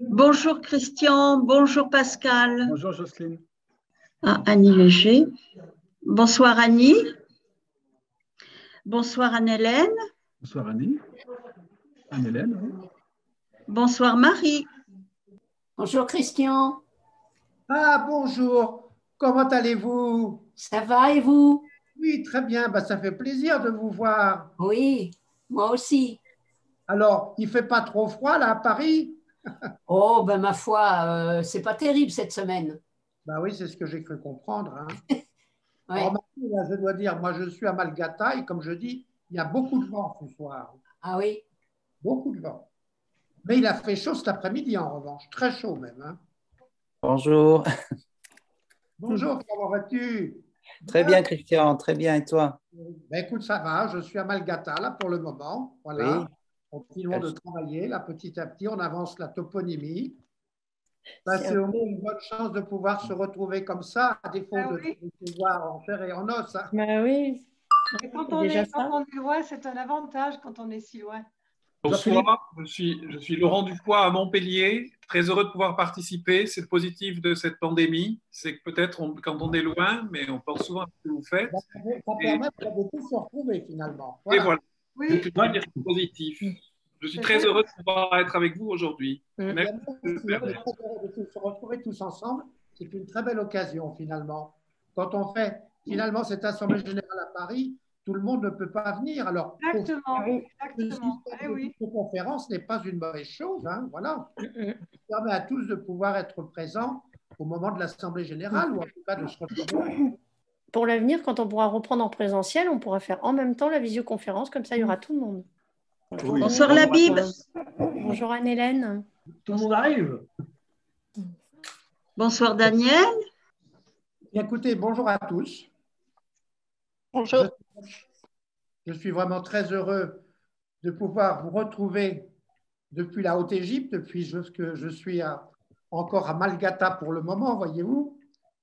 Bonjour Christian, bonjour Pascal. Bonjour Jocelyne. Annie Léger. Bonsoir Annie. Bonsoir Anne-Hélène. Bonsoir Annie. Anne-Hélène, oui. Bonsoir Marie. Bonjour Christian. Ah, bonjour. Comment allez-vous? Ça va et vous? Oui, très bien. Ça fait plaisir de vous voir. Oui, moi aussi. Alors, il ne fait pas trop froid là à Paris? Oh, ben ma foi, c'est pas terrible cette semaine. Oui, c'est ce que j'ai cru comprendre. Ouais. Alors, maintenant, là, je dois dire, moi, je suis à Malgata et comme je dis, il y a beaucoup de vent ce soir. Ah oui? Beaucoup de vent. Mais il a fait chaud cet après-midi en revanche. Très chaud même. Bonjour. Bonjour, comment vas-tu? Très bien, Christian. Très bien. Et toi? Écoute, ça va. Je suis à Malgata là pour le moment. Voilà. Oui. Continuons de travailler là petit à petit. On avance la toponymie. C'est au moins une bonne chance de pouvoir se retrouver comme ça, à défaut de se voir en chair et en os. Oui. Et quand on est loin, c'est un avantage quand on est si loin. Bonsoir, je suis Laurent Dufoy à Montpellier. Très heureux de pouvoir participer. C'est le positif de cette pandémie. C'est que peut-être quand on est loin, mais on pense souvent à ce que vous faites. Ça permet de tous se retrouver finalement. Et voilà. Oui. Donc, je veux dire c'est positif. Je suis très heureux de pouvoir être avec vous aujourd'hui. Merci de me permettre. De se retrouver tous ensemble, c'est une très belle occasion finalement. Quand on fait finalement cette assemblée générale à Paris, tout le monde ne peut pas venir. Alors, exactement. Le système de conférence n'est pas une mauvaise chose. Voilà. Ça permet à tous de pouvoir être présents au moment de l'assemblée générale ou en tout cas de se retrouver. Pour l'avenir, quand on pourra reprendre en présentiel, on pourra faire en même temps la visioconférence, comme ça il y aura tout le monde. Oui. Bonsoir Labib. Bonjour Anne-Hélène. Tout le monde arrive. Bonsoir Daniel. Écoutez, bonjour à tous. Bonjour. Je suis vraiment très heureux de pouvoir vous retrouver depuis la Haute-Égypte, depuis que je suis encore à Malgata pour le moment, voyez-vous.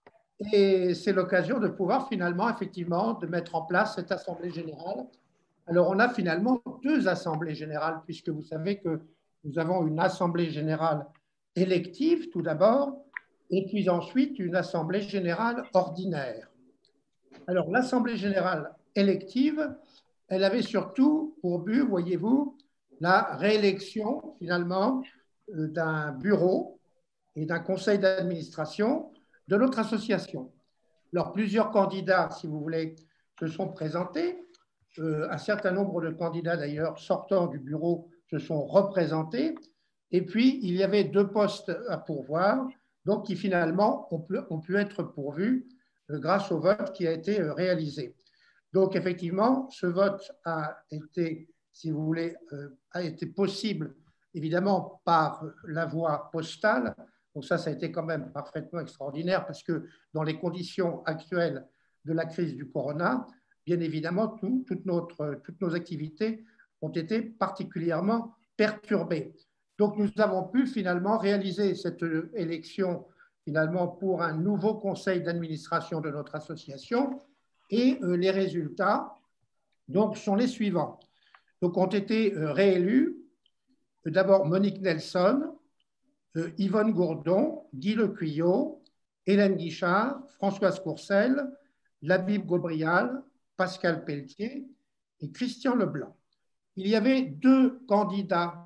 Et c'est l'occasion de pouvoir finalement, effectivement, de mettre en place cette assemblée générale. Alors, on a finalement deux assemblées générales, puisque vous savez que nous avons une assemblée générale élective, tout d'abord, et puis ensuite une assemblée générale ordinaire. Alors, l'assemblée générale élective, elle avait surtout pour but, voyez-vous, la réélection, finalement, d'un bureau et d'un conseil d'administration de notre association. Alors, plusieurs candidats, si vous voulez, se sont présentés. Un certain nombre de candidats, d'ailleurs, sortant du bureau, se sont représentés. Et puis, il y avait deux postes à pourvoir, donc qui finalement ont pu être pourvus grâce au vote qui a été réalisé. Donc, effectivement, ce vote a été, si vous voulez, a été possible, évidemment, par la voie postale. Donc ça a été quand même parfaitement extraordinaire parce que dans les conditions actuelles de la crise du corona, bien évidemment, toutes nos activités ont été particulièrement perturbées. Donc, nous avons pu finalement réaliser cette élection finalement pour un nouveau conseil d'administration de notre association et les résultats donc, sont les suivants. Donc, ont été réélus d'abord Monique Nelson, Yvonne Gourdon, Guy Lecuyot, Hélène Guichard, Françoise Courcelles, Labib Gobrial, Pascal Pelletier et Christian Leblanc. Il y avait deux candidats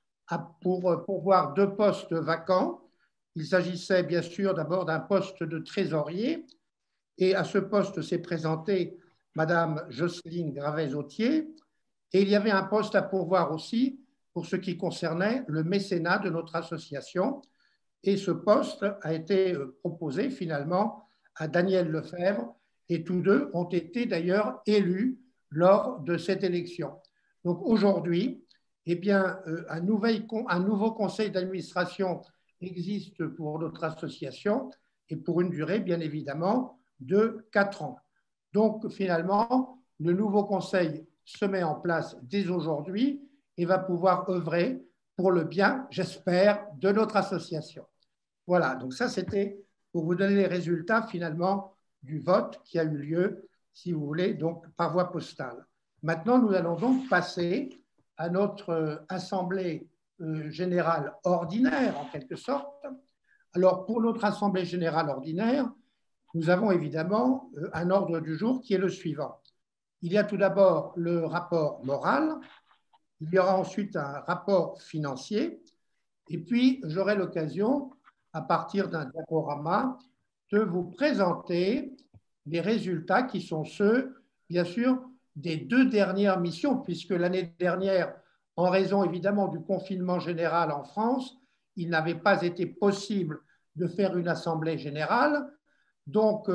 pour pourvoir deux postes vacants. Il s'agissait bien sûr d'abord d'un poste de trésorier et à ce poste s'est présentée Madame Jocelyne Gravez-Autier et il y avait un poste à pourvoir aussi pour ce qui concernait le mécénat de notre association et ce poste a été proposé finalement à Daniel Lefebvre et tous deux ont été d'ailleurs élus lors de cette élection. Donc aujourd'hui, eh bien, un nouveau conseil d'administration existe pour notre association et pour une durée, bien évidemment, de 4 ans. Donc, finalement, le nouveau conseil se met en place dès aujourd'hui et va pouvoir œuvrer pour le bien, j'espère, de notre association. Voilà, donc ça, c'était pour vous donner les résultats, finalement, du vote qui a eu lieu, si vous voulez, donc par voie postale. Maintenant, nous allons donc passer à notre assemblée générale ordinaire, en quelque sorte. Alors, pour notre Assemblée générale ordinaire, nous avons évidemment un ordre du jour qui est le suivant. Il y a tout d'abord le rapport moral, il y aura ensuite un rapport financier, et puis j'aurai l'occasion, à partir d'un diaporama, de vous présenter les résultats qui sont ceux, bien sûr, des 2 dernières missions, puisque l'année dernière, en raison évidemment du confinement général en France, il n'avait pas été possible de faire une assemblée générale. Donc,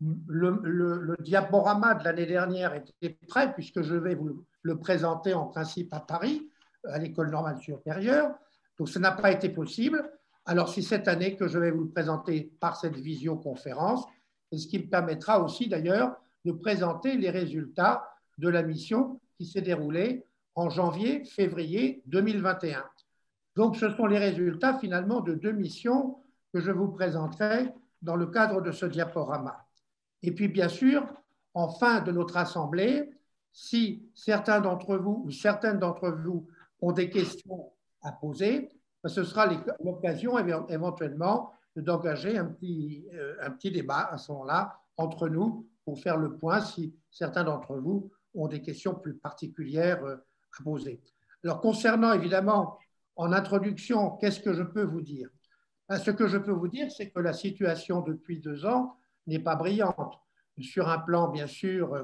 le diaporama de l'année dernière était prêt, puisque je vais vous le présenter en principe à Paris, à l'École normale supérieure. Donc, ça n'a pas été possible. Alors, c'est cette année que je vais vous le présenter par cette visioconférence, et ce qui me permettra aussi d'ailleurs de présenter les résultats de la mission qui s'est déroulée en janvier-février 2021. Donc, ce sont les résultats finalement de 2 missions que je vous présenterai dans le cadre de ce diaporama. Et puis, bien sûr, en fin de notre assemblée, si certains d'entre vous ou certaines d'entre vous ont des questions à poser, ce sera l'occasion éventuellement d'engager un petit débat à ce moment-là entre nous pour faire le point si certains d'entre vous ont des questions plus particulières à poser. Alors, concernant évidemment, en introduction, qu'est-ce que je peux vous dire? Ce que je peux vous dire, c'est que la situation depuis 2 ans n'est pas brillante. Sur un plan, bien sûr,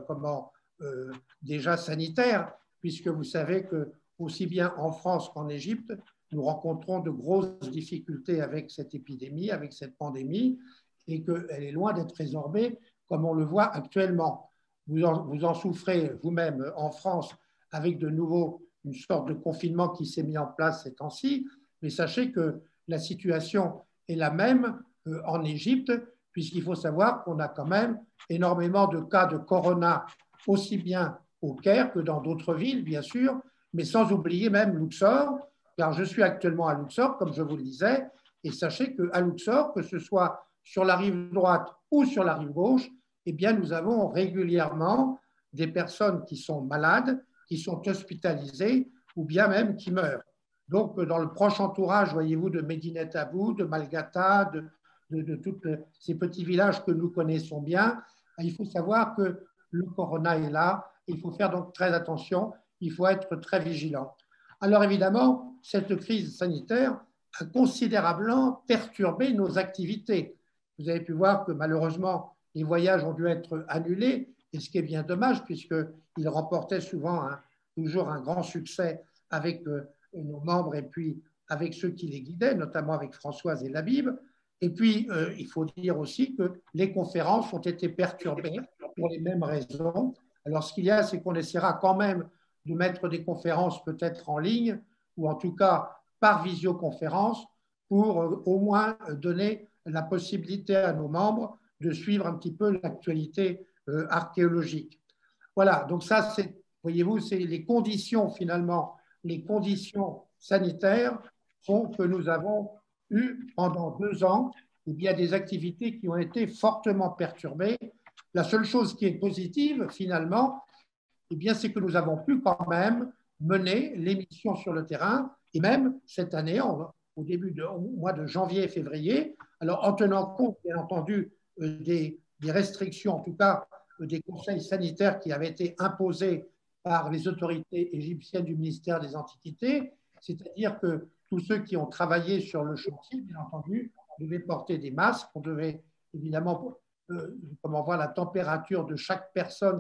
déjà sanitaire, puisque vous savez que aussi bien en France qu'en Égypte, nous rencontrons de grosses difficultés avec cette épidémie, avec cette pandémie, et qu'elle est loin d'être résorbée comme on le voit actuellement. Vous en souffrez vous-même en France avec de nouveau une sorte de confinement qui s'est mis en place ces temps-ci, mais sachez que la situation est la même en Égypte, puisqu'il faut savoir qu'on a quand même énormément de cas de corona, aussi bien au Caire que dans d'autres villes, bien sûr, mais sans oublier même Luxor, car je suis actuellement à Luxor, comme je vous le disais, et sachez qu'à Luxor, que ce soit sur la rive droite ou sur la rive gauche, eh bien, nous avons régulièrement des personnes qui sont malades, qui sont hospitalisées ou bien même qui meurent. Donc, dans le proche entourage, voyez-vous, de Medinet Abou, de Malgata, de tous ces petits villages que nous connaissons bien, il faut savoir que le corona est là. Il faut faire donc très attention. Il faut être très vigilant. Alors, évidemment, cette crise sanitaire a considérablement perturbé nos activités. Vous avez pu voir que malheureusement, les voyages ont dû être annulés, et ce qui est bien dommage, puisqu'ils remportaient souvent toujours un grand succès avec nos membres et puis avec ceux qui les guidaient, notamment avec Françoise et Labib. Et puis, il faut dire aussi que les conférences ont été perturbées pour les mêmes raisons. Alors, ce qu'il y a, c'est qu'on essaiera quand même de mettre des conférences peut-être en ligne, ou en tout cas par visioconférence, pour au moins donner la possibilité à nos membres de suivre un petit peu l'actualité archéologique. Voilà, donc ça, voyez-vous, c'est les conditions finalement, les conditions sanitaires font que nous avons eu pendant 2 ans des activités qui ont été fortement perturbées. La seule chose qui est positive finalement, c'est que nous avons pu quand même mener les missions sur le terrain, et même cette année, au mois de janvier et février, alors en tenant compte bien entendu des restrictions, en tout cas des conseils sanitaires qui avaient été imposés par les autorités égyptiennes du ministère des Antiquités, c'est-à-dire que tous ceux qui ont travaillé sur le chantier, bien entendu, devaient porter des masques. On devait évidemment voir la température de chaque personne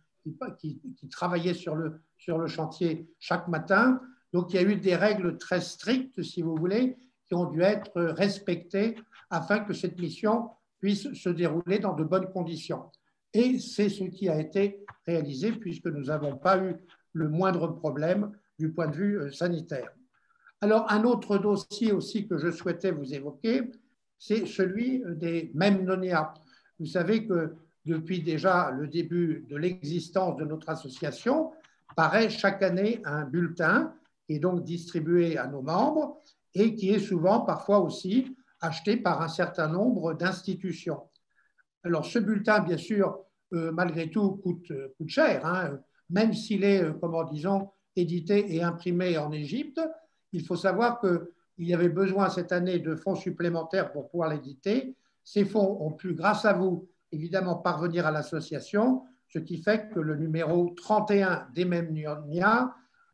qui travaillait sur le chantier chaque matin. Donc, il y a eu des règles très strictes, si vous voulez, qui ont dû être respectées afin que cette mission puisse se dérouler dans de bonnes conditions. Et c'est ce qui a été réalisé puisque nous n'avons pas eu le moindre problème du point de vue sanitaire. Alors, un autre dossier aussi que je souhaitais vous évoquer, c'est celui des Memnonia. Vous savez que depuis déjà le début de l'existence de notre association, paraît chaque année un bulletin qui est donc distribué à nos membres et qui est souvent, parfois aussi, acheté par un certain nombre d'institutions. Alors, ce bulletin, bien sûr, malgré tout, coûte cher, hein, même s'il est, édité et imprimé en Égypte. il faut savoir qu'il y avait besoin cette année de fonds supplémentaires pour pouvoir l'éditer. Ces fonds ont pu, grâce à vous, évidemment, parvenir à l'association, ce qui fait que le numéro 31 des Memnonia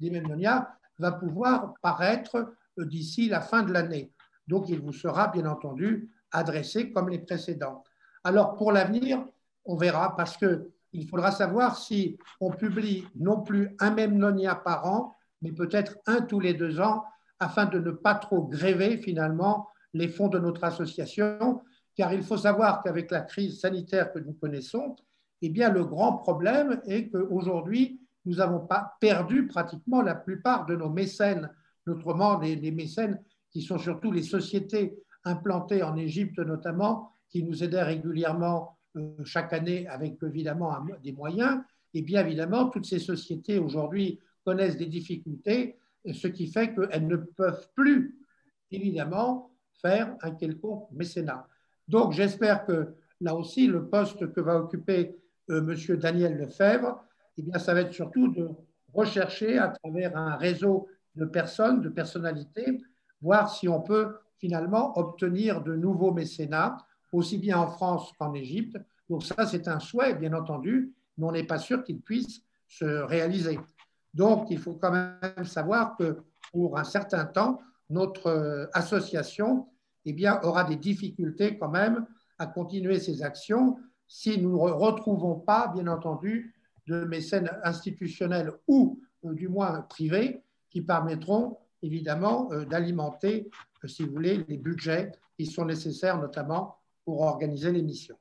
va pouvoir paraître d'ici la fin de l'année. Donc, il vous sera bien entendu adressé comme les précédents. Alors, pour l'avenir, on verra, parce qu'il faudra savoir si on publie non plus un Memnonia par an, mais peut-être un tous les 2 ans, afin de ne pas trop gréver finalement les fonds de notre association, car il faut savoir qu'avec la crise sanitaire que nous connaissons, eh bien, le grand problème est qu'aujourd'hui, nous n'avons pas perdu pratiquement la plupart de nos mécènes, notamment les mécènes qui sont surtout les sociétés implantées en Égypte notamment, qui nous aidaient régulièrement chaque année avec évidemment des moyens. Et bien évidemment, toutes ces sociétés aujourd'hui connaissent des difficultés, ce qui fait qu'elles ne peuvent plus évidemment faire un quelconque mécénat. Donc j'espère que là aussi, le poste que va occuper M. Daniel Lefebvre, eh bien, ça va être surtout de rechercher à travers un réseau de personnes, de personnalités, voir si on peut finalement obtenir de nouveaux mécénats, aussi bien en France qu'en Égypte. Donc ça, c'est un souhait, bien entendu, mais on n'est pas sûr qu'il puisse se réaliser. Donc, il faut quand même savoir que pour un certain temps, notre association eh bien, aura des difficultés quand même à continuer ses actions si nous ne retrouvons pas, bien entendu, de mécènes institutionnels ou du moins privés qui permettront évidemment d'alimenter, si vous voulez, les budgets qui sont nécessaires notamment pour organiser les missions.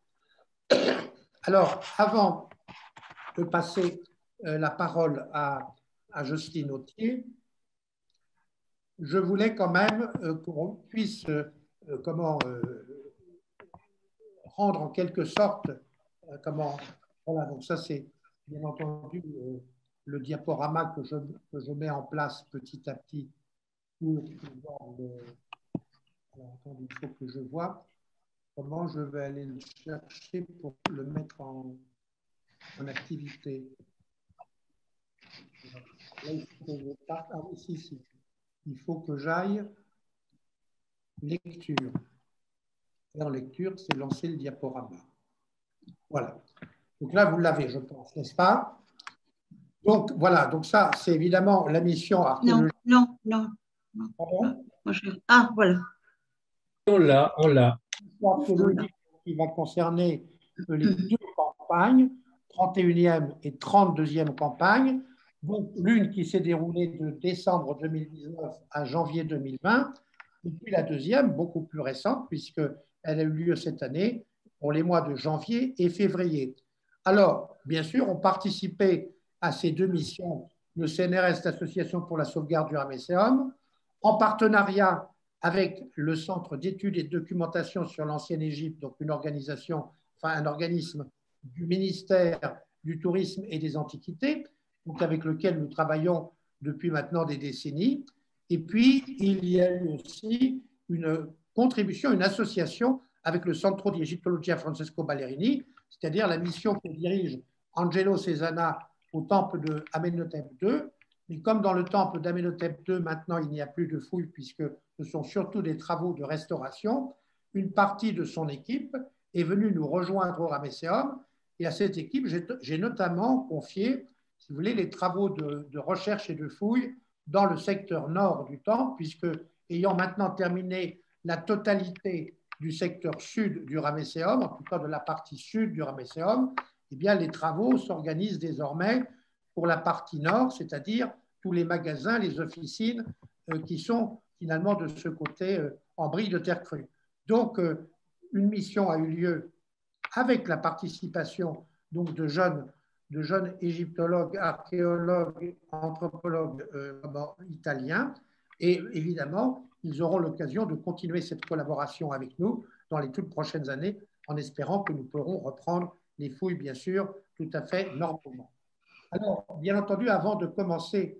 Alors, avant de passer la parole à Jocelyne Authier, je voulais quand même qu'on puisse rendre en quelque sorte, voilà, donc ça c'est bien entendu le diaporama que je mets en place petit à petit pour pouvoir alors, attendez, il faut que je vois comment je vais aller le chercher pour le mettre en activité. Là, il faut que je parte. Ah oui, si. Il faut que j'aille lecture. Et en lecture, c'est lancer le diaporama. Voilà. Donc là, vous l'avez, je pense, n'est-ce pas? Donc voilà, donc ça, c'est évidemment la mission archéologique. Non. Pardon? Ah, voilà. On l'a. Archéologique qui va concerner les 2 campagnes, 31e et 32e campagne. Donc l'une qui s'est déroulée de décembre 2019 à janvier 2020, et puis la deuxième, beaucoup plus récente, puisqu'elle a eu lieu cette année pour les mois de janvier et février. Alors, bien sûr, ont participé à ces 2 missions le CNRS, l'Association pour la sauvegarde du Ramesséum, en partenariat avec le Centre d'études et de documentation sur l'ancienne Égypte, donc un organisme du ministère du Tourisme et des Antiquités, donc avec lequel nous travaillons depuis maintenant des décennies. Et puis, il y a eu aussi une contribution, une association avec le Centro di Egittologia Francesco Ballerini, c'est-à-dire la mission que dirige Angelo Cesana au temple de Amenhotep II. Mais comme dans le temple d'Amenhotep II, maintenant, il n'y a plus de fouilles puisque ce sont surtout des travaux de restauration, une partie de son équipe est venue nous rejoindre au Ramesséum. Et à cette équipe, j'ai notamment confié, si vous voulez, les travaux de recherche et de fouilles dans le secteur nord du temple, puisque, ayant maintenant terminé la totalité du secteur sud du Ramesséum, en tout cas de la partie sud du Ramesséum, eh bien, les travaux s'organisent désormais pour la partie nord, c'est-à-dire tous les magasins, les officines qui sont finalement de ce côté en bris de terre crue. Donc, une mission a eu lieu avec la participation donc, de jeunes égyptologues, archéologues, anthropologues italiens. Et évidemment, ils auront l'occasion de continuer cette collaboration avec nous dans les toutes prochaines années, en espérant que nous pourrons reprendre les fouilles, bien sûr, tout à fait normalement. Alors, bien entendu, avant de commencer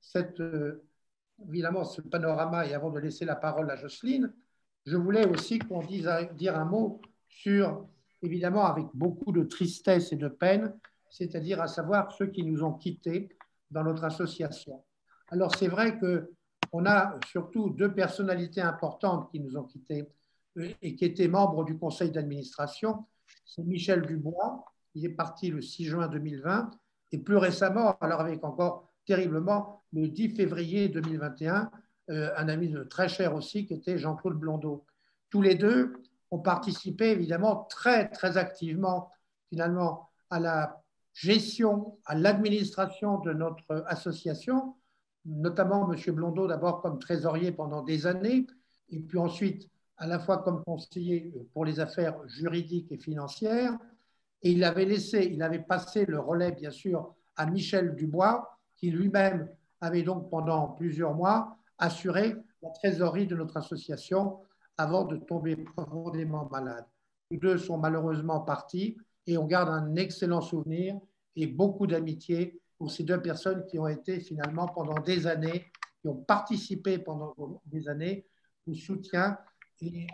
évidemment ce panorama et avant de laisser la parole à Jocelyne, je voulais aussi qu'on dire un mot sur, évidemment, avec beaucoup de tristesse et de peine, c'est-à-dire à savoir ceux qui nous ont quittés dans notre association. Alors, c'est vrai que on a surtout deux personnalités importantes qui nous ont quittés et qui étaient membres du conseil d'administration. C'est Michel Dubois, il est parti le 6 juin 2020, et plus récemment, alors avec encore terriblement, le 10 février 2021, un ami très cher aussi, qui était Jean-Claude Blondeau. Tous les deux ont participé évidemment très, très activement finalement à la gestion, à l'administration de notre association, notamment M. Blondeau d'abord comme trésorier pendant des années, et puis ensuite à la fois comme conseiller pour les affaires juridiques et financières. Et il avait passé le relais, bien sûr, à Michel Dubois, qui lui-même avait donc pendant plusieurs mois assuré la trésorerie de notre association avant de tomber profondément malade. Les deux sont malheureusement partis et on garde un excellent souvenir et beaucoup d'amitié pour ces deux personnes qui ont été finalement pendant des années, qui ont participé pendant des années au soutien et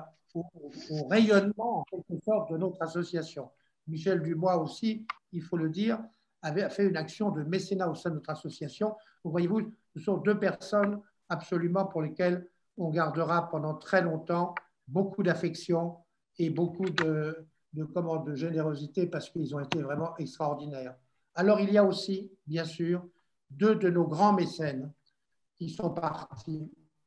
au rayonnement en quelque sorte de notre association. Michel Dubois aussi, il faut le dire, avait fait une action de mécénat au sein de notre association. Donc voyez-vous, ce sont deux personnes absolument pour lesquelles on gardera pendant très longtemps beaucoup d'affection et beaucoup de générosité parce qu'ils ont été vraiment extraordinaires. Alors il y a aussi, bien sûr, deux de nos grands mécènes qui sont partis.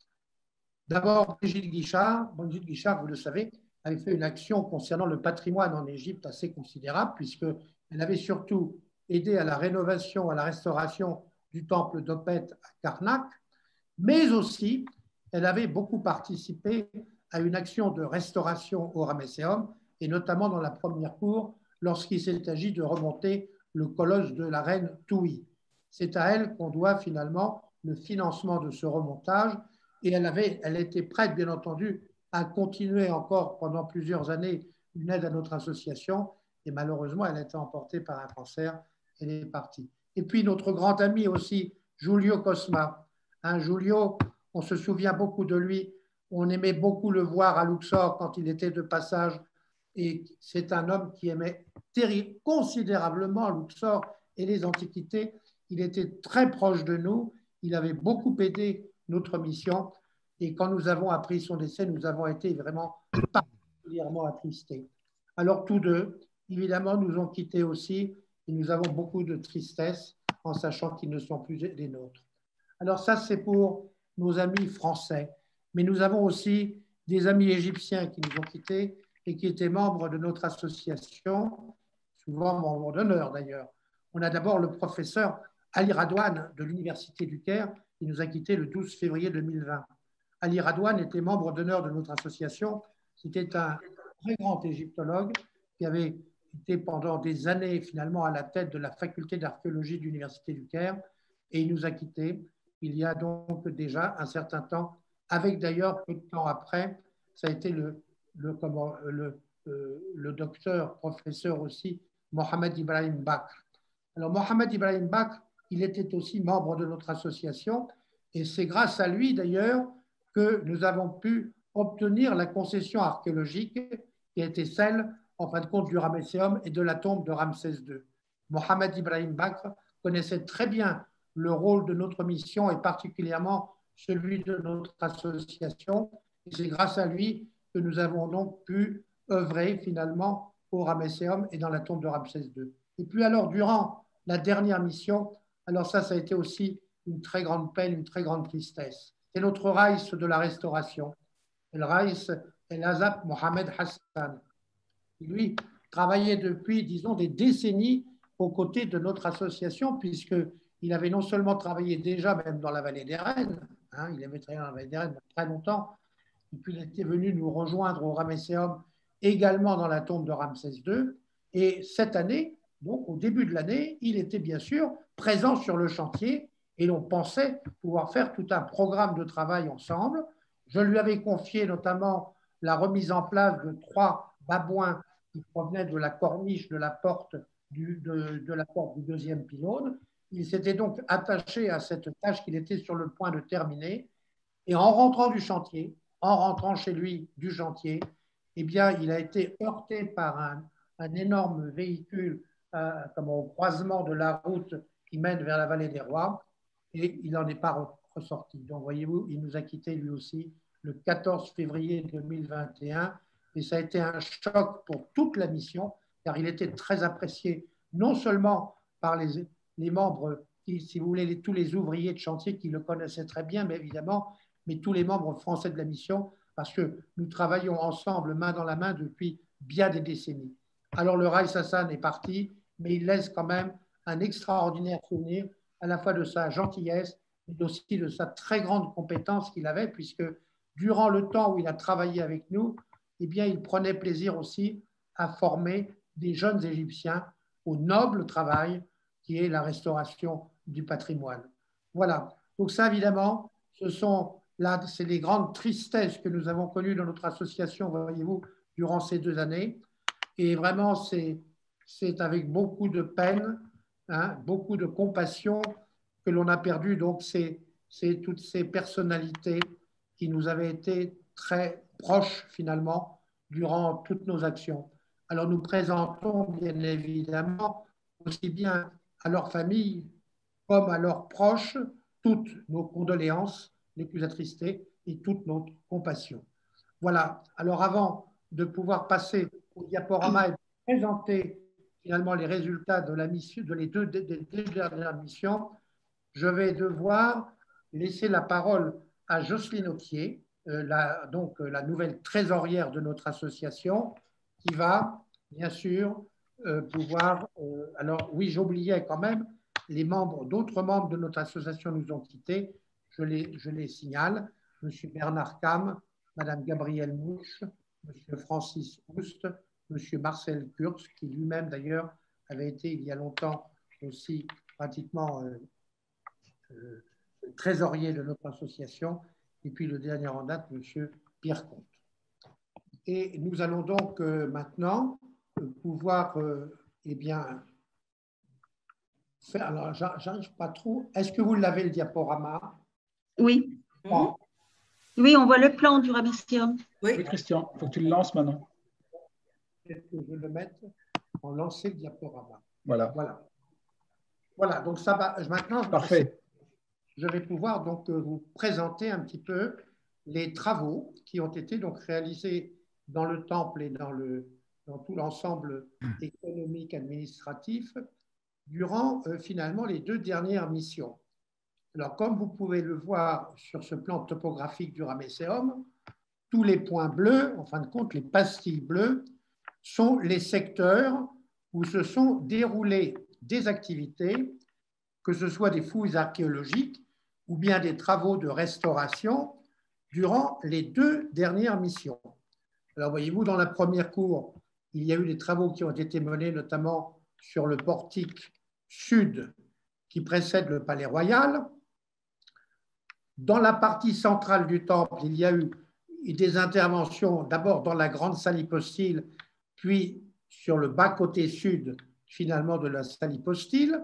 D'abord, Brigitte Guichard. Brigitte Guichard, vous le savez, avait fait une action concernant le patrimoine en Égypte assez considérable, puisqu'elle avait surtout aidé à la rénovation, à la restauration du temple d'Opet à Karnak, mais aussi elle avait beaucoup participé à une action de restauration au Ramesséum, et notamment dans la première cour, lorsqu'il s'est agi de remonter le colosse de la reine Touhi. C'est à elle qu'on doit finalement le financement de ce remontage, et elle était prête, bien entendu, à continuer encore pendant plusieurs années une aide à notre association, et malheureusement, elle a été emportée par un cancer, elle est partie. Et puis notre grand ami aussi, Giulio Cosma. Giulio, on se souvient beaucoup de lui, on aimait beaucoup le voir à Luxor quand il était de passage, et c'est un homme qui aimait considérablement Luxor et les antiquités. Il était très proche de nous, il avait beaucoup aidé notre mission, et quand nous avons appris son décès, nous avons été vraiment particulièrement attristés. Alors tous deux, évidemment, nous ont quittés aussi, et nous avons beaucoup de tristesse en sachant qu'ils ne sont plus des nôtres. Alors ça, c'est pour nos amis français, mais nous avons aussi des amis égyptiens qui nous ont quittés et qui étaient membres de notre association, souvent membres d'honneur d'ailleurs. On a d'abord le professeur Ali Radouane de l'Université du Caire, qui nous a quittés le 12 février 2020. Ali Radouane était membre d'honneur de notre association. C'était un très grand égyptologue qui avait été pendant des années finalement à la tête de la faculté d'archéologie de l'Université du Caire, et il nous a quittés il y a donc déjà un certain temps, avec d'ailleurs peu de temps après, ça a été le docteur, professeur aussi, Mohamed Ibrahim Bakr. Alors Mohamed Ibrahim Bakr, il était aussi membre de notre association, et c'est grâce à lui d'ailleurs que nous avons pu obtenir la concession archéologique qui a été celle, en fin de compte, du Ramesséum et de la tombe de Ramsès II. Mohamed Ibrahim Bakr connaissait très bien le rôle de notre mission et particulièrement celui de notre association. Et c'est grâce à lui que nous avons donc pu œuvrer finalement au Ramesséum et dans la tombe de Ramsès II. Et puis alors, durant la dernière mission, alors ça a été aussi une très grande peine, une très grande tristesse. C'est notre Raïs de la Restauration, le Raïs El-Azab Mohamed Hassan. Lui travaillait depuis, disons, des décennies aux côtés de notre association, puisqu'il avait non seulement travaillé déjà même dans la vallée des Reines, il avait travaillé dans la vallée des Reines très longtemps, et puis il était venu nous rejoindre au Ramesséum, également dans la tombe de Ramsès II. Et cette année, donc au début de l'année, il était bien sûr présent sur le chantier et l'on pensait pouvoir faire tout un programme de travail ensemble. Je lui avais confié notamment la remise en place de 3 babouins qui provenaient de la corniche de la porte du deuxième pylône. Il s'était donc attaché à cette tâche qu'il était sur le point de terminer. Et en rentrant du chantier, en rentrant chez lui du chantier, eh bien, il a été heurté par un énorme véhicule au croisement de la route qui mène vers la vallée des Rois, et il n'en est pas ressorti. Donc, voyez-vous, il nous a quittés lui aussi le 14 février 2021 et ça a été un choc pour toute la mission car il était très apprécié non seulement par les membres, si vous voulez, tous les ouvriers de chantier qui le connaissaient très bien, mais évidemment, mais tous les membres français de la mission parce que nous travaillons ensemble main dans la main depuis bien des décennies. Alors le Raïs Hassan est parti, mais il laisse quand même un extraordinaire souvenir à la fois de sa gentillesse, mais aussi de sa très grande compétence qu'il avait, puisque durant le temps où il a travaillé avec nous, eh bien, il prenait plaisir aussi à former des jeunes Égyptiens au noble travail qui est la restauration du patrimoine. Voilà. Donc ça, évidemment, c'est les grandes tristesses que nous avons connues dans notre association, voyez-vous, durant ces 2 années. Et vraiment, c'est avec beaucoup de peine, hein, beaucoup de compassion que l'on a perdu donc c'est toutes ces personnalités qui nous avaient été très proches finalement durant toutes nos actions. Alors nous présentons bien évidemment aussi bien à leurs familles comme à leurs proches toutes nos condoléances les plus attristées et toute notre compassion. Voilà. Alors avant de pouvoir passer au diaporama et de présenter finalement les résultats de la mission, des deux dernières missions, je vais devoir laisser la parole à Jocelyne Autier, la nouvelle trésorière de notre association, qui va bien sûr pouvoir. Alors oui, j'oubliais quand même d'autres membres de notre association nous ont quittés. Je les signale. Monsieur Bernard Cam, Madame Gabrielle Mouche, Monsieur Francis Oust, Monsieur Marcel Kurz, qui lui-même d'ailleurs avait été il y a longtemps aussi pratiquement trésorier de notre association, et puis le dernier en date, Monsieur Pierre Comte. Et nous allons donc maintenant pouvoir eh bien faire. Alors, j'arrive pas trop. Est-ce que vous l'avez le diaporama? Oui. Bon. Oui, on voit le plan du Ramesséum. Oui, Christian, il faut que tu le lances maintenant. Peut-être que je le mette en lancer le diaporama. Voilà. Voilà, donc ça va. Maintenant, parfait. Je vais pouvoir donc vous présenter un petit peu les travaux qui ont été donc réalisés dans le temple et dans tout l'ensemble économique administratif durant finalement les 2 dernières missions. Alors, comme vous pouvez le voir sur ce plan topographique du Ramesséum, tous les points bleus, en fin de compte, les pastilles bleues, sont les secteurs où se sont déroulées des activités, que ce soit des fouilles archéologiques ou bien des travaux de restauration durant les 2 dernières missions. Alors, voyez-vous, dans la première cour, il y a eu des travaux qui ont été menés, notamment sur le portique sud qui précède le palais royal. Dans la partie centrale du temple, il y a eu des interventions, d'abord dans la grande salle hypostyle, puis sur le bas-côté sud, finalement, de la salle hypostyle.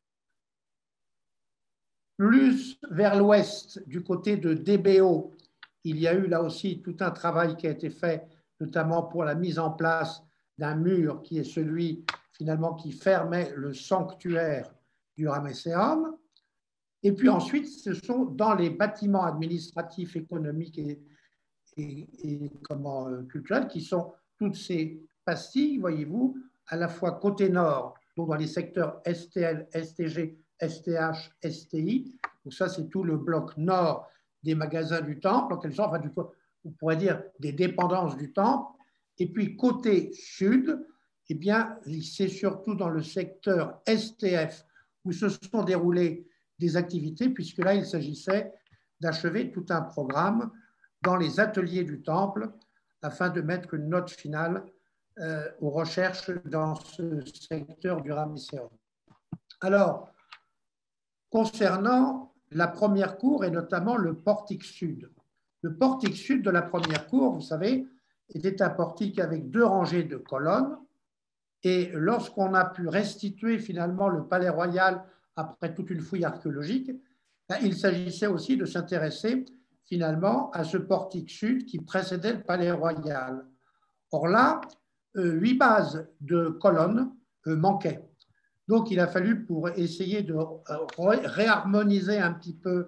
Plus vers l'ouest, du côté de DBO, il y a eu là aussi tout un travail qui a été fait, notamment pour la mise en place d'un mur qui est celui, finalement, qui fermait le sanctuaire du Ramesséum. Et puis ensuite, ce sont dans les bâtiments administratifs, économiques et culturels qui sont toutes ces pastilles, voyez-vous, à la fois côté nord, donc dans les secteurs STL, STG, STH, STI. Donc ça, c'est tout le bloc nord des magasins du temple, en quelque sorte, enfin, on pourrait dire des dépendances du temple. Et puis côté sud, eh bien, c'est surtout dans le secteur STF où se sont déroulées des activités, puisque là, il s'agissait d'achever tout un programme dans les ateliers du temple afin de mettre une note finale aux recherches dans ce secteur du Ramesséum. Alors, concernant la première cour et notamment le portique sud. Le portique sud de la première cour, vous savez, était un portique avec 2 rangées de colonnes. Et lorsqu'on a pu restituer finalement le palais royal après toute une fouille archéologique, il s'agissait aussi de s'intéresser finalement à ce portique sud qui précédait le palais royal. Or là, 8 bases de colonnes manquaient. Donc, il a fallu, pour essayer de réharmoniser un petit peu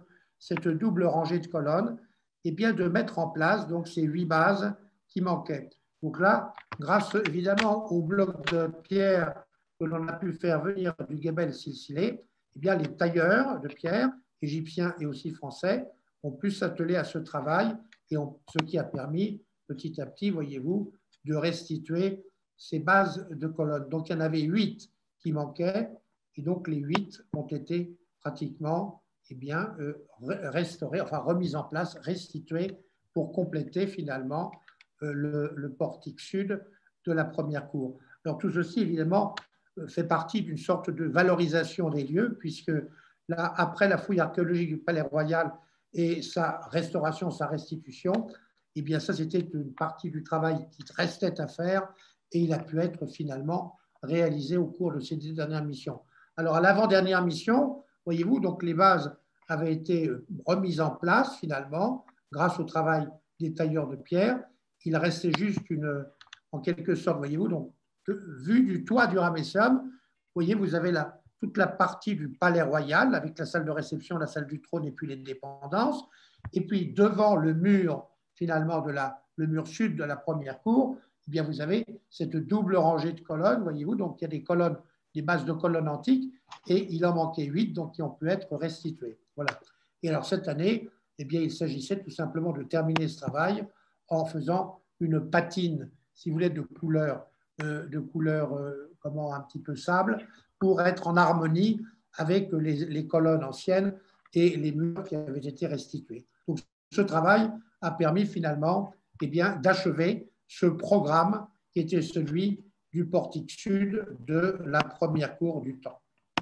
cette double rangée de colonnes, et bien de mettre en place donc, ces 8 bases qui manquaient. Donc là, grâce évidemment au bloc de pierre que l'on a pu faire venir du Gebel Silsilé, eh bien les tailleurs de pierre, égyptiens et aussi français, ont pu s'atteler à ce travail, et ce qui a permis petit à petit, voyez-vous, de restituer ces bases de colonnes. Donc il y en avait 8 qui manquaient, et donc les 8 ont été pratiquement restaurées, enfin remises en place, restituées pour compléter finalement le portique sud de la première cour. Alors tout ceci, évidemment, fait partie d'une sorte de valorisation des lieux, puisque là, après la fouille archéologique du Palais Royal et sa restauration, sa restitution, eh bien ça, c'était une partie du travail qui restait à faire, et il a pu être finalement réalisé au cours de ces 2 dernières missions. Alors, à l'avant-dernière mission, voyez-vous, donc les bases avaient été remises en place finalement, grâce au travail des tailleurs de pierre. Il restait juste en quelque sorte, voyez-vous, donc, vue du toit du Ramesséum, vous voyez, vous avez toute la partie du Palais Royal, avec la salle de réception, la salle du trône et puis les dépendances. Et puis, devant le mur, finalement, le mur sud de la première cour, eh bien, vous avez cette double rangée de colonnes, voyez-vous, donc il y a des colonnes, des bases de colonnes antiques, et il en manquait 8, donc qui ont pu être restituées. Voilà. Et alors, cette année, eh bien, il s'agissait tout simplement de terminer ce travail en faisant une patine, si vous voulez, de couleur comment, un petit peu sable, pour être en harmonie avec les colonnes anciennes et les murs qui avaient été restitués. Donc, ce travail a permis finalement eh bien, d'achever ce programme qui était celui du portique sud de la première cour du temple.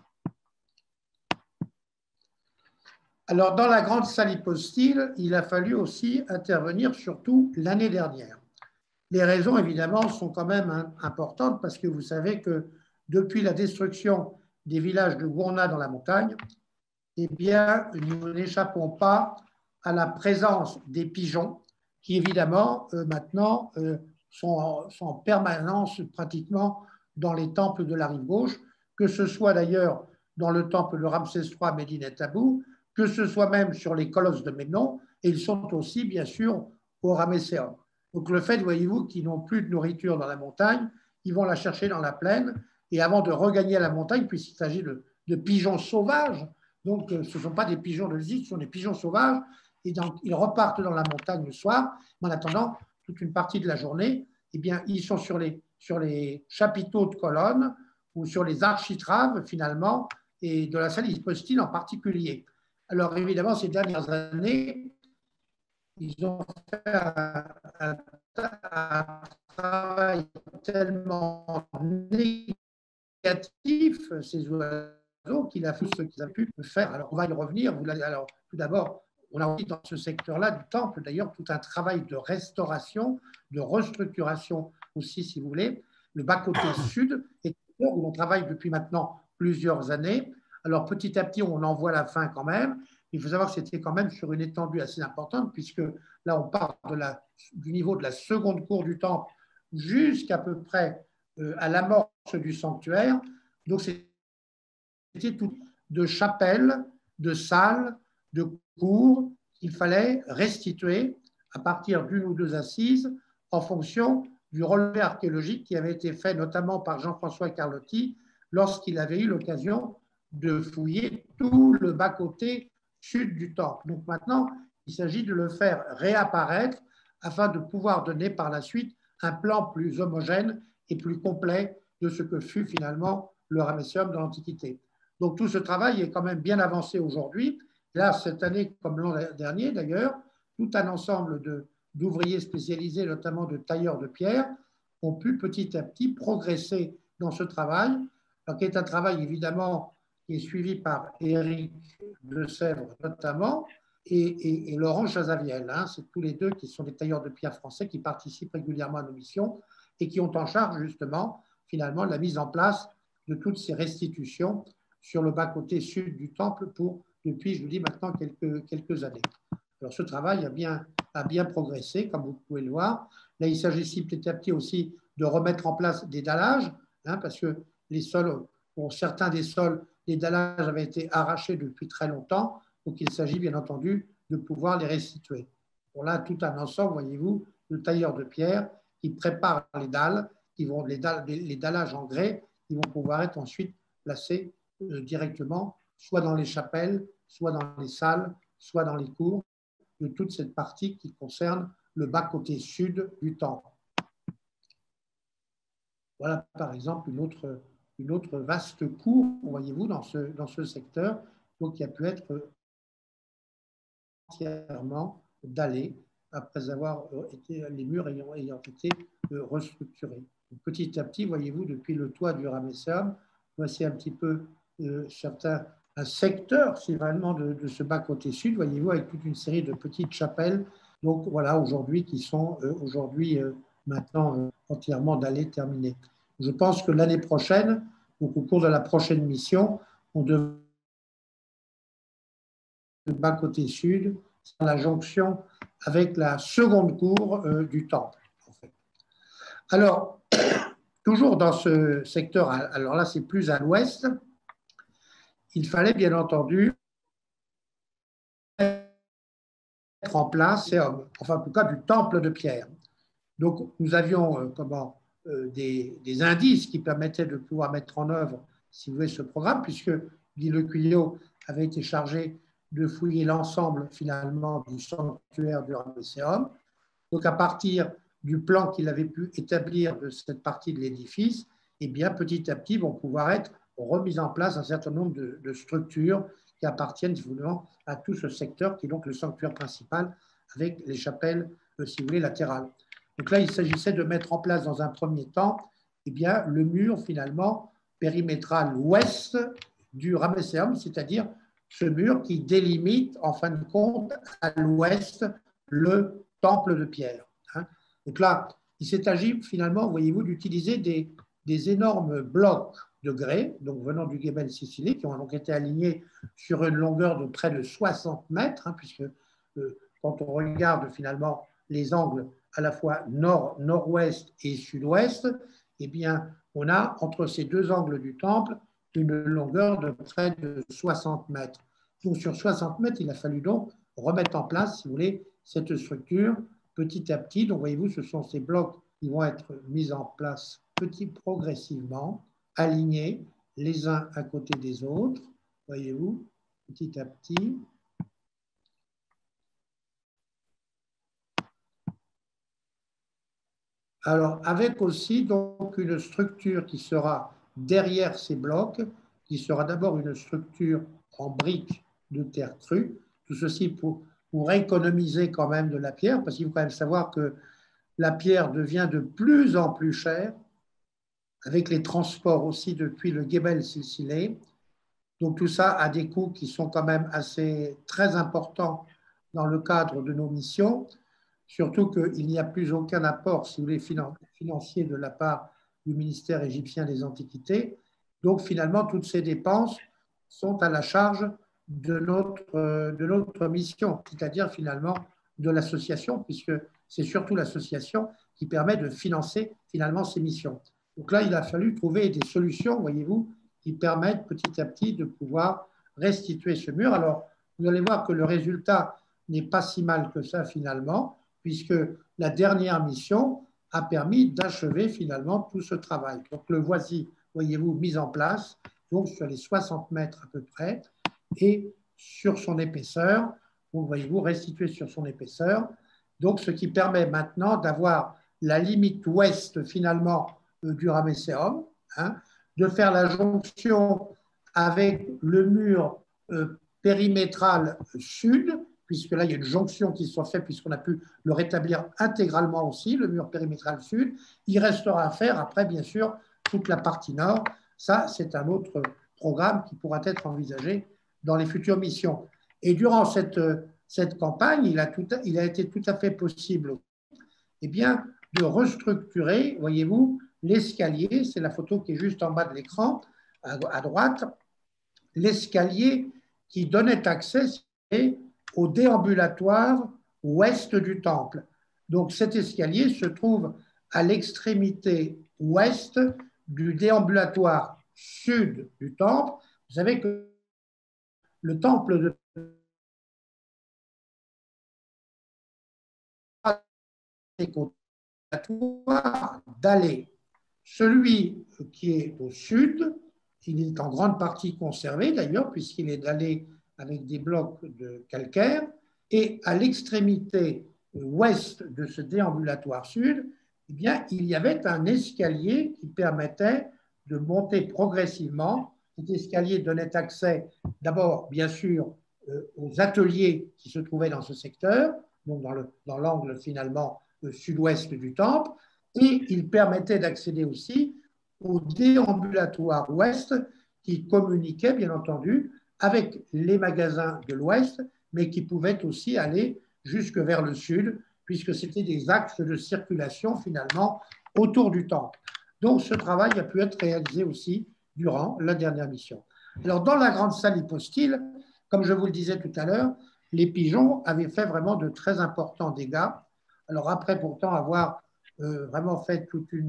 Alors, dans la grande salle hypostyle, il a fallu aussi intervenir surtout l'année dernière. Les raisons, évidemment, sont quand même importantes parce que vous savez que depuis la destruction des villages de Gourna dans la montagne, eh bien, nous n'échappons pas à la présence des pigeons qui, évidemment, maintenant sont en permanence pratiquement dans les temples de la rive gauche, que ce soit d'ailleurs dans le temple de Ramsès III, Médine Tabou, que ce soit même sur les colosses de Ménon, et ils sont aussi, bien sûr, au Ramesséum. Donc le fait, voyez-vous, qu'ils n'ont plus de nourriture dans la montagne, ils vont la chercher dans la plaine, et avant de regagner la montagne, puisqu'il s'agit de pigeons sauvages, donc ce ne sont pas des pigeons de visite, ce sont des pigeons sauvages, et donc ils repartent dans la montagne le soir, mais en attendant, toute une partie de la journée, eh bien, ils sont sur les chapiteaux de colonnes, ou sur les architraves, finalement, et de la salle hypostyle en particulier. Alors évidemment, ces dernières années, ils ont fait un travail tellement négatif, ces oiseaux, qu'il a fait ce qu'ils ont pu faire. Alors on va y revenir. Alors tout d'abord, on a aussi dans ce secteur-là du temple, d'ailleurs, tout un travail de restauration, de restructuration aussi, si vous voulez. Le bas-côté sud est où on travaille depuis maintenant plusieurs années. Alors petit à petit, on en voit la fin quand même. Il faut savoir que c'était quand même sur une étendue assez importante, puisque là, on part du niveau de la seconde cour du temple jusqu'à peu près à l'amorce du sanctuaire. Donc, c'était tout de chapelles, de salles, de cours qu'il fallait restituer à partir d'une ou 2 assises en fonction du relevé archéologique qui avait été fait notamment par Jean-François Carlotti lorsqu'il avait eu l'occasion de fouiller tout le bas-côté sud du temple. Donc maintenant, il s'agit de le faire réapparaître afin de pouvoir donner par la suite un plan plus homogène et plus complet de ce que fut finalement le Ramesséum dans l'Antiquité. Donc tout ce travail est quand même bien avancé aujourd'hui. Là, cette année, comme l'an dernier d'ailleurs, tout un ensemble d'ouvriers spécialisés, notamment de tailleurs de pierre, ont pu petit à petit progresser dans ce travail, alors, qui est un travail évidemment qui est suivi par Éric de Sèvres notamment, et Laurent Chazaviel. Hein, c'est tous les deux qui sont des tailleurs de pierre français qui participent régulièrement à nos missions et qui ont en charge justement finalement la mise en place de toutes ces restitutions sur le bas-côté sud du temple depuis, je vous dis maintenant, quelques années. Alors ce travail a bien progressé, comme vous pouvez le voir. Là, il s'agit ici petit à petit aussi de remettre en place des dallages, hein, parce que les sols, pour certains des sols, les dallages avaient été arrachés depuis très longtemps. Donc, il s'agit bien entendu de pouvoir les restituer. Bon, là, tout un ensemble, voyez-vous, de tailleurs de pierre qui préparent les dalles, les dallages en grès, qui vont pouvoir être ensuite placés directement, soit dans les chapelles, soit dans les salles, soit dans les cours, de toute cette partie qui concerne le bas-côté sud du temple. Voilà, par exemple, une autre vaste cour, voyez-vous, dans ce secteur, donc qui a pu être entièrement dallé après avoir été, les murs ayant été restructurés. Donc, petit à petit, voyez-vous, depuis le toit du Ramesséum, voici un petit peu un secteur, c'est vraiment de ce bas-côté sud, voyez-vous, avec toute une série de petites chapelles, donc voilà, aujourd'hui, qui sont maintenant entièrement dallées, terminées. Je pense que l'année prochaine, donc au cours de la prochaine mission, on devrait le bas-côté sud, c'est la jonction avec la seconde cour du temple. En fait. Alors, toujours dans ce secteur, alors là c'est plus à l'ouest, il fallait bien entendu mettre en place, enfin en tout cas du temple de pierre. Donc nous avions des indices qui permettaient de pouvoir mettre en œuvre, si vous voulez, ce programme, puisque Guy Lecuillot avait été chargé de fouiller l'ensemble finalement du sanctuaire du Ramesséum. Donc à partir du plan qu'il avait pu établir de cette partie de l'édifice, eh bien petit à petit vont pouvoir être remises en place un certain nombre de structures qui appartiennent finalement à tout ce secteur qui est donc le sanctuaire principal avec les chapelles, si vous voulez, latérales. Donc là, il s'agissait de mettre en place dans un premier temps eh bien, le mur finalement périmétral ouest du Ramesséum, c'est-à-dire ce mur qui délimite en fin de compte à l'ouest le temple de pierre. Donc là, il s'est agi finalement, voyez-vous, d'utiliser des énormes blocs de grès, donc venant du Guébel sicilien, qui ont donc été alignés sur une longueur de près de 60 mètres, puisque quand on regarde finalement les angles à la fois nord, nord-ouest et sud-ouest, eh bien, on a entre ces deux angles du temple une longueur de près de 60 mètres. Donc, sur 60 mètres, il a fallu donc remettre en place, si vous voulez, cette structure petit à petit. Donc, voyez-vous, ce sont ces blocs qui vont être mis en place progressivement, alignés les uns à côté des autres, voyez-vous, petit à petit. Alors, avec aussi donc une structure qui sera derrière ces blocs, qui sera d'abord une structure en briques de terre crue, tout ceci pour économiser quand même de la pierre, parce qu'il faut quand même savoir que la pierre devient de plus en plus chère, avec les transports aussi depuis le Guébel sicilien. Donc tout ça a des coûts qui sont quand même très importants dans le cadre de nos missions, surtout qu'il n'y a plus aucun apport, si vous voulez, financier de la part du ministère égyptien des Antiquités. Donc finalement, toutes ces dépenses sont à la charge de notre mission, c'est-à-dire finalement de l'association, puisque c'est surtout l'association qui permet de financer finalement ces missions. Donc là, il a fallu trouver des solutions, voyez-vous, qui permettent petit à petit de pouvoir restituer ce mur. Alors, vous allez voir que le résultat n'est pas si mal que ça finalement, puisque la dernière mission a permis d'achever finalement tout ce travail. Donc le voici, voyez-vous, mis en place, donc sur les 60 mètres à peu près, et sur son épaisseur, donc voyez-vous, restitué sur son épaisseur, donc ce qui permet maintenant d'avoir la limite ouest finalement du Ramesséum, de faire la jonction avec le mur périmétral sud, puisque là, il y a une jonction qui soit faite, puisqu'on a pu le rétablir intégralement aussi, le mur périmétral sud. Il restera à faire, après, bien sûr, toute la partie nord. Ça, c'est un autre programme qui pourra être envisagé dans les futures missions. Et durant cette campagne, il a été tout à fait possible eh bien, de restructurer, voyez-vous, l'escalier, c'est la photo qui est juste en bas de l'écran, à droite, l'escalier qui donnait accès au déambulatoire ouest du temple. Donc cet escalier se trouve à l'extrémité ouest du déambulatoire sud du temple. Vous savez que le temple de d'aller. Celui qui est au sud, il est en grande partie conservé d'ailleurs, puisqu'il est dallé avec des blocs de calcaire, et à l'extrémité ouest de ce déambulatoire sud, eh bien, il y avait un escalier qui permettait de monter progressivement. Cet escalier donnait accès d'abord, bien sûr, aux ateliers qui se trouvaient dans ce secteur, donc dans l'angle finalement sud-ouest du temple, et il permettait d'accéder aussi au déambulatoire ouest qui communiquait, bien entendu, avec les magasins de l'ouest, mais qui pouvaient aussi aller jusque vers le sud, puisque c'était des axes de circulation finalement autour du temple. Donc ce travail a pu être réalisé aussi durant la dernière mission. Alors dans la grande salle hypostyle, comme je vous le disais tout à l'heure, les pigeons avaient fait vraiment de très importants dégâts. Alors après pourtant avoir vraiment fait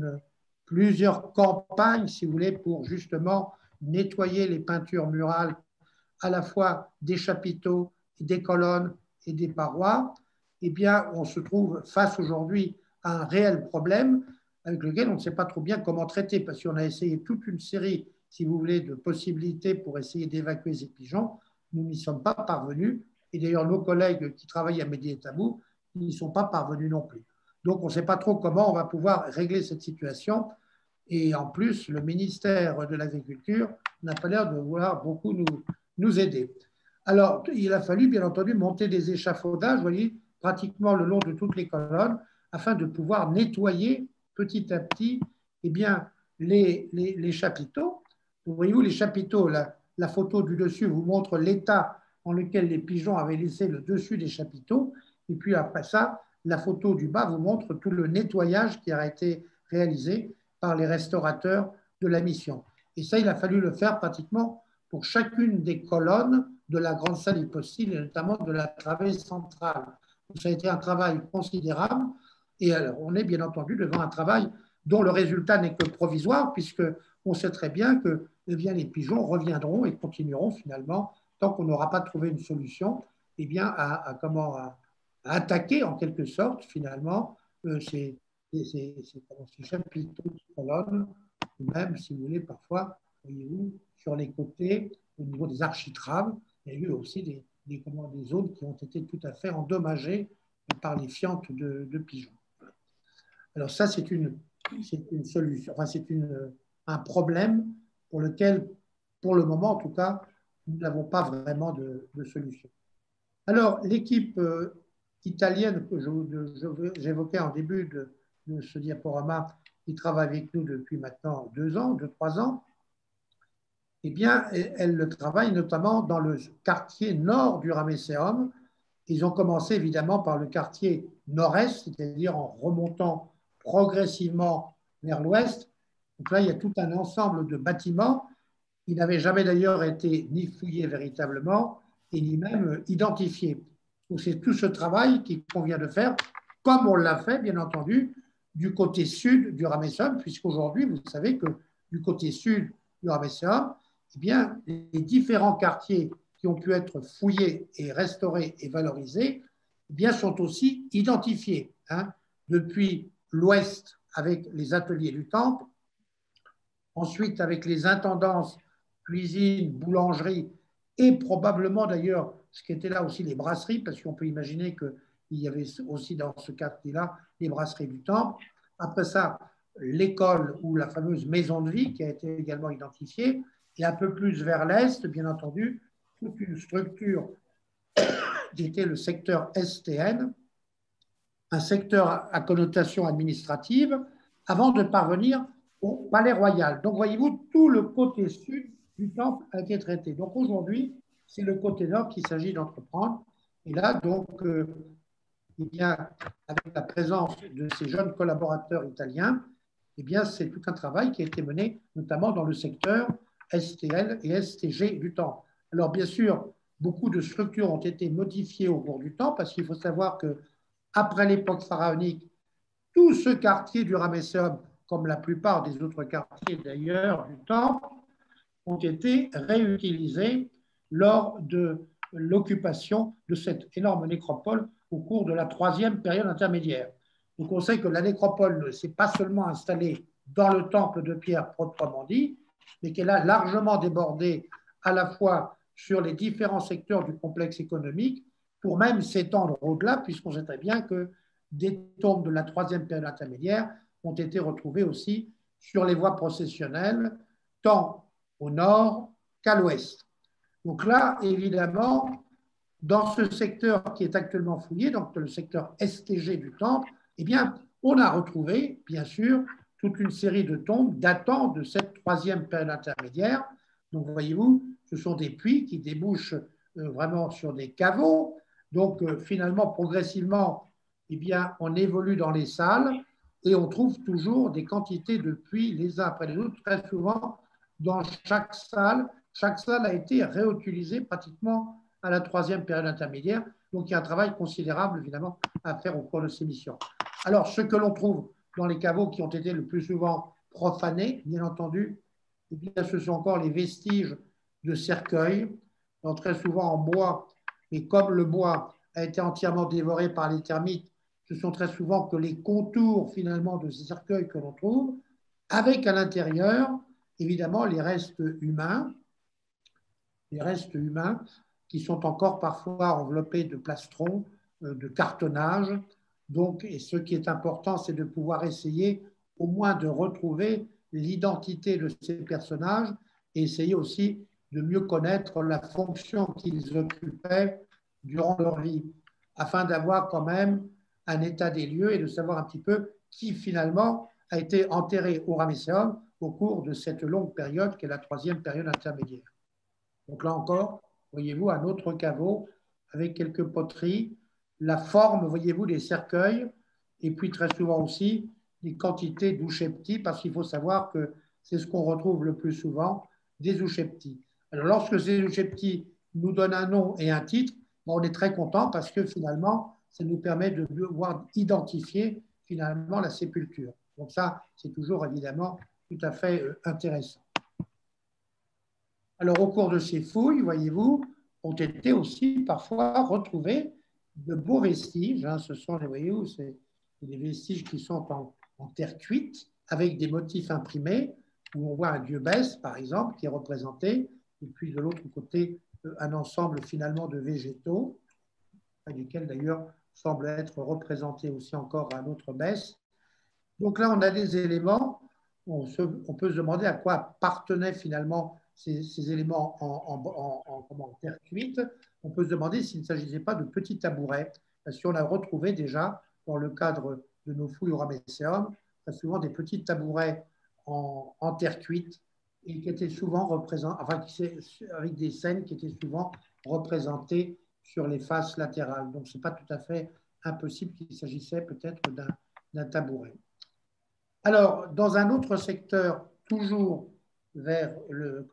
plusieurs campagnes, si vous voulez, pour justement nettoyer les peintures murales à la fois des chapiteaux, des colonnes et des parois, eh bien, on se trouve face aujourd'hui à un réel problème avec lequel on ne sait pas trop bien comment traiter, parce qu'on a essayé toute une série, si vous voulez, de possibilités pour essayer d'évacuer ces pigeons. Nous n'y sommes pas parvenus, et d'ailleurs nos collègues qui travaillent à Mehdi et Tabou n'y sont pas parvenus non plus. Donc on ne sait pas trop comment on va pouvoir régler cette situation, et en plus le ministère de l'Agriculture n'a pas l'air de vouloir beaucoup nous aider. Alors il a fallu bien entendu monter des échafaudages, vous voyez, pratiquement le long de toutes les colonnes, afin de pouvoir nettoyer petit à petit eh bien, les chapiteaux. Voyez-vous, les chapiteaux, la photo du dessus vous montre l'état dans lequel les pigeons avaient laissé le dessus des chapiteaux, et puis après ça, la photo du bas vous montre tout le nettoyage qui a été réalisé par les restaurateurs de la mission. Et ça, il a fallu le faire pratiquement pour chacune des colonnes de la grande salle hypostyle, et notamment de la travée centrale. Donc, ça a été un travail considérable, et alors, on est bien entendu devant un travail dont le résultat n'est que provisoire, puisqu'on sait très bien que eh bien, les pigeons reviendront et continueront finalement, tant qu'on n'aura pas trouvé une solution, eh bien, à attaquer en quelque sorte finalement ces chapiteaux de colonnes, ou même, si vous voulez, parfois, voyez-vous, sur les côtés, au niveau des architraves, il y a eu aussi des zones qui ont été tout à fait endommagées par les fientes de pigeons. Alors ça, c'est une solution, enfin, c'est un problème pour lequel, pour le moment en tout cas, nous n'avons pas vraiment de solution. Alors, l'équipe italienne que j'évoquais en début de ce diaporama, qui travaille avec nous depuis maintenant 2-3 ans, eh bien, elle travaille notamment dans le quartier nord du Ramesséum. Ils ont commencé évidemment par le quartier nord-est, c'est-à-dire en remontant progressivement vers l'ouest. Donc là, il y a tout un ensemble de bâtiments qui n'avaient jamais d'ailleurs été ni fouillés véritablement et ni même identifiés. Donc c'est tout ce travail qu'il convient de faire, comme on l'a fait, bien entendu, du côté sud du Ramesséum, puisqu'aujourd'hui, vous savez que du côté sud du Ramesséum, eh bien, les différents quartiers qui ont pu être fouillés et restaurés et valorisés eh bien, sont aussi identifiés. Depuis l'ouest avec les ateliers du temple, ensuite avec les intendances, cuisine, boulangerie et probablement d'ailleurs ce qui était là aussi les brasseries, parce qu'on peut imaginer qu'il y avait aussi dans ce quartier-là les brasseries du temple. Après ça, l'école ou la fameuse maison de vie qui a été également identifiée, et un peu plus vers l'est, bien entendu, toute une structure qui était le secteur STN, un secteur à connotation administrative, avant de parvenir au Palais Royal. Donc, voyez-vous, tout le côté sud du temple a été traité. Donc, aujourd'hui, c'est le côté nord qu'il s'agit d'entreprendre. Et là, donc, eh bien, avec la présence de ces jeunes collaborateurs italiens, eh bien, c'est tout un travail qui a été mené, notamment dans le secteur STL et STG du temple. Alors, bien sûr, beaucoup de structures ont été modifiées au cours du temps, parce qu'il faut savoir qu'après l'époque pharaonique, tout ce quartier du Ramesséum, comme la plupart des autres quartiers d'ailleurs du temple, ont été réutilisés lors de l'occupation de cette énorme nécropole au cours de la 3e période intermédiaire. Donc on sait que la nécropole ne s'est pas seulement installée dans le temple de pierre proprement dit, mais qu'elle a largement débordé à la fois sur les différents secteurs du complexe économique, pour même s'étendre au-delà, puisqu'on sait très bien que des tombes de la troisième période intermédiaire ont été retrouvées aussi sur les voies processionnelles, tant au nord qu'à l'ouest. Donc là, évidemment, dans ce secteur qui est actuellement fouillé, donc le secteur STG du temple, eh bien, on a retrouvé, bien sûr, toute une série de tombes datant de cette troisième période intermédiaire. Donc, voyez-vous, ce sont des puits qui débouchent vraiment sur des caveaux. Donc, finalement, progressivement, eh bien, on évolue dans les salles et on trouve toujours des quantités de puits les uns après les autres. Très souvent, dans chaque salle a été réutilisée pratiquement à la troisième période intermédiaire. Donc, il y a un travail considérable, évidemment, à faire au cours de ces missions. Alors, ce que l'on trouve dans les caveaux qui ont été le plus souvent profanés, bien entendu, eh bien, ce sont encore les vestiges de cercueils, donc très souvent en bois, et comme le bois a été entièrement dévoré par les termites, ce sont très souvent que les contours finalement de ces cercueils que l'on trouve, avec à l'intérieur, évidemment, les restes humains qui sont encore parfois enveloppés de plastrons, de cartonnage. Donc, et ce qui est important, c'est de pouvoir essayer au moins de retrouver l'identité de ces personnages et essayer aussi de mieux connaître la fonction qu'ils occupaient durant leur vie, afin d'avoir quand même un état des lieux et de savoir un petit peu qui finalement a été enterré au Ramesséum au cours de cette longue période qui est la troisième période intermédiaire. Donc là encore, voyez-vous, un autre caveau avec quelques poteries, la forme, voyez-vous, des cercueils, et puis très souvent aussi des quantités d'oucheptis, parce qu'il faut savoir que c'est ce qu'on retrouve le plus souvent, des oucheptis. Alors lorsque ces oucheptis nous donnent un nom et un titre, on est très content parce que finalement, ça nous permet de pouvoir identifier finalement la sépulture. Donc ça, c'est toujours évidemment tout à fait intéressant. Alors au cours de ces fouilles, voyez-vous, ont été aussi parfois retrouvés de beaux vestiges. Ce sont, voyez-vous, c'est des vestiges qui sont en terre cuite avec des motifs imprimés où on voit un dieu Bès, par exemple, qui est représenté, et puis de l'autre côté, un ensemble finalement de végétaux, lesquels d'ailleurs semblent être représentés aussi encore un autre Bès. Donc là, on a des éléments, on peut se demander à quoi appartenaient finalement ces éléments en terre cuite. On peut se demander s'il ne s'agissait pas de petits tabourets, parce qu'on a retrouvé déjà, dans le cadre de nos fouilles au Ramesséum, souvent des petits tabourets en terre cuite et qui étaient souvent représentés, avec des scènes qui étaient souvent représentées sur les faces latérales. Donc, ce n'est pas tout à fait impossible qu'il s'agissait peut-être d'un tabouret. Alors, dans un autre secteur, toujours vers le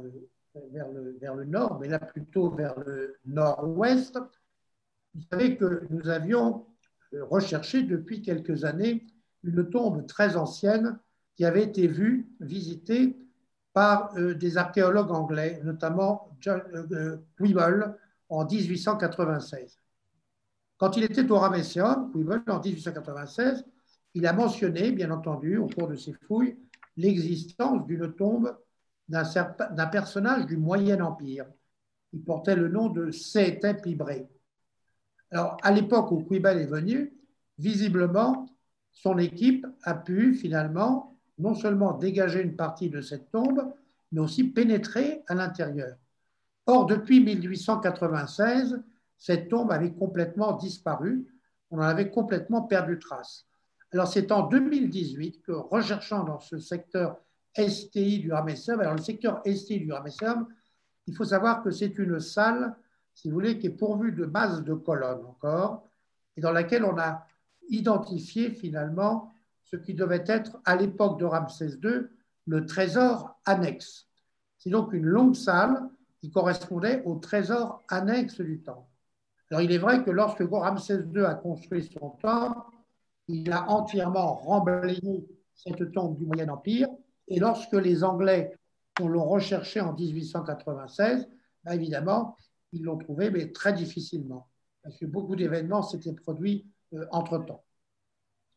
nord, mais là plutôt vers le nord-ouest, vous savez que nous avions recherché depuis quelques années une tombe très ancienne qui avait été visitée par des archéologues anglais, notamment John Quibble en 1896. Quand il était au Ramesséum, Quibble, en 1896, il a mentionné, bien entendu, au cours de ses fouilles, l'existence d'une tombe d'un personnage du Moyen Empire. Il portait le nom de Sétep Ibré. Alors, à l'époque où Quibble est venu, visiblement, son équipe a pu finalement non seulement dégager une partie de cette tombe, mais aussi pénétrer à l'intérieur. Or, depuis 1896, cette tombe avait complètement disparu, on en avait complètement perdu trace. Alors, c'est en 2018 que, recherchant dans ce secteur STI du Ramesséum, alors le secteur STI du Ramesséum, il faut savoir que c'est une salle, si vous voulez, qui est pourvue de bases de colonnes encore, et dans laquelle on a identifié finalement ce qui devait être, à l'époque de Ramsès II, le trésor annexe. C'est donc une longue salle qui correspondait au trésor annexe du temple. Alors, il est vrai que lorsque Ramsès II a construit son temple, il a entièrement remblayé cette tombe du Moyen Empire, et lorsque les Anglais l'ont recherché en 1896, évidemment, ils l'ont trouvé, mais très difficilement, parce que beaucoup d'événements s'étaient produits entre-temps.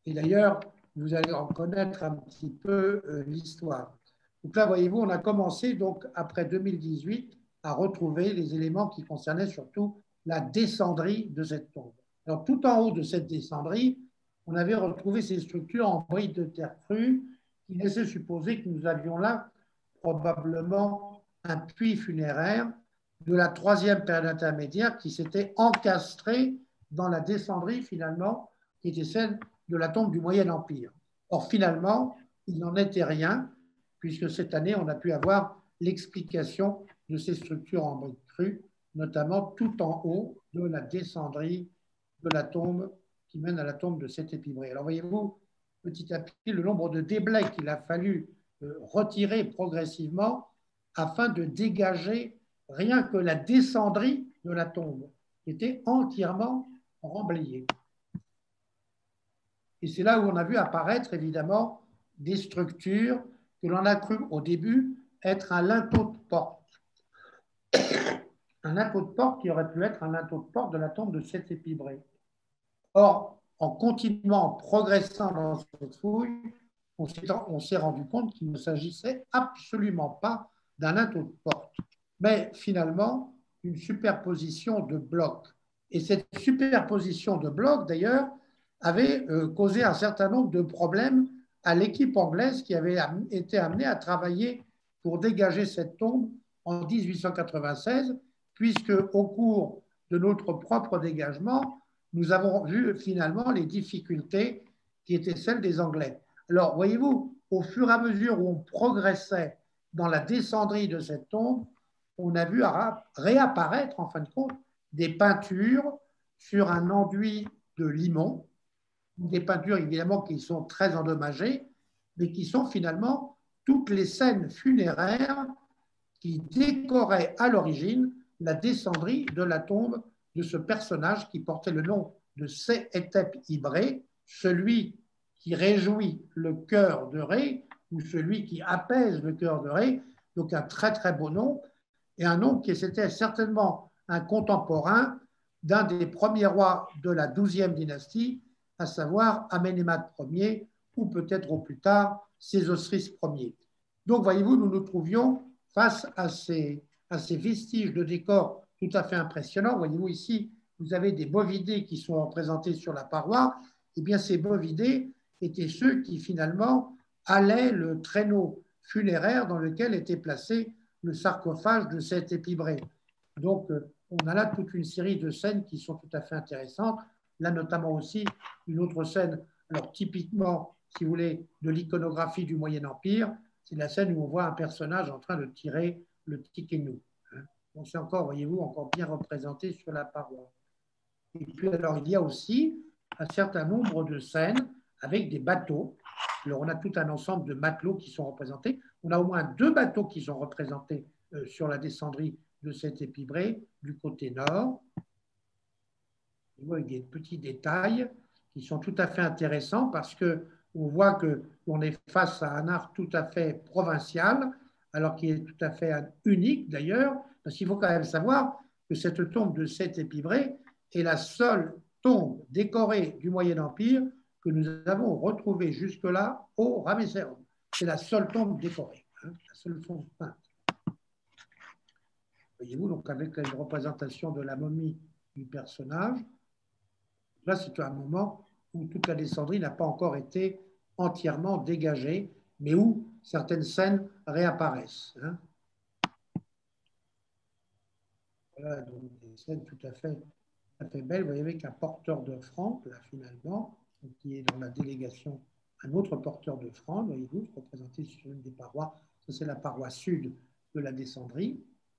Et d'ailleurs, vous allez en connaître un petit peu l'histoire. Donc là, voyez-vous, on a commencé, donc, après 2018, à retrouver les éléments qui concernaient surtout la descendrie de cette tombe. Alors, tout en haut de cette descendrie, on avait retrouvé ces structures en briques de terre crue qui laissaient supposer que nous avions là probablement un puits funéraire de la troisième période intermédiaire qui s'était encastré dans la descendrie, finalement, qui était celle de la tombe du Moyen Empire. Or, finalement, il n'en était rien, puisque cette année, on a pu avoir l'explication de ces structures en briques crues, notamment tout en haut de la descendrie de la tombe qui mène à la tombe de cet épibré. Alors, voyez-vous, petit à petit, le nombre de déblais qu'il a fallu retirer progressivement afin de dégager rien que la descendrie de la tombe, qui était entièrement remblayée. Et c'est là où on a vu apparaître, évidemment, des structures que l'on a cru au début être un linteau de porte. Un linteau de porte qui aurait pu être un linteau de porte de la tombe de cet épibré. Or, en continuant, en progressant dans cette fouille, on s'est rendu compte qu'il ne s'agissait absolument pas d'un linteau de porte, mais finalement une superposition de blocs. Et cette superposition de blocs, d'ailleurs, avait causé un certain nombre de problèmes à l'équipe anglaise qui avait été amenée à travailler pour dégager cette tombe en 1896, puisque au cours de notre propre dégagement, nous avons vu finalement les difficultés qui étaient celles des Anglais. Alors, voyez-vous, au fur et à mesure où on progressait dans la descendrie de cette tombe, on a vu réapparaître, en fin de compte, des peintures sur un enduit de limon, des peintures évidemment qui sont très endommagées, mais qui sont finalement toutes les scènes funéraires qui décoraient à l'origine la descendrie de la tombe de ce personnage qui portait le nom de Sehetep Ibré, celui qui réjouit le cœur de Ré, ou celui qui apaise le cœur de Ré, donc un très très beau nom, et un nom qui était certainement un contemporain d'un des premiers rois de la 12e dynastie, à savoir Amenemhat Ier, ou peut-être au plus tard Sésostris Ier. Donc voyez-vous, nous nous trouvions face à ces vestiges de décor tout à fait impressionnants. Voyez-vous ici, vous avez des bovidés qui sont représentés sur la paroi. Eh bien, ces bovidés étaient ceux qui finalement allaient le traîneau funéraire dans lequel était placé le sarcophage de cet épibré. Donc, on a là toute une série de scènes qui sont tout à fait intéressantes. Là, notamment aussi, une autre scène, alors typiquement, si vous voulez, de l'iconographie du Moyen Empire, c'est la scène où on voit un personnage en train de tirer le Tikénou. Donc, c'est encore, voyez-vous, encore bien représenté sur la paroi. Et puis, alors, il y a aussi un certain nombre de scènes avec des bateaux. Alors, on a tout un ensemble de matelots qui sont représentés. On a au moins 2 bateaux qui sont représentés sur la descendrie de cet épibré du côté nord. Avec des petits détails qui sont tout à fait intéressants parce qu'on voit qu'on est face à un art tout à fait provincial, alors qu'il est tout à fait unique d'ailleurs, parce qu'il faut quand même savoir que cette tombe de cet épibré est la seule tombe décorée du Moyen Empire que nous avons retrouvée jusque-là au Ramesséum. C'est la seule tombe décorée, la seule tombe peinte. Voyez-vous, donc avec la représentation de la momie du personnage, là c'est un moment où toute la descendrie n'a pas encore été entièrement dégagée, mais où certaines scènes réapparaissent. Voilà, donc des scènes tout à fait belles. Vous voyez avec un porteur d'offrande, là finalement, qui est dans la délégation, un autre porteur d'offrande, voyez-vous, représenté sur une des parois. Ça, c'est la paroi sud de la descendrie.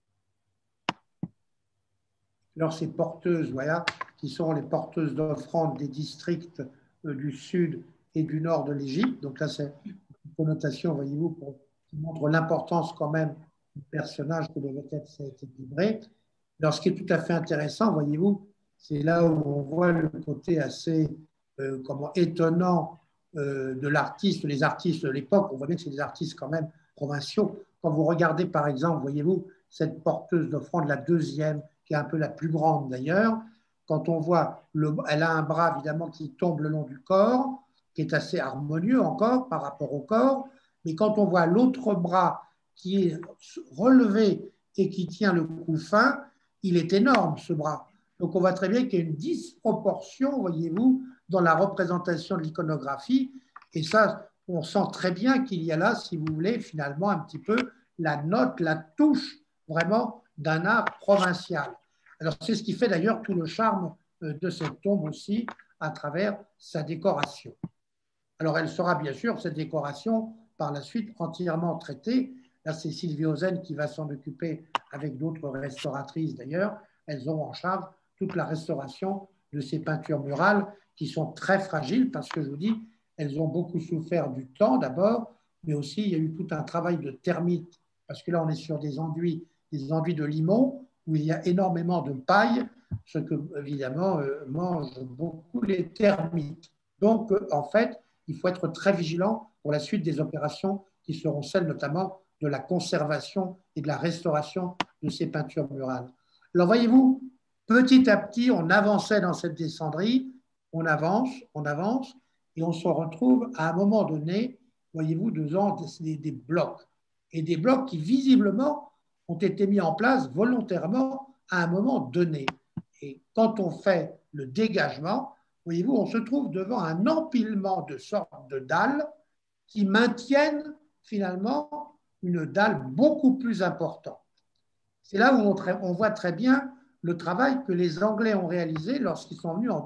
Alors, ces porteuses, voilà, qui sont les porteuses d'offrande des districts du sud et du nord de l'Égypte. Donc là, c'est une connotation, voyez-vous, qui montre l'importance quand même du personnage que devait être cet épibré. Alors, ce qui est tout à fait intéressant, voyez-vous, c'est là où on voit le côté assez étonnant de l'artiste, les artistes de l'époque. On voit bien que c'est des artistes quand même provinciaux. Quand vous regardez, par exemple, voyez-vous, cette porteuse d'offrande, la deuxième, qui est un peu la plus grande d'ailleurs, quand on voit, elle a un bras évidemment qui tombe le long du corps, qui est assez harmonieux encore par rapport au corps, mais quand on voit l'autre bras qui est relevé et qui tient le cou fin, il est énorme ce bras. Donc on voit très bien qu'il y a une disproportion, voyez-vous, dans la représentation de l'iconographie, et ça, on sent très bien qu'il y a là, si vous voulez, finalement un petit peu la note, la touche vraiment d'un art provincial. Alors c'est ce qui fait d'ailleurs tout le charme de cette tombe aussi à travers sa décoration. Alors elle sera bien sûr, cette décoration, par la suite entièrement traitée. Là c'est Sylvie Ozen qui va s'en occuper avec d'autres restauratrices d'ailleurs. Elles ont en charge toute la restauration de ces peintures murales qui sont très fragiles parce que je vous dis, elles ont beaucoup souffert du temps d'abord, mais aussi il y a eu tout un travail de termites parce que là on est sur des enduits de limon où il y a énormément de paille, ce que évidemment mangent beaucoup les termites. Donc en fait, il faut être très vigilant pour la suite des opérations qui seront celles notamment de la conservation et de la restauration de ces peintures murales. Alors voyez-vous, petit à petit, on avançait dans cette descendrie, on avance, et on se retrouve à un moment donné, voyez-vous, devant des blocs. Et des blocs qui visiblement ont été mis en place volontairement à un moment donné. Et quand on fait le dégagement, voyez-vous, on se trouve devant un empilement de sortes de dalles qui maintiennent finalement une dalle beaucoup plus importante. C'est là où on voit très bien le travail que les Anglais ont réalisé lorsqu'ils sont venus en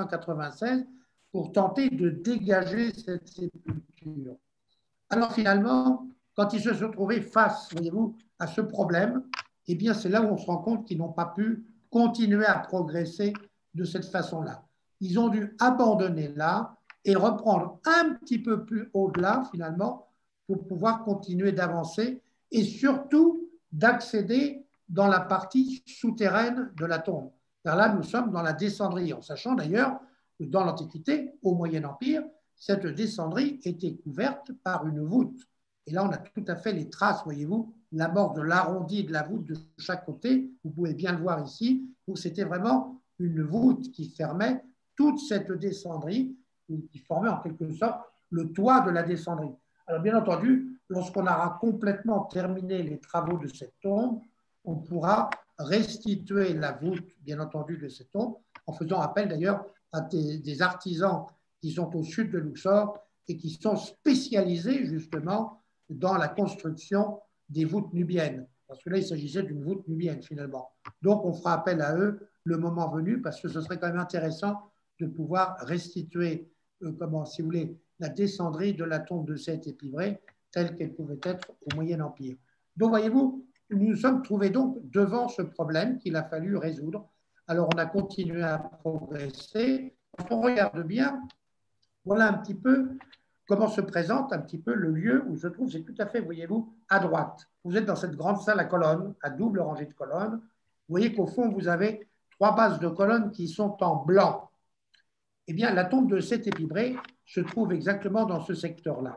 1896 pour tenter de dégager cette sépulture. Alors finalement, quand ils se sont trouvés face, voyez-vous, à ce problème, eh bien c'est là où on se rend compte qu'ils n'ont pas pu continuer à progresser de cette façon-là. Ils ont dû abandonner là et reprendre un petit peu plus au-delà, finalement, pour pouvoir continuer d'avancer et surtout d'accéder dans la partie souterraine de la tombe. Car là, nous sommes dans la descendrie, en sachant d'ailleurs que dans l'Antiquité, au Moyen Empire, cette descendrie était couverte par une voûte. Et là, on a tout à fait les traces, voyez-vous, la mort de l'arrondi de la voûte de chaque côté. Vous pouvez bien le voir ici, où c'était vraiment une voûte qui fermait toute cette descendrie, qui formait en quelque sorte le toit de la descendrie. Alors bien entendu, lorsqu'on aura complètement terminé les travaux de cette tombe, on pourra restituer la voûte, bien entendu, de cette tombe, en faisant appel d'ailleurs à des artisans qui sont au sud de Luxor et qui sont spécialisés justement dans la construction des voûtes nubiennes. Parce que là, il s'agissait d'une voûte nubienne finalement. Donc, on fera appel à eux le moment venu, parce que ce serait quand même intéressant de pouvoir restituer, si vous voulez, la descendrie de la tombe de Seth et Pivré telle qu'elle pouvait être au Moyen Empire. Donc, voyez-vous, nous nous sommes trouvés donc devant ce problème qu'il a fallu résoudre. Alors, on a continué à progresser. Quand on regarde bien, voilà un petit peu comment se présente un petit peu le lieu où se trouve, c'est tout à fait, voyez-vous, à droite. Vous êtes dans cette grande salle à colonnes, à double rangée de colonnes. Vous voyez qu'au fond, vous avez 3 bases de colonnes qui sont en blanc. Eh bien, la tombe de Seth et Pivré se trouve exactement dans ce secteur-là.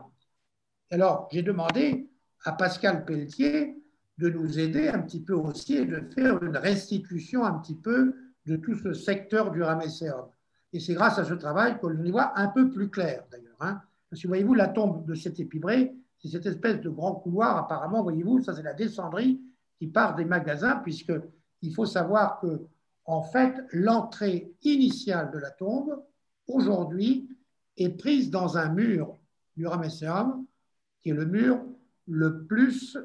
Alors, j'ai demandé à Pascal Pelletier de nous aider un petit peu aussi et de faire une restitution un petit peu de tout ce secteur du Ramesséum. Et c'est grâce à ce travail qu'on y voit un peu plus clair, d'ailleurs. Parce que, voyez-vous, la tombe de Seth et Pivré, c'est cette espèce de grand couloir, apparemment, voyez-vous, ça c'est la descendrie qui part des magasins, puisqu'il faut savoir que, en fait, l'entrée initiale de la tombe, aujourd'hui, est prise dans un mur du Ramesséum, qui est le mur le plus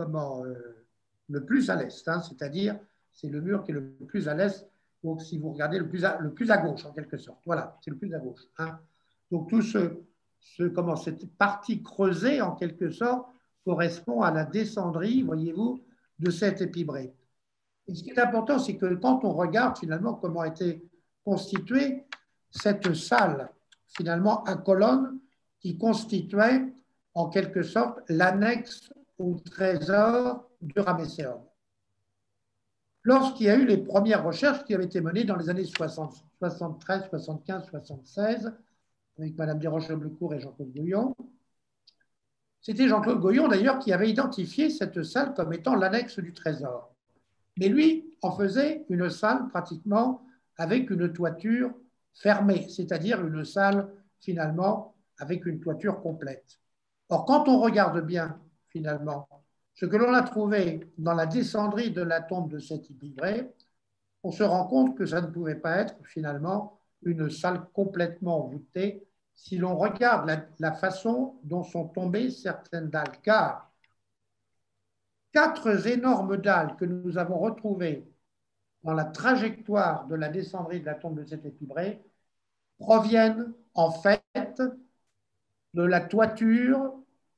à l'est, c'est-à-dire c'est le mur qui est le plus à l'est, donc si vous regardez le plus à gauche en quelque sorte, voilà, c'est le plus à gauche. Donc tout cette partie creusée en quelque sorte correspond à la descendrie, voyez-vous, de Seth et Pivré. Et ce qui est important, c'est que quand on regarde finalement comment a été constituée cette salle, finalement à colonnes, qui constituait en quelque sorte l'annexe au trésor du Ramesséum. Lorsqu'il y a eu les premières recherches qui avaient été menées dans les années 73, 75, 76, avec Mme Desroches-Leblecourt et Jean-Claude Gouillon, c'était Jean-Claude Gouillon d'ailleurs qui avait identifié cette salle comme étant l'annexe du trésor. Mais lui en faisait une salle pratiquement avec une toiture fermée, c'est-à-dire une salle finalement avec une toiture complète. Or, quand on regarde bien, finalement, ce que l'on a trouvé dans la descendrie de la tombe de cet épigré, on se rend compte que ça ne pouvait pas être finalement une salle complètement voûtée si l'on regarde la façon dont sont tombées certaines dalles. Car 4 énormes dalles que nous avons retrouvées dans la trajectoire de la descendrie de la tombe de cet épigré proviennent en fait de la toiture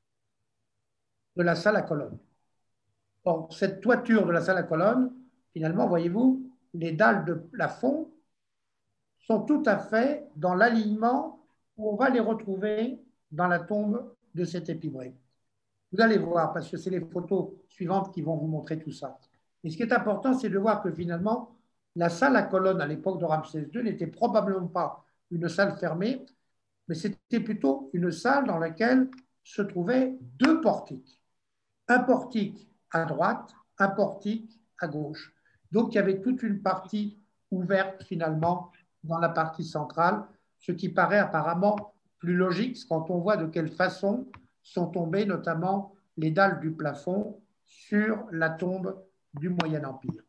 de la salle à colonnes. Or, cette toiture de la salle à colonnes, finalement, voyez-vous, les dalles de plafond sont tout à fait dans l'alignement où on va les retrouver dans la tombe de cet épigré. Vous allez voir, parce que c'est les photos suivantes qui vont vous montrer tout ça. Et ce qui est important, c'est de voir que finalement, la salle à colonnes à l'époque de Ramsès II n'était probablement pas une salle fermée, mais c'était plutôt une salle dans laquelle se trouvaient 2 portiques. Un portique à droite, un portique à gauche. Donc, il y avait toute une partie ouverte finalement dans la partie centrale, ce qui paraît apparemment plus logique quand on voit de quelle façon sont tombées notamment les dalles du plafond sur la tombe du Moyen Empire.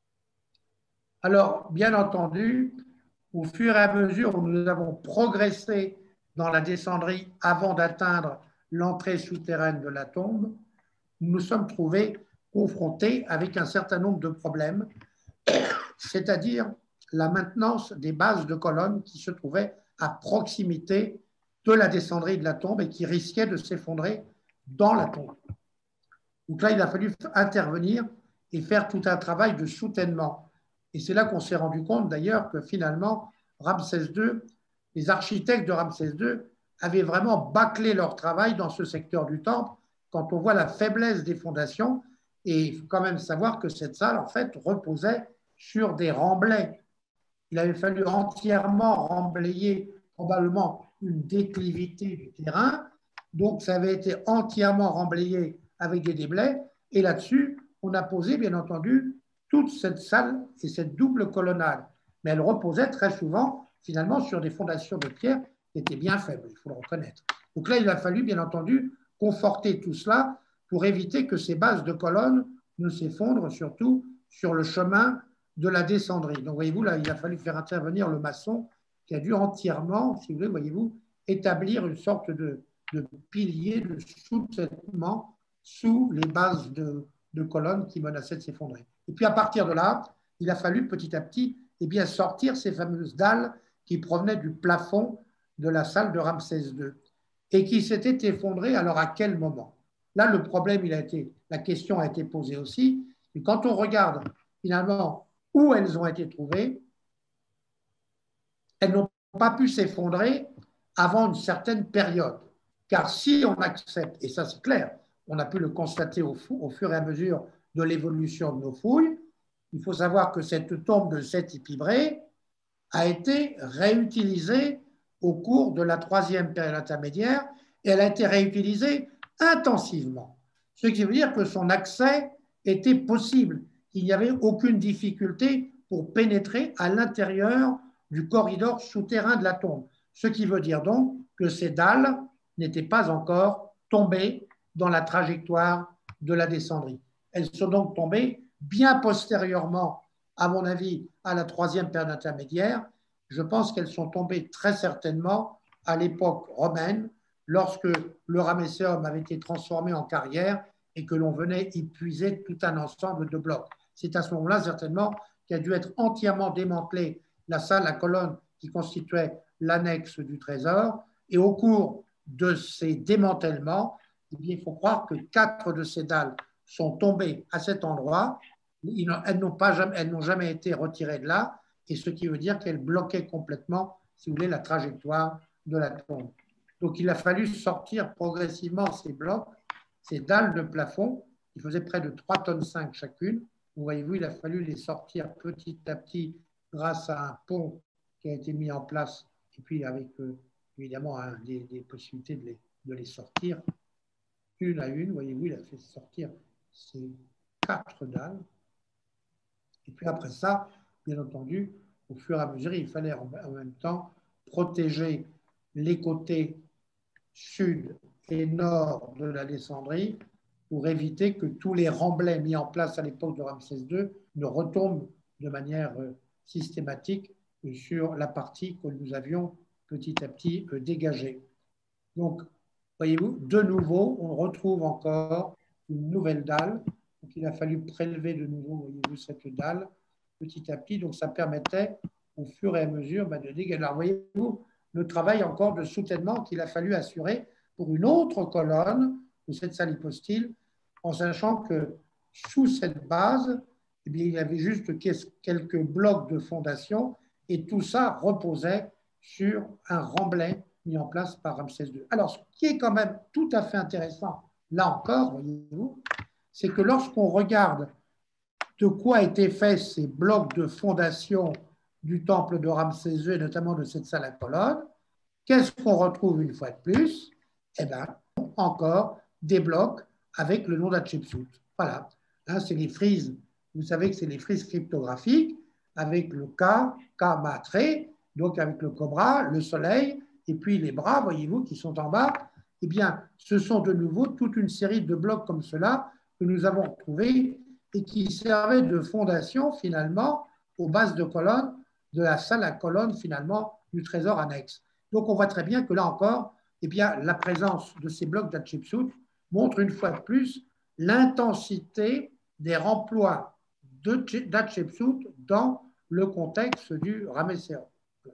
Alors, bien entendu, au fur et à mesure où nous avons progressé dans la descendrie avant d'atteindre l'entrée souterraine de la tombe, nous nous sommes trouvés confrontés avec un certain nombre de problèmes, c'est-à-dire la maintenance des bases de colonnes qui se trouvaient à proximité de la descendrie de la tombe et qui risquaient de s'effondrer dans la tombe. Donc là, il a fallu intervenir et faire tout un travail de soutènement. Et c'est là qu'on s'est rendu compte d'ailleurs que finalement, Ramsès II, les architectes de Ramsès II avaient vraiment bâclé leur travail dans ce secteur du temple quand on voit la faiblesse des fondations. Et il faut quand même savoir que cette salle, en fait, reposait sur des remblais. Il avait fallu entièrement remblayer probablement une déclivité du terrain. Donc, ça avait été entièrement remblayé avec des déblais. Et là-dessus, on a posé, bien entendu, toute cette salle et cette double colonnade. Mais elle reposait très souvent, finalement, sur des fondations de pierre qui étaient bien faibles, il faut le reconnaître. Donc là, il a fallu, bien entendu, conforter tout cela pour éviter que ces bases de colonnes ne s'effondrent, surtout sur le chemin de la descendrie. Donc, voyez-vous, là, il a fallu faire intervenir le maçon qui a dû entièrement, si vous voulez, voyez-vous, établir une sorte de pilier, de soutènement sous les bases de colonnes qui menaçaient de s'effondrer. Et puis, à partir de là, il a fallu petit à petit sortir ces fameuses dalles qui provenaient du plafond de la salle de Ramsès II et qui s'étaient effondrées. Alors, à quel moment? Là, le problème, la question a été posée aussi. Et quand on regarde, finalement, où elles ont été trouvées, elles n'ont pas pu s'effondrer avant une certaine période. Car si on accepte, et ça c'est clair, on a pu le constater au fur et à mesure de l'évolution de nos fouilles, il faut savoir que cette tombe de cet épigré a été réutilisée au cours de la 3e période intermédiaire et elle a été réutilisée intensivement. Ce qui veut dire que son accès était possible. Il n'y avait aucune difficulté pour pénétrer à l'intérieur du corridor souterrain de la tombe. Ce qui veut dire donc que ces dalles n'étaient pas encore tombées dans la trajectoire de la descendrie. Elles sont donc tombées bien postérieurement, à mon avis, à la 3e période intermédiaire. Je pense qu'elles sont tombées très certainement à l'époque romaine, lorsque le ramesséum avait été transformé en carrière et que l'on venait y puiser tout un ensemble de blocs. C'est à ce moment-là, certainement, qu'a dû être entièrement démantelée la salle à colonnes qui constituait l'annexe du trésor. Et au cours de ces démantèlements, il faut croire que 4 de ces dalles sont tombées à cet endroit. Elles n'ont jamais été retirées de là, et ce qui veut dire qu'elles bloquaient complètement, si vous voulez, la trajectoire de la tombe. Donc, il a fallu sortir progressivement ces blocs, ces dalles de plafond, qui faisaient près de 3,5 tonnes chacune. Vous voyez-vous, il a fallu les sortir petit à petit grâce à un pont qui a été mis en place, et puis avec évidemment des possibilités de les sortir une à une. Voyez-vous, il a fait sortir ces 4 dalles. Et puis après ça, bien entendu, au fur et à mesure, il fallait en même temps protéger les côtés sud et nord de la descendrie pour éviter que tous les remblais mis en place à l'époque de Ramsès II ne retombent de manière systématique sur la partie que nous avions petit à petit dégagée. Donc, voyez-vous, de nouveau, on retrouve encore une nouvelle dalle. Donc, il a fallu prélever de nouveau, voyez-vous, cette dalle petit à petit. Donc, ça permettait au fur et à mesure de dégager. Alors, voyez-vous, le travail encore de soutènement qu'il a fallu assurer pour une autre colonne de cette salle hypostyle, en sachant que sous cette base, eh bien, il y avait juste quelques blocs de fondation et tout ça reposait sur un remblai mis en place par Ramsès II. Alors, ce qui est quand même tout à fait intéressant, là encore, voyez-vous, c'est que lorsqu'on regarde de quoi étaient faits ces blocs de fondation du temple de Ramsès II, et notamment de cette salle à colonnes, qu'est-ce qu'on retrouve une fois de plus? Eh bien, encore des blocs avec le nom d'Hatshepsut. Voilà. Hein, c'est les frises. Vous savez que c'est les frises cryptographiques avec le K matré, donc avec le cobra, le soleil, et puis les bras, voyez-vous, qui sont en bas. Eh bien, ce sont de nouveau toute une série de blocs comme cela que nous avons retrouvés et qui servaient de fondation, finalement, aux bases de colonnes de la salle à colonnes, finalement, du trésor annexe. Donc, on voit très bien que là encore, eh bien, la présence de ces blocs d'Hatshepsut montre une fois de plus l'intensité des remplois d'Hatshepsut dans le contexte du Ramesséum.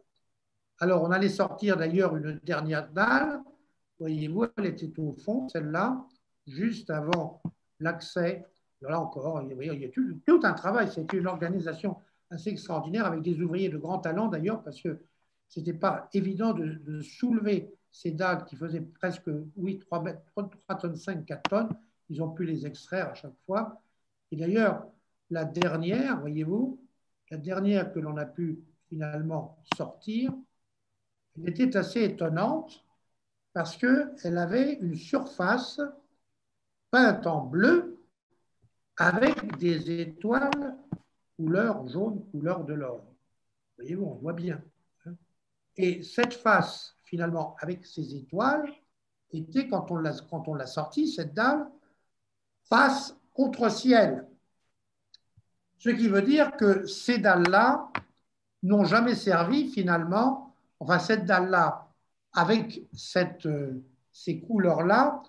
Alors, on allait sortir d'ailleurs une dernière dalle. Voyez-vous, elle était au fond, celle-là, juste avant l'accès. Là encore, il y a tout un travail. C'était une organisation assez extraordinaire avec des ouvriers de grand talent d'ailleurs, parce que ce n'était pas évident de soulever ces dalles qui faisaient presque, oui, 3 tonnes 5, 4 tonnes. Ils ont pu les extraire à chaque fois. Et d'ailleurs, la dernière, voyez-vous, la dernière que l'on a pu finalement sortir, elle était assez étonnante parce qu'elle avait une surface peinte en bleu avec des étoiles couleur jaune, couleur de l'or. Voyez-vous, on voit bien. Et cette face, finalement, avec ces étoiles, était, quand on l'a sortie, cette dalle, face contre ciel. Ce qui veut dire que ces dalles-là n'ont jamais servi, finalement, enfin, cette dalle-là, avec ces couleurs-là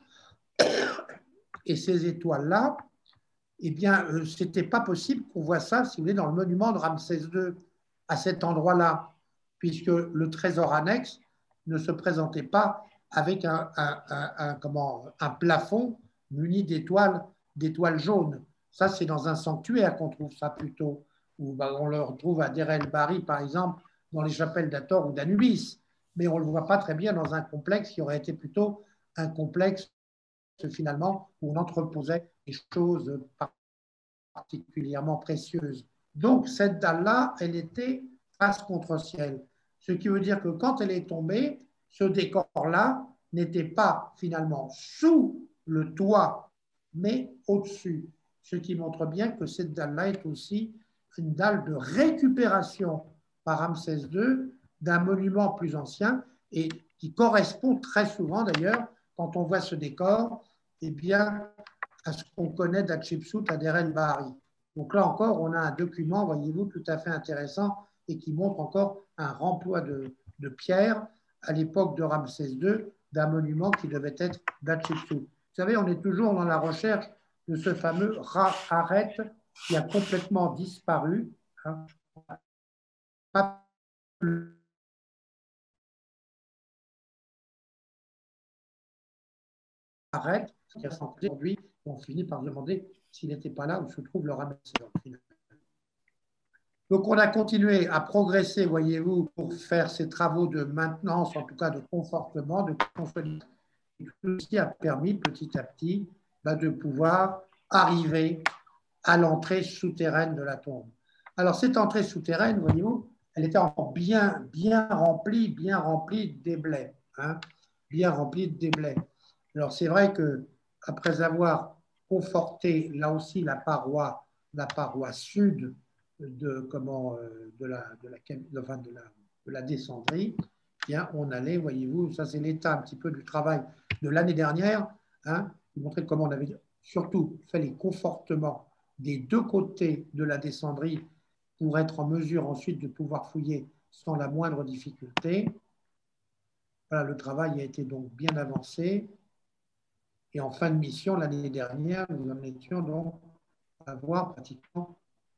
et ces étoiles-là, eh bien, ce n'était pas possible qu'on voit ça, si vous voulez, dans le monument de Ramsès II, à cet endroit-là, puisque le trésor annexe ne se présentait pas avec un plafond muni d'étoiles jaunes. Ça, c'est dans un sanctuaire qu'on trouve ça plutôt, où on le retrouve à Deir el-Bahri, par exemple, dans les chapelles d'Hathor ou d'Anubis, mais on ne le voit pas très bien dans un complexe qui aurait été plutôt un complexe, finalement, où on entreposait des choses particulièrement précieuses. Donc, cette dalle-là, elle était face contre ciel. Ce qui veut dire que quand elle est tombée, ce décor-là n'était pas finalement sous le toit, mais au-dessus. Ce qui montre bien que cette dalle-là est aussi une dalle de récupération par Ramsès II d'un monument plus ancien et qui correspond très souvent d'ailleurs, quand on voit ce décor, eh bien, à ce qu'on connaît d'Hatshepsut à Deir el-Bahri. Donc là encore, on a un document, voyez-vous, tout à fait intéressant et qui montre encore un remploi de pierre à l'époque de Ramsès II d'un monument qui devait être d'Hatshepsut. Vous savez, on est toujours dans la recherche de ce fameux Ra-Haret qui a complètement disparu. Hein. Arrête, qui a senti aujourd'hui, on finit par demander s'il n'était pas là où se trouve le Ramesséum. Donc, on a continué à progresser, voyez-vous, pour faire ces travaux de maintenance, en tout cas de confortement, de consolidation. Et tout ceci a permis petit à petit de pouvoir arriver à l'entrée souterraine de la tombe. Alors, cette entrée souterraine, voyez-vous, elle était encore bien remplie de déblais. Hein, bien remplie de déblais. Alors, c'est vrai qu'après avoir conforté, là aussi, la paroi sud de la descendrie, bien, on allait, voyez-vous, ça c'est l'état un petit peu du travail de l'année dernière, hein, vous montrer comment on avait surtout fait les confortements des deux côtés de la descendrie pour être en mesure ensuite de pouvoir fouiller sans la moindre difficulté. Voilà, le travail a été donc bien avancé. Et en fin de mission, l'année dernière, nous en étions donc à avoir pratiquement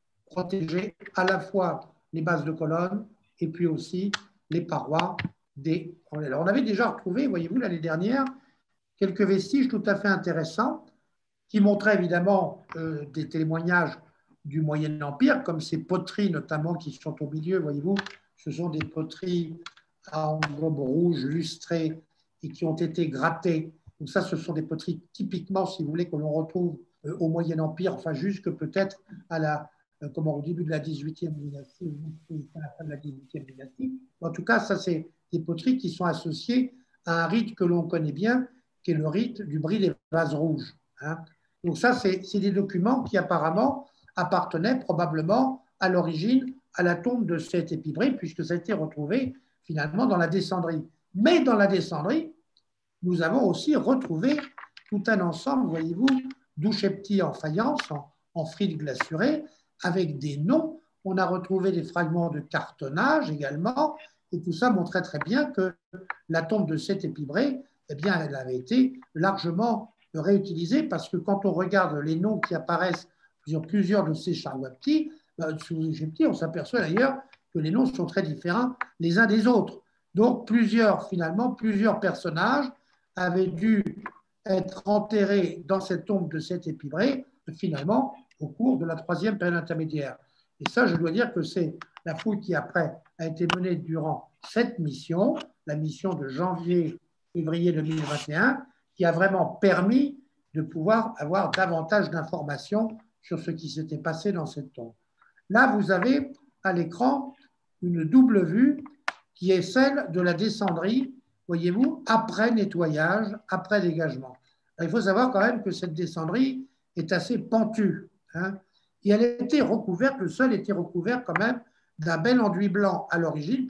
protégé à la fois les bases de colonnes et puis aussi les parois des... Alors, on avait déjà retrouvé, voyez-vous, l'année dernière, quelques vestiges tout à fait intéressants qui montraient évidemment des témoignages du Moyen Empire, comme ces poteries notamment qui sont au milieu, voyez-vous, ce sont des poteries à engobe rouge lustrées et qui ont été grattées. Donc ça, ce sont des poteries typiquement, si vous voulez, que l'on retrouve au Moyen Empire, enfin jusque peut-être à la, au début de la 18e dynastie, ou à la fin de la 18e dynastie. En tout cas, ça, c'est des poteries qui sont associées à un rite que l'on connaît bien, qui est le rite du bris des vases rouges. Hein. Donc ça, c'est des documents qui apparemment appartenaient probablement à l'origine à la tombe de cet Épibré, puisque ça a été retrouvé finalement dans la descendrie. Mais dans la descendrie, nous avons aussi retrouvé tout un ensemble, voyez-vous, d'oucheptis en faïence, en frites glacurées, avec des noms. On a retrouvé des fragments de cartonnage également, et tout ça montrait très bien que la tombe de cet Épibré, eh bien, elle avait été largement réutilisée, parce que quand on regarde les noms qui apparaissent sur plusieurs de ces charwaptis, sous Égyptiens, on s'aperçoit d'ailleurs que les noms sont très différents les uns des autres. Donc, finalement, plusieurs personnages avaient dû être enterrés dans cette tombe de cet Épibré, finalement, au cours de la 3e période intermédiaire. Et ça, je dois dire que c'est la fouille qui, après, a été menée durant cette mission, la mission de janvier-février 2021, qui a vraiment permis de pouvoir avoir davantage d'informations sur ce qui s'était passé dans cette tombe. Là, vous avez à l'écran une double vue qui est celle de la descendrie, voyez-vous, après nettoyage, après dégagement. Alors, il faut savoir quand même que cette descendrie est assez pentue, hein, et elle était recouverte, le sol était recouvert quand même d'un bel enduit blanc à l'origine,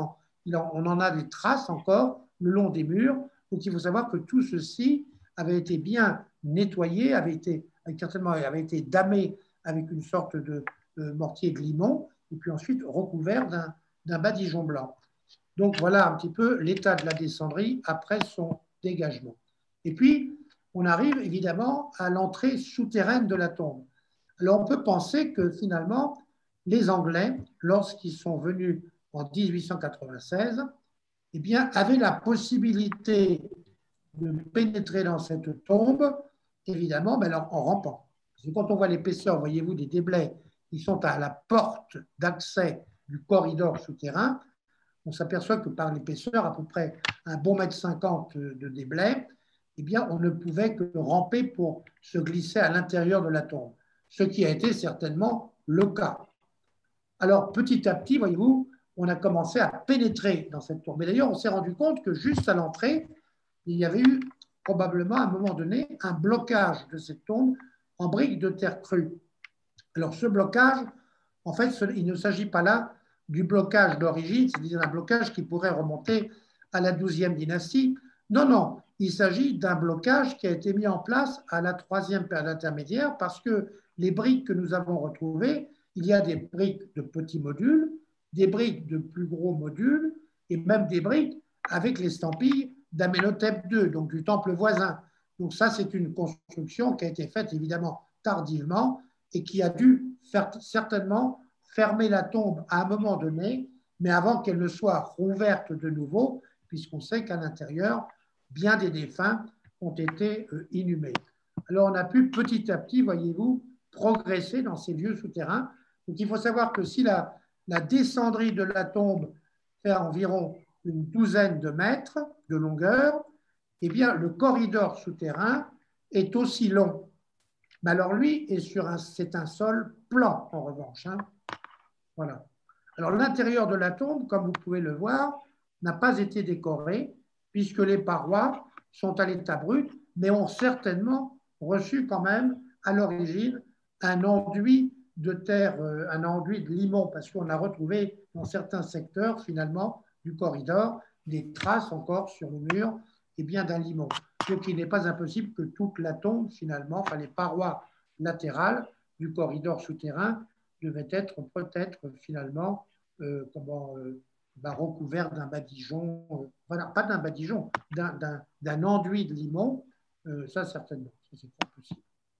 on en a des traces encore le long des murs. Donc il faut savoir que tout ceci avait été bien nettoyé, avait été damé avec une sorte de mortier de limon, et puis ensuite recouvert d'un badigeon blanc. Donc voilà un petit peu l'état de la descendrie après son dégagement. Et puis, on arrive évidemment à l'entrée souterraine de la tombe. Alors on peut penser que finalement, les Anglais, lorsqu'ils sont venus en 1896, eh bien, avaient la possibilité de pénétrer dans cette tombe, évidemment, en rampant. Parce que quand on voit l'épaisseur, voyez-vous, des déblais qui sont à la porte d'accès du corridor souterrain, on s'aperçoit que par l'épaisseur, à peu près un bon 1,50 m de déblais, eh bien, on ne pouvait que ramper pour se glisser à l'intérieur de la tombe, ce qui a été certainement le cas. Alors, petit à petit, voyez-vous, on a commencé à pénétrer dans cette tombe. Et d'ailleurs, on s'est rendu compte que juste à l'entrée, il y avait eu probablement à un moment donné un blocage de cette tombe en briques de terre crue. Alors, ce blocage, en fait, il ne s'agit pas là du blocage d'origine, c'est-à-dire un blocage qui pourrait remonter à la 12e dynastie. Non, non, il s'agit d'un blocage qui a été mis en place à la 3e période intermédiaire parce que les briques que nous avons retrouvées, il y a des briques de petits modules, des briques de plus gros modules et même des briques avec l'estampille d'Amenhotep II, donc du temple voisin. Donc ça, c'est une construction qui a été faite évidemment tardivement et qui a dû certainement fermer la tombe à un moment donné, mais avant qu'elle ne soit rouverte de nouveau, puisqu'on sait qu'à l'intérieur, bien des défunts ont été inhumés. Alors on a pu petit à petit, voyez-vous, progresser dans ces lieux souterrains. Donc il faut savoir que si la descendrie de la tombe fait environ une douzaine de mètres de longueur, eh bien le corridor souterrain est aussi long. Mais alors lui, c'est un sol plan en revanche. Hein. Voilà. Alors l'intérieur de la tombe, comme vous pouvez le voir, n'a pas été décoré puisque les parois sont à l'état brut, mais ont certainement reçu quand même à l'origine un enduit de terre, un enduit de limon, parce qu'on a retrouvé dans certains secteurs finalement du corridor des traces encore sur le mur et bien d'un limon. Donc il n'est pas impossible que toute la tombe, finalement, enfin les parois latérales du corridor souterrain devaient être peut-être finalement recouvert d'un badigeon, voilà, pas d'un badigeon, d'un enduit de limon, ça certainement, ça c'est pas possible.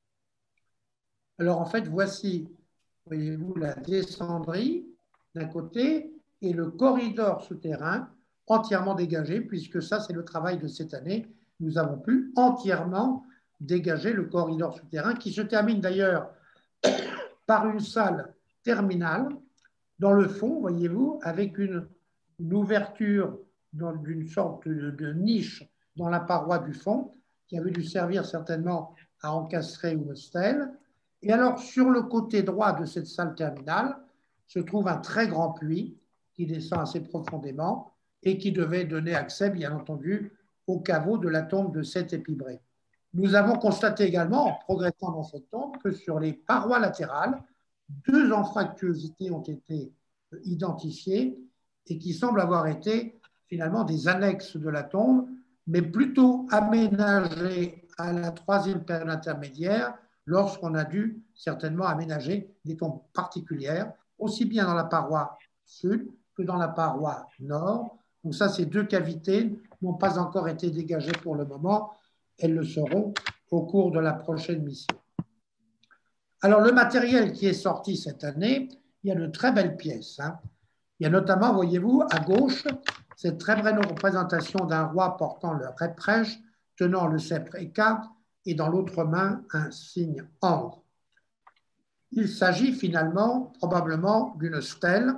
Alors en fait, voici, voyez-vous, la descendrie d'un côté et le corridor souterrain entièrement dégagé, puisque ça c'est le travail de cette année. Nous avons pu entièrement dégager le corridor souterrain qui se termine d'ailleurs par une salle terminale dans le fond, voyez-vous, avec une ouverture d'une sorte de niche dans la paroi du fond qui avait dû servir certainement à encastrer une stèle. Et alors, sur le côté droit de cette salle terminale se trouve un très grand puits qui descend assez profondément et qui devait donner accès, bien entendu, au caveau de la tombe de Seth Épibré. Nous avons constaté également, en progressant dans cette tombe, que sur les parois latérales, 2 anfractuosités ont été identifiées et qui semblent avoir été finalement des annexes de la tombe, mais plutôt aménagées à la 3e période intermédiaire, lorsqu'on a dû certainement aménager des tombes particulières, aussi bien dans la paroi sud que dans la paroi nord. Donc ça, ces 2 cavités n'ont pas encore été dégagées pour le moment. Elles le seront au cours de la prochaine mission. Alors, le matériel qui est sorti cette année, il y a de très belles pièces. Il y a notamment, voyez-vous, à gauche, cette très belle représentation d'un roi portant le reprèche, tenant le sceptre Eka, et dans l'autre main, un signe ambre. Il s'agit finalement, probablement, d'une stèle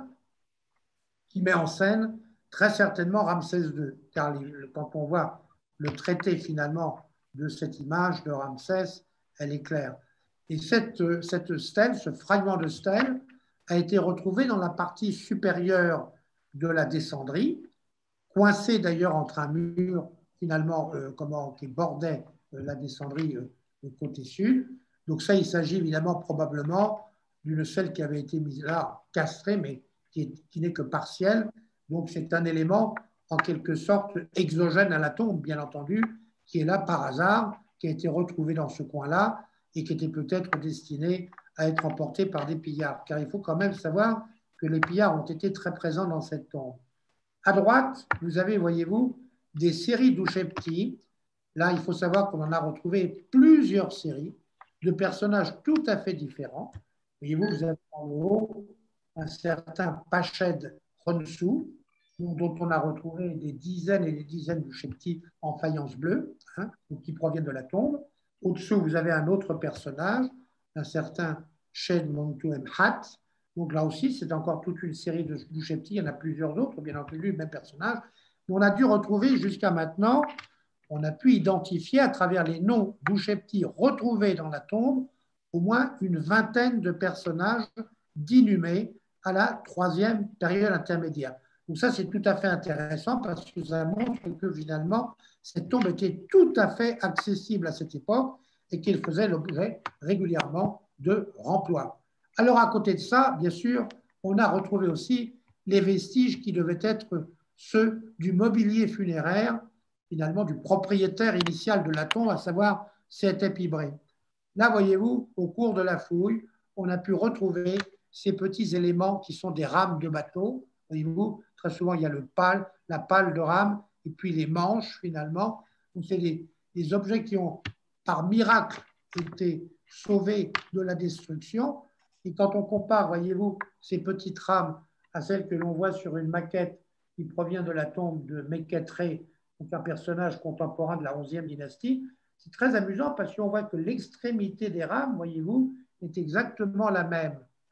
qui met en scène très certainement Ramsès II, car quand on voit le traité finalement de cette image de Ramsès, elle est claire. Et cette stèle, ce fragment de stèle, a été retrouvé dans la partie supérieure de la descendrie, coincé d'ailleurs entre un mur finalement qui bordait la descendrie du côté sud. Donc ça, il s'agit évidemment probablement d'une stèle qui avait été mise là, castrée, mais qui n'est que partielle. Donc c'est un élément en quelque sorte exogène à la tombe, bien entendu, qui est là par hasard, qui a été retrouvé dans ce coin-là et qui était peut-être destiné à être emporté par des pillards. Car il faut quand même savoir que les pillards ont été très présents dans cette tombe. À droite, vous avez, voyez-vous, des séries d'Oushepti. Là, il faut savoir qu'on en a retrouvé plusieurs séries de personnages tout à fait différents. Voyez-vous, vous avez en haut un certain Pached Khonsou, dont on a retrouvé des dizaines et des dizaines d'Oushepti en faïence bleue, qui proviennent de la tombe. Au-dessous, vous avez un autre personnage, un certain Shed Montou Mhat. Donc là aussi, c'est encore toute une série d'Oushepti. Il y en a plusieurs autres, bien entendu, le même personnage. On a dû retrouver jusqu'à maintenant, on a pu identifier à travers les noms d'Oushepti retrouvés dans la tombe au moins une vingtaine de personnages d'inhumés à la 3e période intermédiaire. Donc ça, c'est tout à fait intéressant parce que ça montre que finalement, cette tombe était tout à fait accessible à cette époque et qu'elle faisait l'objet régulièrement de remploi. Alors, à côté de ça, bien sûr, on a retrouvé aussi les vestiges qui devaient être ceux du mobilier funéraire, finalement du propriétaire initial de la tombe, à savoir Seth Épibré. Là, voyez-vous, au cours de la fouille, on a pu retrouver ces petits éléments qui sont des rames de bateau. Voyez-vous, très souvent, il y a la pale de rame et puis les manches, finalement. Donc, c'est des objets qui ont, par miracle, été sauvés de la destruction. Et quand on compare, voyez-vous, ces petites rames à celles que l'on voit sur une maquette qui provient de la tombe de Mekhetré, donc un personnage contemporain de la 11e dynastie, c'est très amusant parce qu'on voit que l'extrémité des rames, voyez-vous, est exactement la même.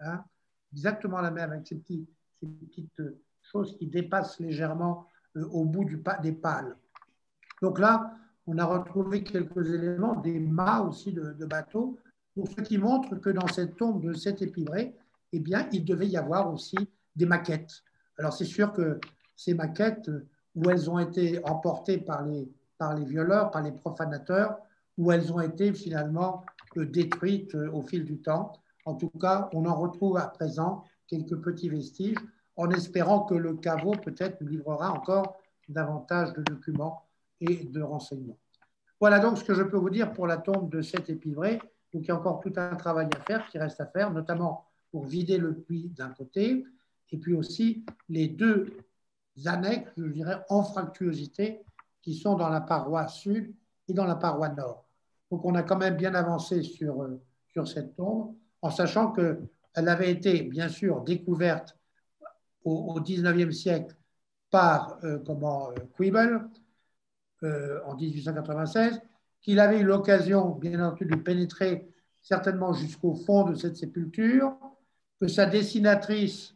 Exactement la même, avec ces petites choses qui dépassent légèrement au bout des pales. Donc là, on a retrouvé quelques éléments, des mâts aussi de bateaux, donc ce qui montre que dans cette tombe de Seth Épibré, eh bien, il devait y avoir aussi des maquettes. Alors c'est sûr que ces maquettes, où elles ont été emportées par les violeurs, par les profanateurs, où elles ont été finalement détruites au fil du temps. En tout cas, on en retrouve à présent quelques petits vestiges, en espérant que le caveau peut-être nous livrera encore davantage de documents et de renseignements. Voilà donc ce que je peux vous dire pour la tombe de cet Épivray. Donc il y a encore tout un travail à faire qui reste à faire, notamment pour vider le puits d'un côté, et puis aussi les deux annexes, je dirais, en fructuosité, qui sont dans la paroi sud et dans la paroi nord. Donc on a quand même bien avancé sur cette tombe, en sachant qu'elle avait été bien sûr découverte au 19e siècle par Quibble en 1896, qu'il avait eu l'occasion, bien entendu, de pénétrer certainement jusqu'au fond de cette sépulture, que sa dessinatrice,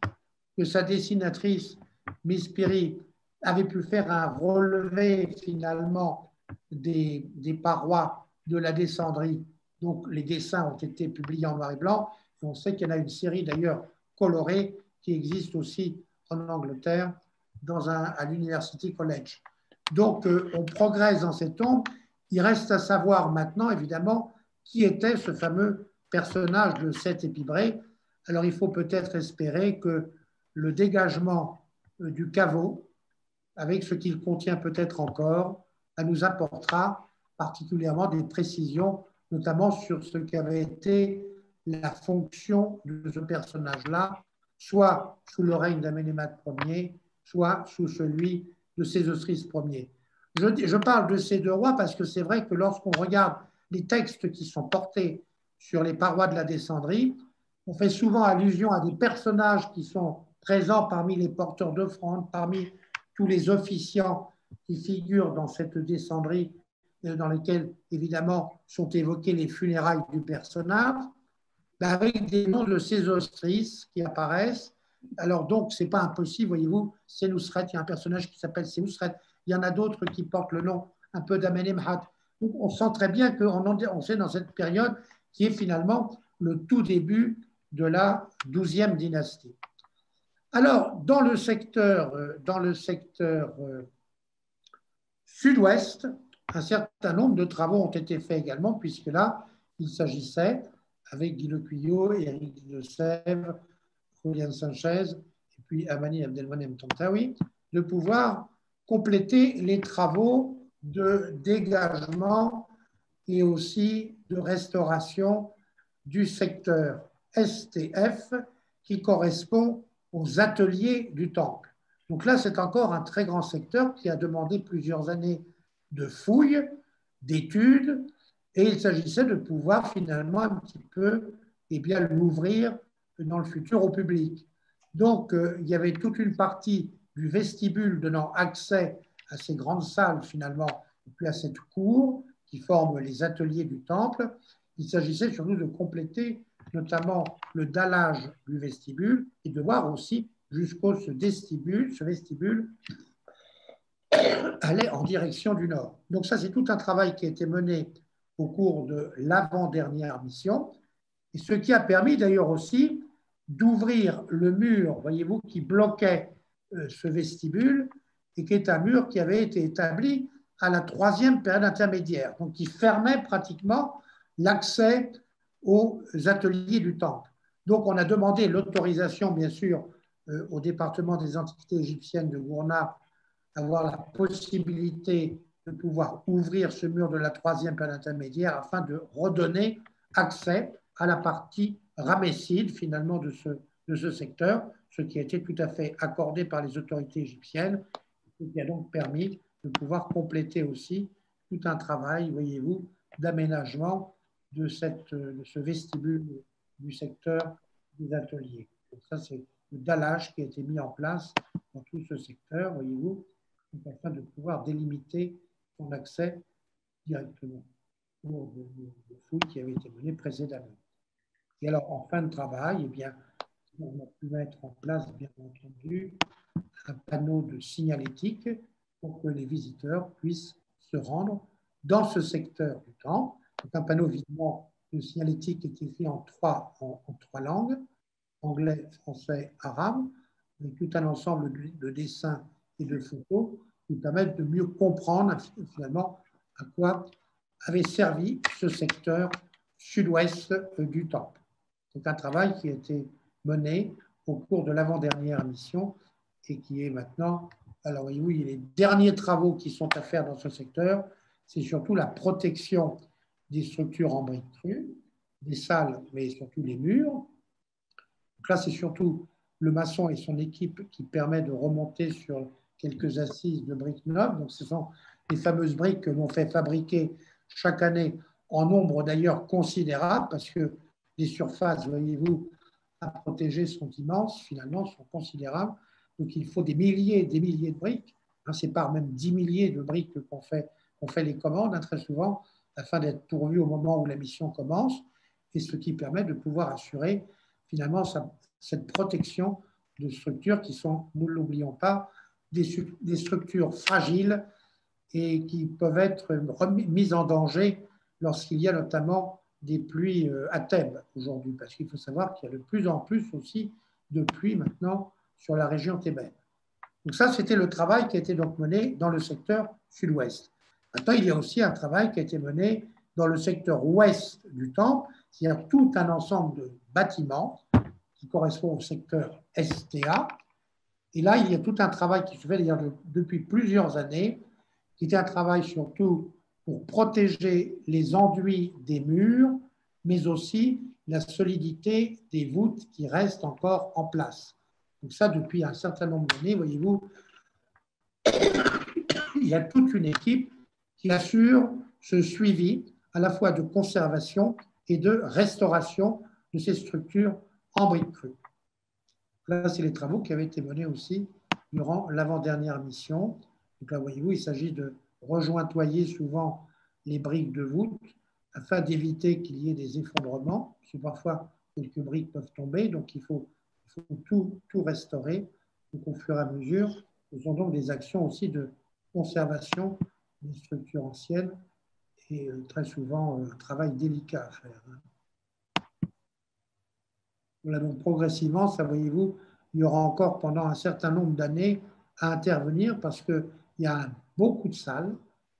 Miss Piri, avait pu faire un relevé finalement des parois de la descendrie. Donc les dessins ont été publiés en noir et blanc. Et on sait qu'il y en a une série d'ailleurs colorée qui existe aussi en Angleterre à l'University College. Donc on progresse dans cette tombe. Il reste à savoir maintenant, évidemment, qui était ce fameux personnage de cet Épivray. Alors il faut peut-être espérer que le dégagement du caveau, avec ce qu'il contient peut-être encore, nous apportera particulièrement des précisions, notamment sur ce qu'avait été la fonction de ce personnage-là, soit sous le règne d'Amenemhat Ier, soit sous celui de Sésostris Ier. Je parle de ces deux rois parce que c'est vrai que lorsqu'on regarde les textes qui sont portés sur les parois de la descendrie, on fait souvent allusion à des personnages qui sont présents parmi les porteurs d'offrandes, parmi tous les officiants qui figurent dans cette descendrie, dans lesquels, évidemment, sont évoquées les funérailles du personnage, avec des noms de Sésostris qui apparaissent. Alors donc, ce n'est pas impossible, voyez-vous, Sénousret, il y a un personnage qui s'appelle Sénousret, il y en a d'autres qui portent le nom un peu d'Amenemhat. Donc, on sent très bien qu'on sait dans cette période qui est finalement le tout début de la 12e dynastie. Alors, dans le secteur sud-ouest, un certain nombre de travaux ont été faits également, puisque là, il s'agissait, avec Guy Lecuyot, Éric de Sèvres, Julian Sanchez, et puis Amani Abdelmonem Tantawi, de pouvoir compléter les travaux de dégagement et aussi de restauration du secteur STF qui correspond aux ateliers du temple. Donc là, c'est encore un très grand secteur qui a demandé plusieurs années de fouilles, d'études, et il s'agissait de pouvoir finalement un petit peu l'ouvrir dans le futur au public. Donc, il y avait toute une partie du vestibule donnant accès à ces grandes salles finalement, et puis à cette cour qui forme les ateliers du temple. Il s'agissait surtout de compléter notamment le dallage du vestibule et de voir aussi jusqu'où ce vestibule allait en direction du nord. Donc ça, c'est tout un travail qui a été mené au cours de l'avant-dernière mission, et ce qui a permis d'ailleurs aussi d'ouvrir le mur, voyez-vous, qui bloquait ce vestibule, et qui est un mur qui avait été établi à la 3e période intermédiaire, donc qui fermait pratiquement l'accès aux ateliers du temple. Donc on a demandé l'autorisation, bien sûr, au département des antiquités égyptiennes de Gourna, avoir la possibilité de pouvoir ouvrir ce mur de la 3e période intermédiaire afin de redonner accès à la partie ramesside finalement de ce secteur, ce qui a été tout à fait accordé par les autorités égyptiennes, et qui a donc permis de pouvoir compléter aussi tout un travail, voyez-vous, d'aménagement de ce vestibule du secteur des ateliers. Donc ça, c'est le dallage qui a été mis en place dans tout ce secteur, voyez-vous, afin de pouvoir délimiter son accès directement pour de fouilles qui avaient été menées précédemment. Et alors, en fin de travail, eh bien, on a pu mettre en place, bien entendu, un panneau de signalétique pour que les visiteurs puissent se rendre dans ce secteur du temple. Donc, un panneau évidemment de signalétique est écrit en trois langues, anglais, français, arabe, avec tout un ensemble de dessins et de photos qui permettent de mieux comprendre finalement à quoi avait servi ce secteur sud-ouest du temple. C'est un travail qui a été mené au cours de l'avant-dernière mission et qui est maintenant Alors, voyez-vous, les derniers travaux qui sont à faire dans ce secteur, c'est surtout la protection des structures en briques crues, des salles, mais surtout les murs. Donc là, c'est surtout le maçon et son équipe qui permet de remonter sur quelques assises de briques neuves. Donc, ce sont les fameuses briques que l'on fait fabriquer chaque année en nombre d'ailleurs considérable, parce que les surfaces, voyez-vous, à protéger sont immenses, finalement, sont considérables. Donc, il faut des milliers et des milliers de briques. C'est par même 10 milliers de briques qu'on fait les commandes, très souvent, afin d'être pourvu au moment où la mission commence, et ce qui permet de pouvoir assurer, finalement, cette protection de structures qui sont, nous ne l'oublions pas, des structures fragiles et qui peuvent être mises en danger lorsqu'il y a notamment des pluies à Thèbes aujourd'hui, parce qu'il faut savoir qu'il y a de plus en plus aussi de pluies maintenant sur la région thébaine. Donc ça, c'était le travail qui a été donc mené dans le secteur sud-ouest. Maintenant, il y a aussi un travail qui a été mené dans le secteur ouest du temple, c'est-à-dire tout un ensemble de bâtiments qui correspond au secteur STA. Et là, il y a tout un travail qui se fait d'ailleurs depuis plusieurs années, qui était un travail surtout pour protéger les enduits des murs, mais aussi la solidité des voûtes qui restent encore en place. Donc ça, depuis un certain nombre d'années, voyez-vous, il y a toute une équipe qui assure ce suivi à la fois de conservation et de restauration de ces structures en briques crues. Là, c'est les travaux qui avaient été menés aussi durant l'avant-dernière mission. Donc là, voyez-vous, il s'agit de rejointoyer souvent les briques de voûte afin d'éviter qu'il y ait des effondrements, parce que parfois quelques briques peuvent tomber, donc il faut tout restaurer. Donc, au fur et à mesure, ce sont donc des actions aussi de conservation des structures anciennes et très souvent un travail délicat à faire. Voilà, donc progressivement, ça voyez-vous, il y aura encore pendant un certain nombre d'années à intervenir parce qu'il y a beaucoup de salles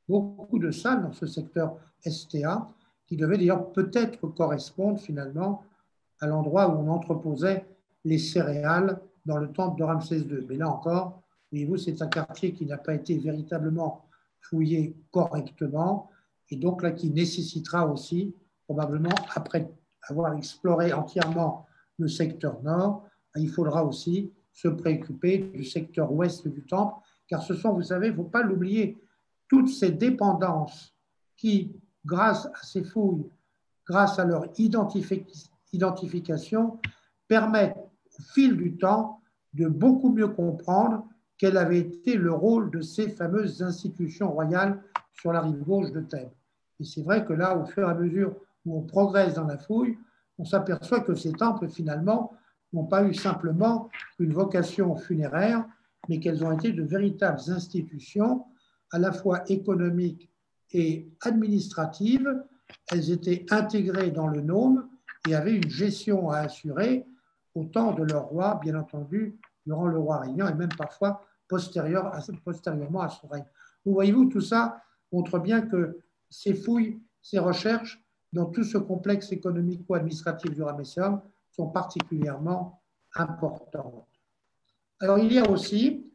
dans ce secteur STA qui devaient d'ailleurs peut-être correspondre finalement à l'endroit où on entreposait les céréales dans le temple de Ramsès II. Mais là encore, voyez-vous, c'est un quartier qui n'a pas été véritablement fouillé correctement et donc là qui nécessitera aussi, probablement après avoir exploré entièrement le secteur nord, il faudra aussi se préoccuper du secteur ouest du temple, car ce sont, vous savez, il ne faut pas l'oublier, toutes ces dépendances qui, grâce à ces fouilles, grâce à leur identification, permettent au fil du temps de beaucoup mieux comprendre quel avait été le rôle de ces fameuses institutions royales sur la rive gauche de Thèbes. Et c'est vrai que là, au fur et à mesure où on progresse dans la fouille, on s'aperçoit que ces temples, finalement, n'ont pas eu simplement une vocation funéraire, mais qu'elles ont été de véritables institutions, à la fois économiques et administratives. Elles étaient intégrées dans le nome et avaient une gestion à assurer au temps de leur roi, bien entendu, durant le roi régnant et même parfois postérieurement à son règne. Vous voyez-vous, tout ça montre bien que ces fouilles, ces recherches, dans tout ce complexe économico-administratif du Ramesséum, sont particulièrement importantes. Alors, il y a aussi,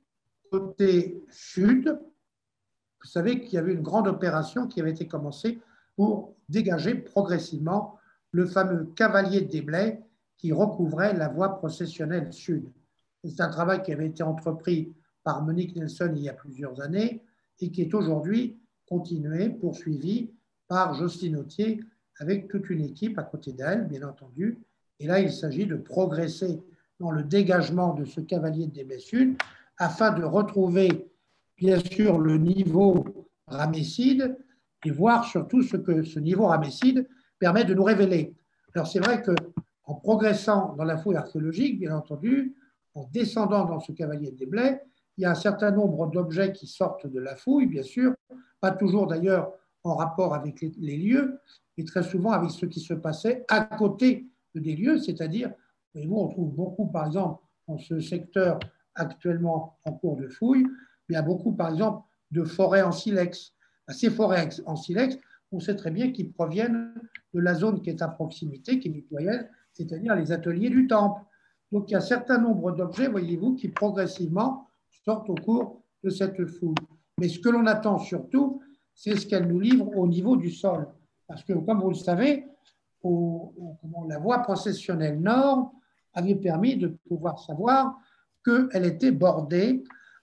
côté sud, vous savez qu'il y avait une grande opération qui avait été commencée pour dégager progressivement le fameux cavalier des Blais qui recouvrait la voie processionnelle sud. C'est un travail qui avait été entrepris par Monique Nelson il y a plusieurs années et qui est aujourd'hui continué, poursuivi par Jocelyne Autier avec toute une équipe à côté d'elle, bien entendu. Et là, il s'agit de progresser dans le dégagement de ce cavalier des Blais sud afin de retrouver, bien sûr, le niveau ramesside et voir surtout ce que ce niveau ramesside permet de nous révéler. Alors, c'est vrai qu'en progressant dans la fouille archéologique, bien entendu, en descendant dans ce cavalier des Blais, il y a un certain nombre d'objets qui sortent de la fouille, bien sûr, pas toujours d'ailleurs en rapport avec les lieux, mais très souvent avec ce qui se passait à côté des lieux, c'est-à-dire, voyez-vous, on trouve beaucoup, par exemple, dans ce secteur actuellement en cours de fouille, il y a beaucoup, par exemple, de forêts en silex. Ces forêts en silex, on sait très bien qu'ils proviennent de la zone qui est à proximité, qui est mitoyenne, c'est-à-dire les ateliers du temple. Donc, il y a un certain nombre d'objets, voyez-vous, qui progressivement sortent au cours de cette fouille. Mais ce que l'on attend surtout, c'est ce qu'elle nous livre au niveau du sol. Parce que, comme vous le savez, la voie processionnelle nord avait permis de pouvoir savoir qu'elle était bordée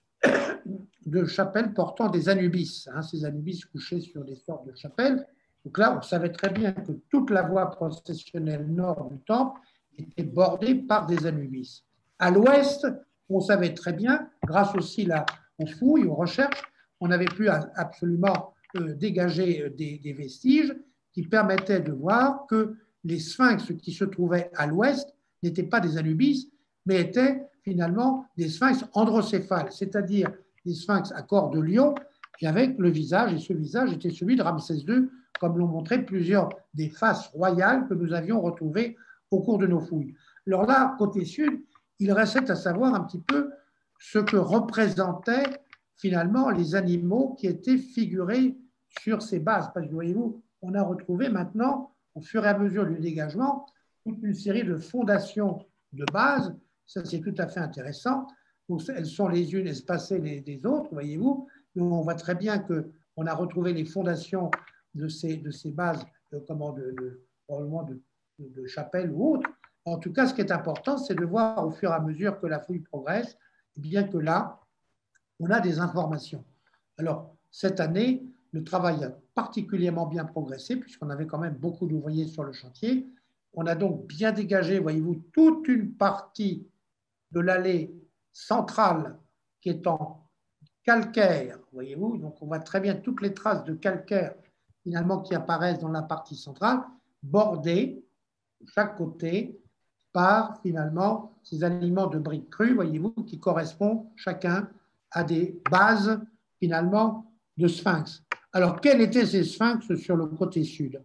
de chapelles portant des anubis, ces anubis couchés sur des sortes de chapelles. Donc là, on savait très bien que toute la voie processionnelle nord du temple était bordée par des anubis. À l'ouest, on savait très bien, grâce aussi aux fouilles, aux recherches, on avait pu absolument dégager des vestiges qui permettaient de voir que les sphinx qui se trouvaient à l'ouest n'étaient pas des anubis, mais étaient finalement des sphinx androcéphales, c'est-à-dire des sphinx à corps de lion et avec le visage, et ce visage était celui de Ramsès II, comme l'ont montré plusieurs des faces royales que nous avions retrouvées au cours de nos fouilles. Alors là, côté sud, il restait à savoir un petit peu ce que représentaient finalement les animaux qui étaient figurés sur ces bases. Parce que voyez-vous, on a retrouvé maintenant, au fur et à mesure du dégagement, toute une série de fondations de bases. Ça, c'est tout à fait intéressant. Donc, elles sont les unes espacées des autres, voyez-vous. Donc, on voit très bien qu'on a retrouvé les fondations de ces bases, probablement de chapelles ou autres. En tout cas, ce qui est important, c'est de voir au fur et à mesure que la fouille progresse, bien que là, on a des informations. Alors, cette année, le travail a particulièrement bien progressé, puisqu'on avait quand même beaucoup d'ouvriers sur le chantier. On a donc bien dégagé, voyez-vous, toute une partie de l'allée centrale qui est en calcaire, voyez-vous. Donc, on voit très bien toutes les traces de calcaire, finalement, qui apparaissent dans la partie centrale, bordées, de chaque côté, par, finalement, ces aliments de briques crues, voyez-vous, qui correspondent chacun à des bases, finalement, de sphinx. Alors, quels étaient ces sphinx sur le côté sud?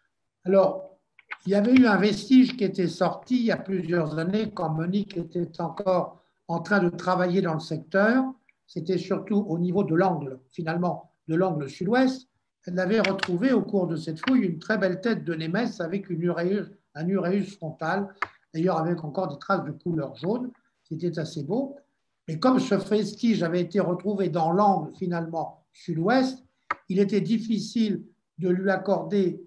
Alors, il y avait eu un vestige qui était sorti il y a plusieurs années, quand Monique était encore en train de travailler dans le secteur. C'était surtout au niveau de l'angle, finalement, de l'angle sud-ouest. Elle avait retrouvé au cours de cette fouille une très belle tête de Némès avec un uréus frontal, d'ailleurs avec encore des traces de couleur jaune. C'était assez beau. Et comme ce vestige avait été retrouvé dans l'angle, finalement, sud-ouest, il était difficile de lui accorder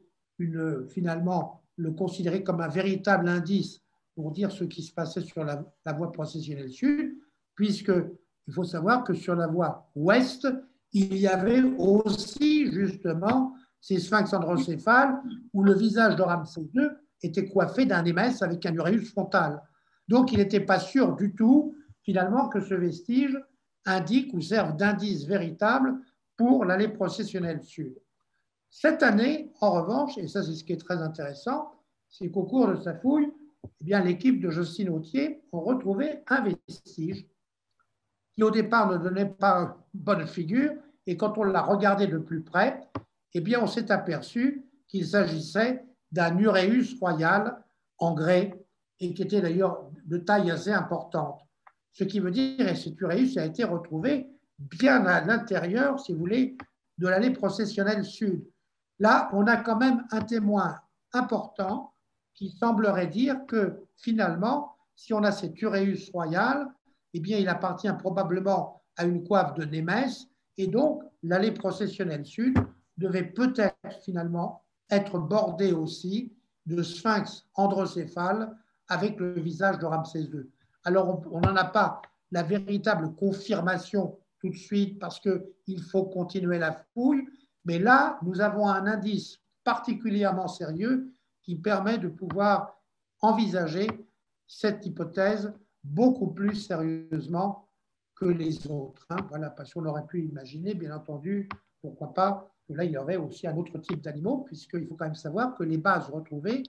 finalement, le considérer comme un véritable indice pour dire ce qui se passait sur la voie processionnelle sud, puisqu'il faut savoir que sur la voie ouest, il y avait aussi justement ces sphinx androcéphales où le visage de Ramsès II était coiffé d'un émesse avec un uréus frontal. Donc, il n'était pas sûr du tout, finalement, que ce vestige indique ou serve d'indice véritable pour l'allée processionnelle sud. Cette année, en revanche, et ça c'est ce qui est très intéressant, c'est qu'au cours de sa fouille, eh bien, l'équipe de Jocelyne Authier a retrouvé un vestige qui au départ ne donnait pas bonne figure, et quand on l'a regardé de plus près, eh bien, on s'est aperçu qu'il s'agissait d'un uréus royal en grès, et qui était d'ailleurs de taille assez importante. Ce qui veut dire que cet uréus a été retrouvé bien à l'intérieur, si vous voulez, de l'allée processionnelle sud. Là, on a quand même un témoin important qui semblerait dire que finalement, si on a cet uréus royal, eh bien, il appartient probablement à une coiffe de Némès, et donc l'allée processionnelle sud devait peut-être finalement être bordée aussi de sphinx androcéphales avec le visage de Ramsès II. Alors, on n'en a pas la véritable confirmation tout de suite parce qu'il faut continuer la fouille, mais là, nous avons un indice particulièrement sérieux qui permet de pouvoir envisager cette hypothèse beaucoup plus sérieusement que les autres. Voilà, parce qu'on aurait pu imaginer, bien entendu, pourquoi pas, que là, il y aurait aussi un autre type d'animaux, puisqu'il faut quand même savoir que les bases retrouvées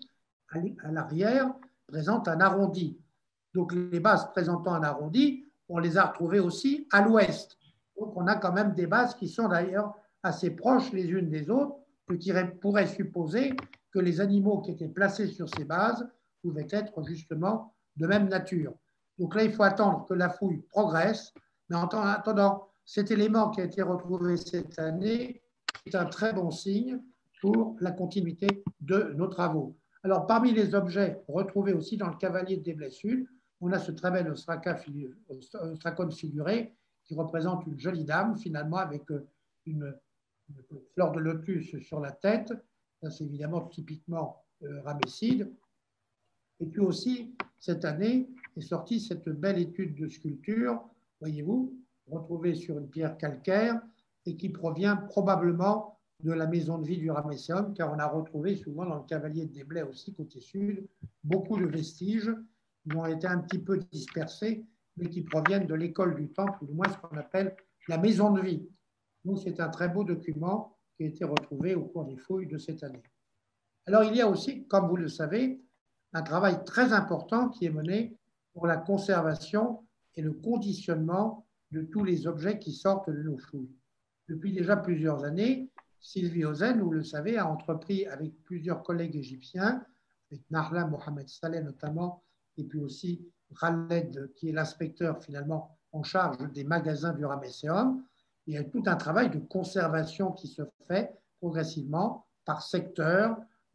à l'arrière présentent un arrondi. Donc, les bases présentant un arrondi, on les a retrouvées aussi à l'ouest. Donc, on a quand même des bases qui sont d'ailleurs assez proches les unes des autres, ce qui pourrait supposer que les animaux qui étaient placés sur ces bases pouvaient être justement de même nature. Donc là, il faut attendre que la fouille progresse, mais en attendant, cet élément qui a été retrouvé cette année est un très bon signe pour la continuité de nos travaux. Alors, parmi les objets retrouvés aussi dans le cavalier de Déblais Sud, on a ce très bel ostracon figuré qui représente une jolie dame, finalement, avec une fleur de lotus sur la tête. Ça, c'est évidemment typiquement ramesside. Et puis aussi, cette année, est sortie cette belle étude de sculpture, voyez-vous, retrouvée sur une pierre calcaire et qui provient probablement de la maison de vie du Ramesséum, car on a retrouvé souvent dans le Cavalier de Desblais aussi, côté sud, beaucoup de vestiges qui ont été un petit peu dispersés, mais qui proviennent de l'école du Temple, ou du moins ce qu'on appelle la maison de vie. Donc, c'est un très beau document qui a été retrouvé au cours des fouilles de cette année. Alors, il y a aussi, comme vous le savez, un travail très important qui est mené pour la conservation et le conditionnement de tous les objets qui sortent de nos fouilles. Depuis déjà plusieurs années, Sylvie Ozen, vous le savez, a entrepris avec plusieurs collègues égyptiens, avec Nahla Mohamed Saleh notamment, et puis aussi Khaled, qui est l'inspecteur finalement en charge des magasins du Ramesséum. Il y a tout un travail de conservation qui se fait progressivement par secteur,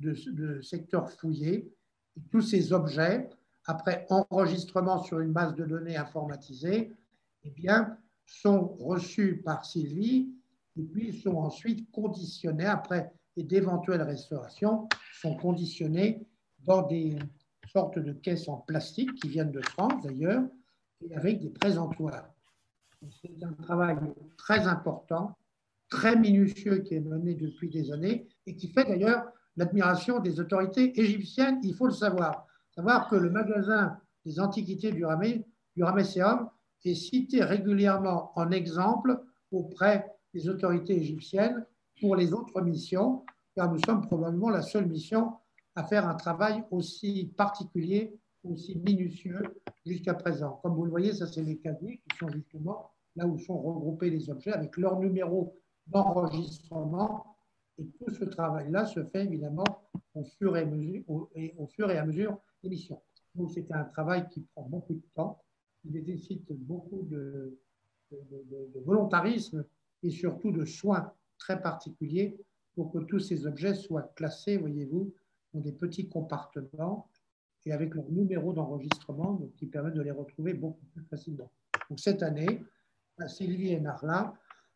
de secteurs fouillés. Et tous ces objets, après enregistrement sur une base de données informatisée, eh bien, sont reçus par Sylvie et puis sont ensuite conditionnés, après d'éventuelles restaurations, sont conditionnés dans des sortes de caisses en plastique qui viennent de France d'ailleurs, et avec des présentoirs. C'est un travail très important, très minutieux qui est mené depuis des années et qui fait d'ailleurs l'admiration des autorités égyptiennes. Il faut le savoir. Savoir que le magasin des antiquités du Ramesséum est cité régulièrement en exemple auprès des autorités égyptiennes pour les autres missions, car nous sommes probablement la seule mission à faire un travail aussi particulier, aussi minutieux jusqu'à présent. Comme vous le voyez, ça c'est les casiers qui sont justement là où sont regroupés les objets avec leur numéro d'enregistrement. Et tout ce travail-là se fait évidemment au fur et à mesure des missions. Donc c'est un travail qui prend beaucoup de temps, qui nécessite beaucoup de volontarisme et surtout de soins très particuliers pour que tous ces objets soient classés, voyez-vous, dans des petits compartiments et avec leur numéro d'enregistrement, qui permet de les retrouver beaucoup plus facilement. Donc cette année, Sylvie et Nahla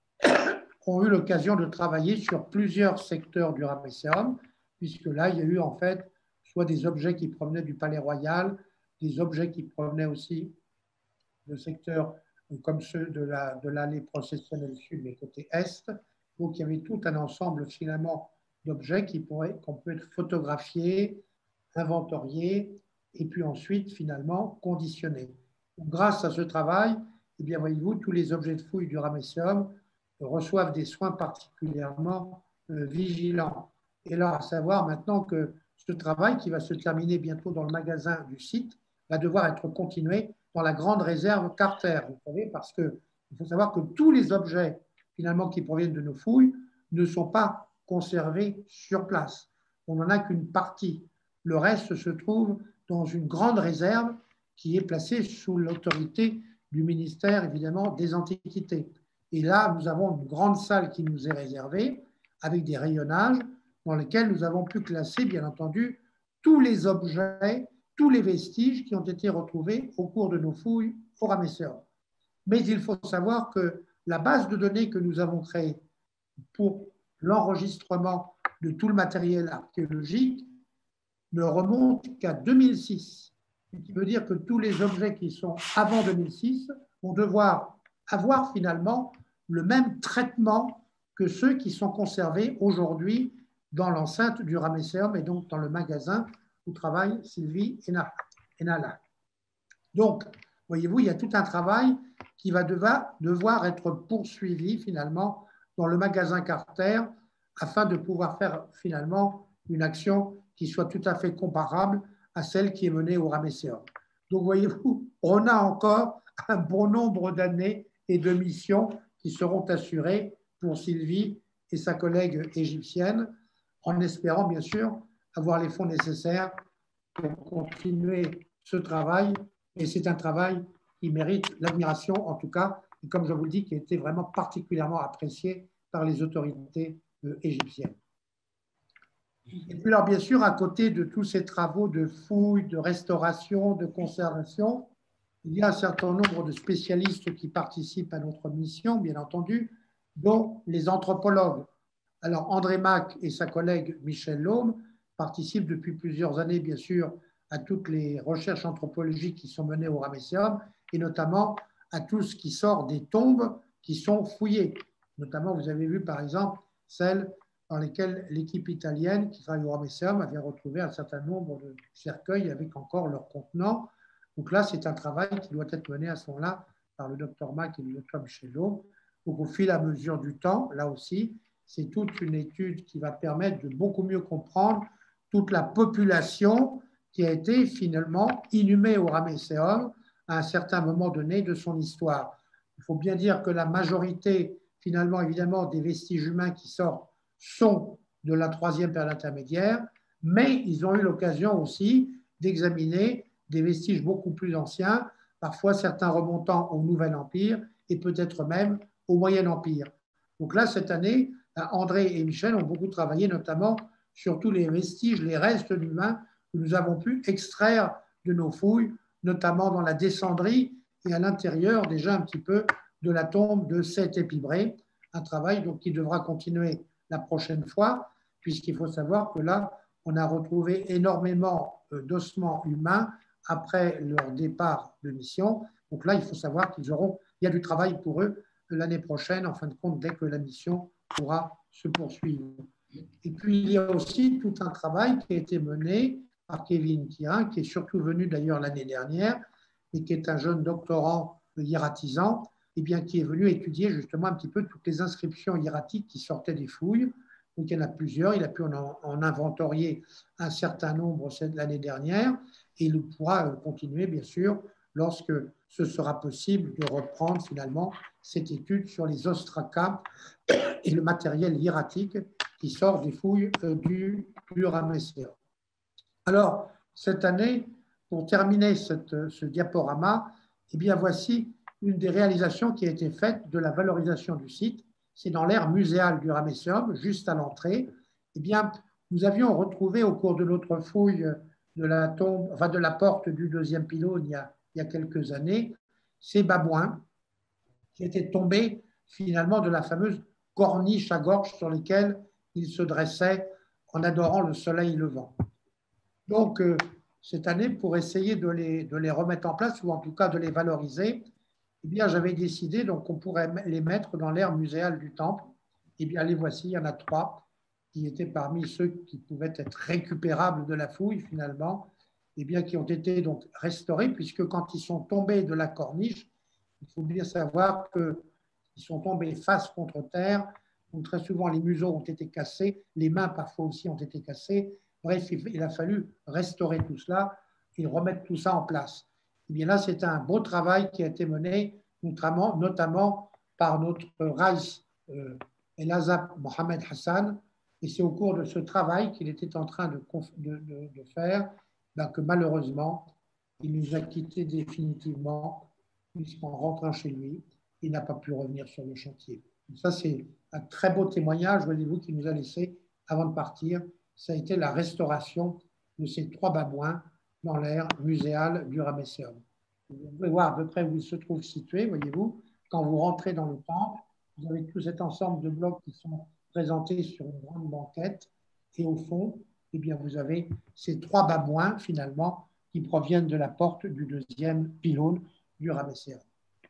ont eu l'occasion de travailler sur plusieurs secteurs du Ramesséum, puisque là, il y a eu en fait soit des objets qui provenaient du Palais Royal, des objets qui provenaient aussi de secteurs comme ceux de l'allée processionnelle sud, mais côté est. Donc, il y avait tout un ensemble finalement d'objets qu'on peut être photographiés, inventoriés, et puis ensuite, finalement, conditionnés. Donc, grâce à ce travail, eh bien, voyez-vous, tous les objets de fouille du Ramesséum reçoivent des soins particulièrement vigilants. Et là, à savoir maintenant que ce travail, qui va se terminer bientôt dans le magasin du site, va devoir être continué dans la grande réserve Carter, vous savez, parce qu'il faut savoir que tous les objets, finalement, qui proviennent de nos fouilles, ne sont pas conservés sur place. On n'en a qu'une partie. Le reste se trouve dans une grande réserve qui est placée sous l'autorité du ministère, évidemment, des Antiquités. Et là, nous avons une grande salle qui nous est réservée, avec des rayonnages, dans lesquels nous avons pu classer, bien entendu, tous les objets, tous les vestiges qui ont été retrouvés au cours de nos fouilles au Ramesséum. Mais il faut savoir que la base de données que nous avons créée pour l'enregistrement de tout le matériel archéologique ne remonte qu'à 2006. Ce qui veut dire que tous les objets qui sont avant 2006 vont devoir avoir finalement le même traitement que ceux qui sont conservés aujourd'hui dans l'enceinte du Ramesséum et donc dans le magasin où travaillent Sylvie et Nahla. Donc, voyez-vous, il y a tout un travail qui va devoir être poursuivi finalement dans le magasin Carter afin de pouvoir faire finalement une action qui soit tout à fait comparable à celle qui est menée au Ramesséum. Donc, voyez-vous, on a encore un bon nombre d'années et de missions qui seront assurées pour Sylvie et sa collègue égyptienne, en espérant bien sûr avoir les fonds nécessaires pour continuer ce travail. Et c'est un travail qui mérite l'admiration, en tout cas, et comme je vous le dis, qui a été vraiment particulièrement apprécié par les autorités égyptiennes. Et puis alors, bien sûr, à côté de tous ces travaux de fouille, de restauration, de conservation, il y a un certain nombre de spécialistes qui participent à notre mission, bien entendu, dont les anthropologues. Alors, André Mac et sa collègue Michel Laume participent depuis plusieurs années, bien sûr, à toutes les recherches anthropologiques qui sont menées au Ramesséum, et notamment à tout ce qui sort des tombes qui sont fouillées. Notamment, vous avez vu, par exemple, celles dans lesquelles l'équipe italienne qui travaille au Ramesséum avait retrouvé un certain nombre de cercueils avec encore leurs contenants. Donc là, c'est un travail qui doit être mené à ce moment-là par le docteur Mac et le docteur Michel Laume. Donc, au fil et à mesure du temps, là aussi, c'est toute une étude qui va permettre de beaucoup mieux comprendre toute la population qui a été finalement inhumée au Ramesséum à un certain moment donné de son histoire. Il faut bien dire que la majorité, finalement, évidemment, des vestiges humains qui sortent sont de la troisième période intermédiaire, mais ils ont eu l'occasion aussi d'examiner des vestiges beaucoup plus anciens, parfois certains remontant au Nouvel Empire et peut-être même au Moyen Empire. Donc là, cette année, André et Michel ont beaucoup travaillé, notamment sur tous les vestiges, les restes humains que nous avons pu extraire de nos fouilles, notamment dans la descendrie et à l'intérieur déjà un petit peu de la tombe de Seth-Épibré, un travail donc, qui devra continuer la prochaine fois, puisqu'il faut savoir que là, on a retrouvé énormément d'ossements humains après leur départ de mission. Donc là, il faut savoir qu'il y a du travail pour eux l'année prochaine, en fin de compte, dès que la mission pourra se poursuivre. Et puis, il y a aussi tout un travail qui a été mené par Kevin Kirin, qui est surtout venu d'ailleurs l'année dernière, et qui est un jeune doctorant hiératisant, et bien, qui est venu étudier justement un petit peu toutes les inscriptions hiératiques qui sortaient des fouilles. Donc, il y en a plusieurs. Il a pu en inventorier un certain nombre l'année dernière, et il pourra continuer, bien sûr, lorsque ce sera possible de reprendre finalement cette étude sur les ostracas et le matériel hiératique qui sort des fouilles du Ramesséum. Alors, cette année, pour terminer ce diaporama, eh bien, voici une des réalisations qui a été faite de la valorisation du site. C'est dans l'aire muséale du Ramesséum, juste à l'entrée. Eh bien, nous avions retrouvé au cours de notre fouille de la tombe, enfin de la porte du deuxième pylône il y a quelques années, ces babouins qui étaient tombés finalement de la fameuse corniche à gorge sur lesquelles ils se dressaient en adorant le soleil levant. Donc, cette année, pour essayer de les remettre en place, ou en tout cas de les valoriser, eh bien, j'avais décidé qu'on pourrait les mettre dans l'aire muséale du temple. Eh bien, les voici, il y en a 3 qui étaient parmi ceux qui pouvaient être récupérables de la fouille, finalement, eh bien, qui ont été donc restaurés, puisque quand ils sont tombés de la corniche, il faut bien savoir qu'ils sont tombés face contre terre. Donc, très souvent, les museaux ont été cassés, les mains parfois aussi ont été cassées. Bref, il a fallu restaurer tout cela et remettre tout ça en place. Et bien là, c'est un beau travail qui a été mené, notamment par notre Raïs El-Azab Mohamed Hassan. Et c'est au cours de ce travail qu'il était en train de faire que malheureusement, il nous a quittés définitivement, puisqu'en rentrant chez lui, il n'a pas pu revenir sur le chantier. Donc ça, c'est un très beau témoignage, voyez-vous, qu'il nous a laissé avant de partir. Ça a été la restauration de ces 3 babouins dans l'aire muséale du Ramesséum. Vous pouvez voir à peu près où ils se trouvent situés, voyez-vous. Quand vous rentrez dans le temple, vous avez tout cet ensemble de blocs qui sont présentés sur une grande banquette. Et au fond, eh bien, vous avez ces 3 babouins, finalement, qui proviennent de la porte du deuxième pylône du Ramesséum.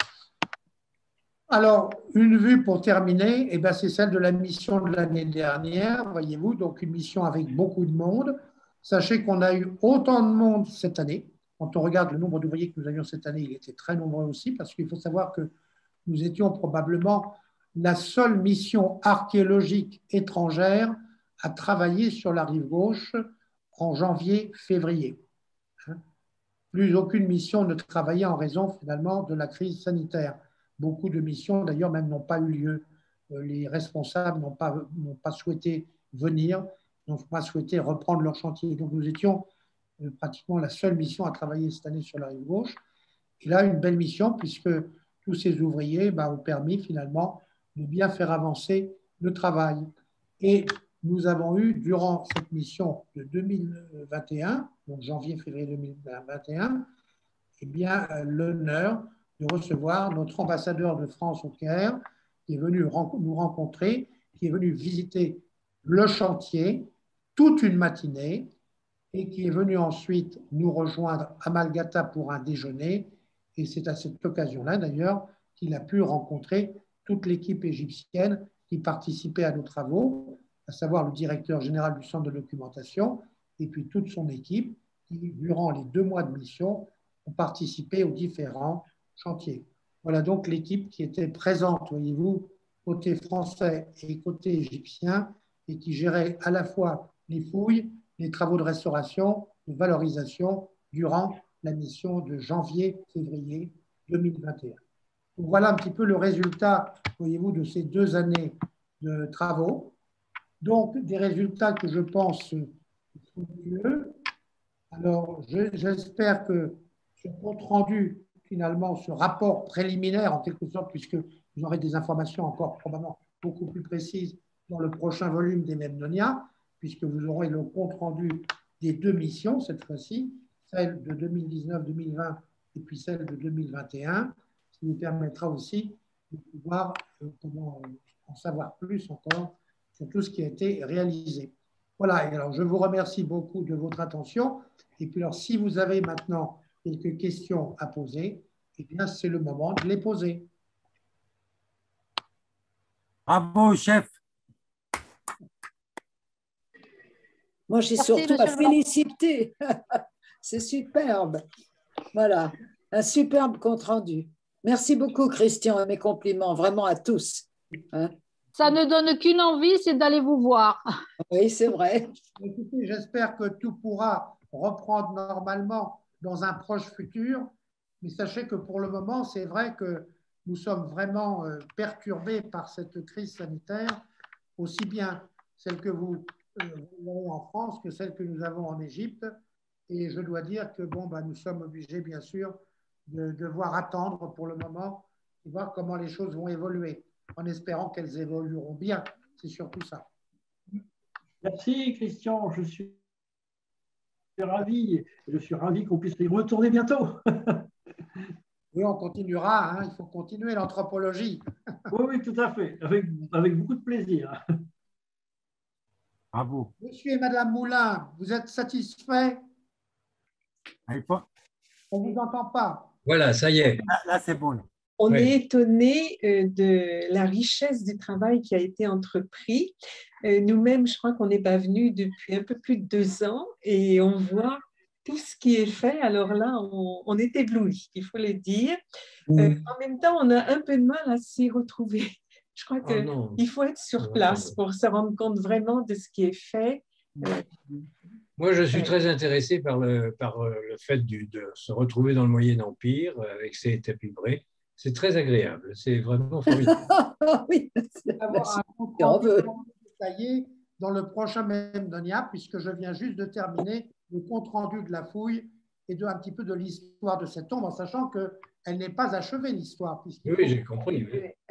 Alors, une vue pour terminer, eh bien, c'est celle de la mission de l'année dernière, voyez-vous, donc une mission avec beaucoup de monde. Sachez qu'on a eu autant de monde cette année. Quand on regarde le nombre d'ouvriers que nous avions cette année, il était très nombreux aussi, parce qu'il faut savoir que nous étions probablement la seule mission archéologique étrangère à travailler sur la rive gauche en janvier-février. Plus aucune mission ne travaillait en raison finalement de la crise sanitaire. Beaucoup de missions, d'ailleurs, même n'ont pas eu lieu. Les responsables n'ont pas souhaité venir, n'ont pas souhaité reprendre leur chantier. Donc, nous étions pratiquement la seule mission à travailler cette année sur la rive gauche. Et là, une belle mission, puisque tous ces ouvriers ont permis finalement de bien faire avancer le travail. Et nous avons eu, durant cette mission de 2021, donc janvier-février 2021, eh bien, l'honneur de recevoir notre ambassadeur de France au Caire, qui est venu nous rencontrer, qui est venu visiter le chantier toute une matinée et qui est venu ensuite nous rejoindre à Malgata pour un déjeuner. Et c'est à cette occasion-là, d'ailleurs, qu'il a pu rencontrer toute l'équipe égyptienne qui participait à nos travaux, à savoir le directeur général du centre de documentation et puis toute son équipe qui, durant les 2 mois de mission, ont participé aux différents chantiers. Voilà donc l'équipe qui était présente, voyez-vous, côté français et côté égyptien, et qui gérait à la fois les fouilles, les travaux de restauration, de valorisation durant la mission de janvier-février 2021. Donc voilà un petit peu le résultat, voyez-vous, de ces 2 années de travaux. Donc, des résultats que je pense fructueux. Alors, j'espère que ce compte rendu, finalement, ce rapport préliminaire, en quelque sorte, puisque vous aurez des informations encore probablement beaucoup plus précises dans le prochain volume des Memnonia, puisque vous aurez le compte rendu des 2 missions, cette fois-ci, celle de 2019-2020 et puis celle de 2021, ce qui nous permettra aussi de pouvoir en savoir plus encore sur tout ce qui a été réalisé. Voilà, et alors je vous remercie beaucoup de votre attention. Et puis alors, si vous avez maintenant quelques questions à poser, eh bien, c'est le moment de les poser. Bravo, chef. Moi, j'ai surtout à féliciter. C'est superbe. Voilà, un superbe compte-rendu. Merci beaucoup, Christian, et mes compliments vraiment à tous. Hein? Ça ne donne qu'une envie, c'est d'aller vous voir. Oui, c'est vrai. Écoutez, j'espère que tout pourra reprendre normalement dans un proche futur, mais sachez que pour le moment, c'est vrai que nous sommes vraiment perturbés par cette crise sanitaire, aussi bien celle que vous avez en France que celle que nous avons en Égypte. Et je dois dire que nous sommes obligés, bien sûr, de devoir attendre pour le moment et voir comment les choses vont évoluer, en espérant qu'elles évolueront bien. C'est surtout ça. Merci, Christian. Je suis ravi qu'on puisse y retourner bientôt. Oui, on continuera. Hein, il faut continuer l'anthropologie. Oui, tout à fait. Avec beaucoup de plaisir. Bravo. Monsieur et Madame Moulin, vous êtes satisfaits? On ne vous entend pas. Voilà, ça y est. Là, c'est bon. On est étonné de la richesse du travail qui a été entrepris. Nous-mêmes, je crois qu'on n'est pas venus depuis un peu plus de 2 ans et on voit tout ce qui est fait. Alors là, on est ébloui, il faut le dire. En même temps, on a un peu de mal à s'y retrouver. Je crois qu'il faut être sur place pour se rendre compte vraiment de ce qui est fait. Moi, je suis très intéressé par le fait de se retrouver dans le Moyen Empire avec ces tapis vrais. C'est très agréable, c'est vraiment formidable. Oui, avoir un compte détaillé dans le prochain Memnonia, puisque je viens juste de terminer le compte rendu de la fouille et un petit peu de l'histoire de cette tombe, en sachant qu'elle n'est pas achevée, l'histoire. Oui, j'ai compris.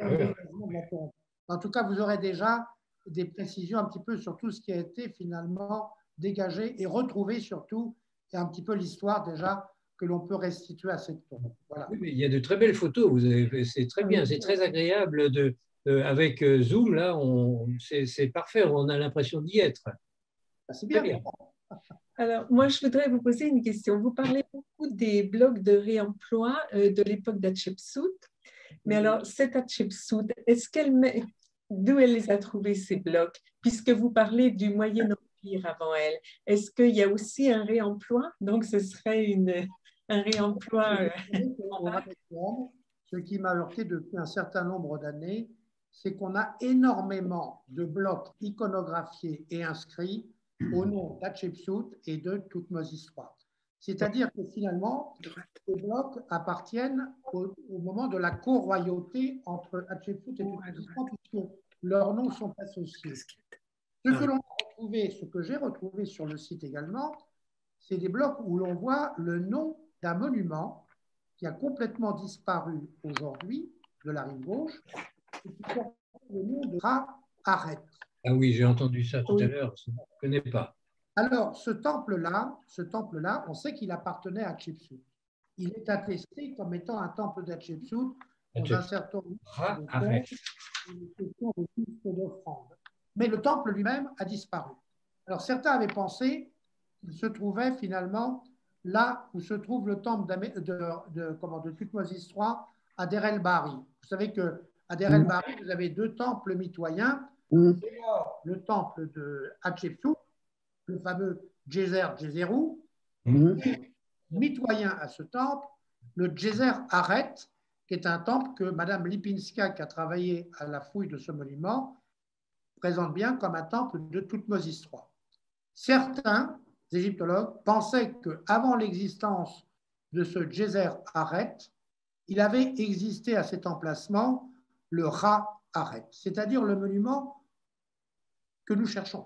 En tout cas, vous aurez déjà des précisions un petit peu sur tout ce qui a été finalement dégagé et retrouvé surtout, et un petit peu l'histoire déjà que l'on peut restituer à cette tombe. Voilà. Oui, mais il y a de très belles photos, c'est très bien, c'est très agréable avec Zoom, là, c'est parfait, on a l'impression d'y être. C'est bien. Alors, moi, je voudrais vous poser une question. Vous parlez beaucoup des blocs de réemploi de l'époque d'Hatchepsout, mais alors, cette Hatshepsut, d'où elle les a trouvés, ces blocs? Puisque vous parlez du Moyen Empire avant elle, est-ce qu'il y a aussi un réemploi? Donc, ce serait un réemploi. Ce qui m'a heurté depuis un certain nombre d'années, c'est qu'on a énormément de blocs iconographiés et inscrits au nom d'Hatshepsut et de Toutmose III. C'est-à-dire que finalement, ces blocs appartiennent au moment de la co-royauté entre Hatshepsut et Toutmose III, puisque leurs noms sont associés. Ce que l'on a retrouvé, ce que j'ai retrouvé sur le site également, c'est des blocs où l'on voit le nom d'un monument qui a complètement disparu aujourd'hui de la rive gauche, et qui porte le nom de Ra-Aret. Ah oui, j'ai entendu ça tout à l'heure, je ne connais pas. Alors, ce temple-là, on sait qu'il appartenait à Hatshepsut. il est attesté comme étant un temple d'Hatshepsut dans un certain nombre de questions de pistes d'offrande. Mais le temple lui-même a disparu. Alors certains avaient pensé qu'il se trouvait finalement là où se trouve le temple de Thutmose III à Der el-Bahri. Vous savez qu'à Der el-Bahri, vous avez deux temples mitoyens. Le temple de Hatshepsut, le fameux Djeser et mitoyen à ce temple, le Djeser Aret, qui est un temple que Mme Lipinska, qui a travaillé à la fouille de ce monument, présente bien comme un temple de Thutmose III. Certains égyptologues pensaient qu'avant l'existence de ce Djeser Aret, il avait existé à cet emplacement le Ra Aret, c'est-à-dire le monument que nous cherchons.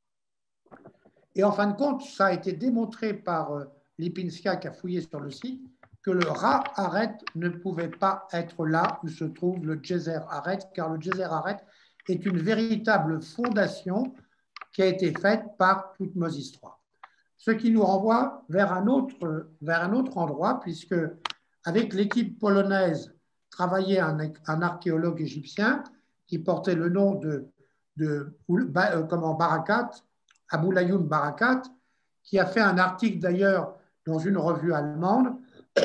Et en fin de compte, ça a été démontré par Lipinska qui a fouillé sur le site, que le Ra Aret ne pouvait pas être là où se trouve le Djeser Aret, car le Djeser Aret est une véritable fondation qui a été faite par Thutmose III. Ce qui nous renvoie vers un autre endroit, puisque avec l'équipe polonaise travaillait un archéologue égyptien qui portait le nom de Barakat, Aboulayoun Barakat, qui a fait un article d'ailleurs dans une revue allemande,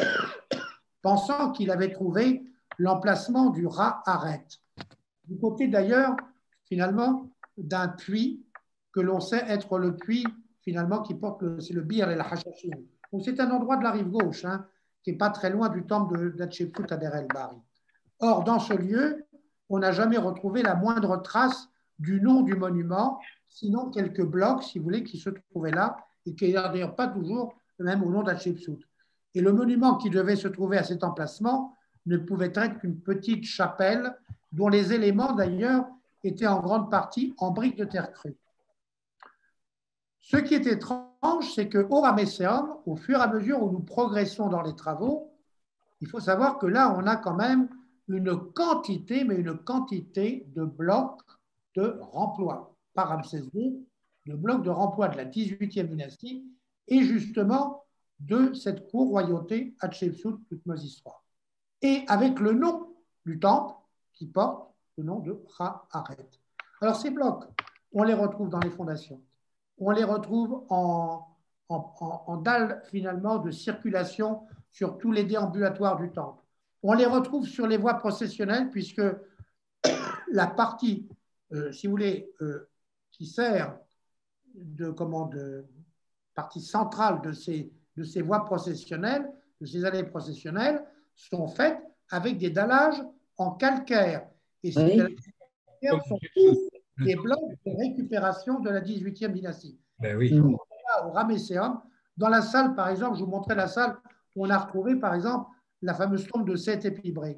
pensant qu'il avait trouvé l'emplacement du Ra Aret. Du côté d'ailleurs, finalement, d'un puits que l'on sait être le puits, finalement, qui porte, c'est le Bir el-Hashashin. Donc c'est un endroit de la rive gauche, hein, qui n'est pas très loin du temple d'Hatshepsut à Der el-Bahri. Or, dans ce lieu, on n'a jamais retrouvé la moindre trace du nom du monument, sinon quelques blocs, si vous voulez, qui se trouvaient là, et qui n'étaient d'ailleurs pas toujours le même au nom d'Hatshepsut. Et le monument qui devait se trouver à cet emplacement ne pouvait être qu'une petite chapelle, dont les éléments d'ailleurs étaient en grande partie en briques de terre crue. Ce qui est étrange, c'est qu'au Ramesséum, au fur et à mesure où nous progressons dans les travaux, il faut savoir que là, on a quand même une quantité de blocs de remploi par Ramsès II, de blocs de remploi de la 18e dynastie et justement de cette cour-royauté Hatshepsut Thutmose III. Et avec le nom du temple qui porte le nom de Ra Aret. Alors ces blocs, on les retrouve dans les fondations. On les retrouve en dalles finalement de circulation sur tous les déambulatoires du temple. On les retrouve sur les voies processionnelles puisque la partie, si vous voulez, qui sert de partie centrale de ces voies processionnelles, de ces allées processionnelles, sont faites avec des dallages en calcaire. Et ces dallages en calcaire sont tous des blocs de récupération de la 18e dynastie. Ben oui. Au Ramesséum, dans la salle, par exemple, je vous montrais la salle où on a retrouvé, par exemple, la fameuse tombe de Seth Épibré.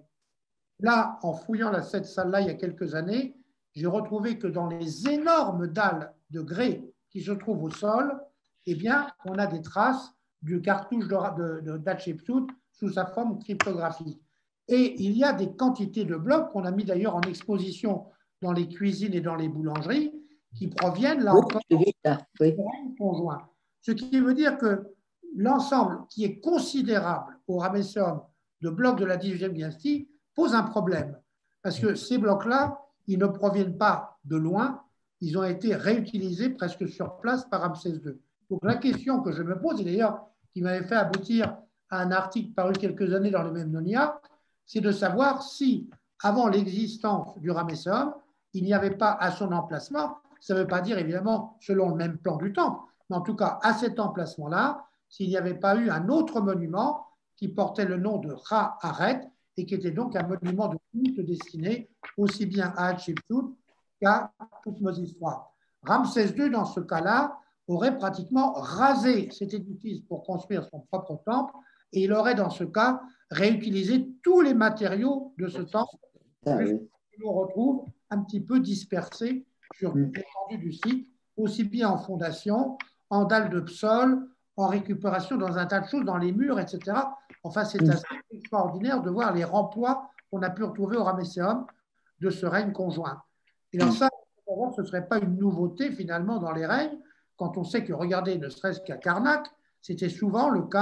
Là, en fouillant cette salle-là il y a quelques années, j'ai retrouvé que dans les énormes dalles de grès qui se trouvent au sol, eh bien, on a des traces du cartouche d'Hatshepsut sous sa forme cryptographique. Et il y a des quantités de blocs qu'on a mis d'ailleurs en exposition dans les cuisines et dans les boulangeries qui proviennent là encore du règne conjoint. Ce qui veut dire que l'ensemble qui est considérable au Ramesséum de blocs de la 18e dynastie pose un problème. Parce que ces blocs-là, ils ne proviennent pas de loin, ils ont été réutilisés presque sur place par Ramsès II. Donc la question que je me pose, et d'ailleurs qui m'avait fait aboutir à un article paru quelques années dans le Memnonia, c'est de savoir si, avant l'existence du Ramesséum, il n'y avait pas à son emplacement, ça ne veut pas dire évidemment selon le même plan du temple, mais en tout cas à cet emplacement-là, s'il n'y avait pas eu un autre monument qui portait le nom de Ra Aret et qui était donc un monument de culte destiné aussi bien à Hatshepsut qu'à Thutmose III. Ramsès II, dans ce cas-là, aurait pratiquement rasé cet édifice pour construire son propre temple et il aurait dans ce cas réutilisé tous les matériaux de ce temple que l'on retrouve un petit peu dispersés sur l'étendue du site, aussi bien en fondation, en dalles de psol, en récupération dans un tas de choses, dans les murs, etc. Enfin, c'est assez extraordinaire de voir les remplois qu'on a pu retrouver au Ramesséum de ce règne conjoint. Et alors ça, ce ne serait pas une nouveauté finalement dans les règnes, quand on sait que, regardez, ne serait-ce qu'à Karnak, c'était souvent le cas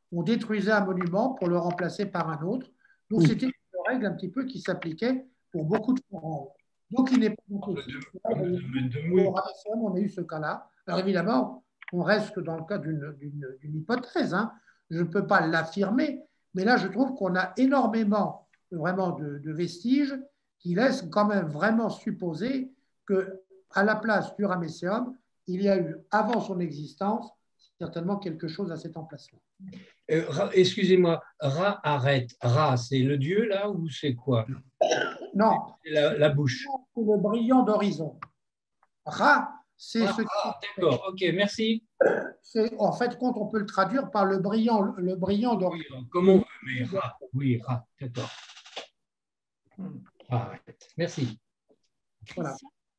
on détruisait un monument pour le remplacer par un autre. Donc, c'était une règle un petit peu qui s'appliquait pour beaucoup de pharaons. Donc, il n'est pas impossible. On a eu ce cas-là. Alors, évidemment, on reste que dans le cas d'une hypothèse. Hein. Je ne peux pas l'affirmer, mais là, je trouve qu'on a énormément vraiment de vestiges qui laissent quand même vraiment supposer qu'à la place du Ramesséum, il y a eu, avant son existence, certainement quelque chose à cet emplacement. Excusez-moi, Ra-Aret, Ra, c'est le dieu là ou c'est quoi? Non. La bouche. C'est le brillant d'horizon. Ra, c'est ce qui... D'accord, ok, merci. En fait, quand on peut le traduire par le brillant d'horizon. Oui, comment on veut, mais Ra, oui, Ra, d'accord. Arrête. Merci. Voilà.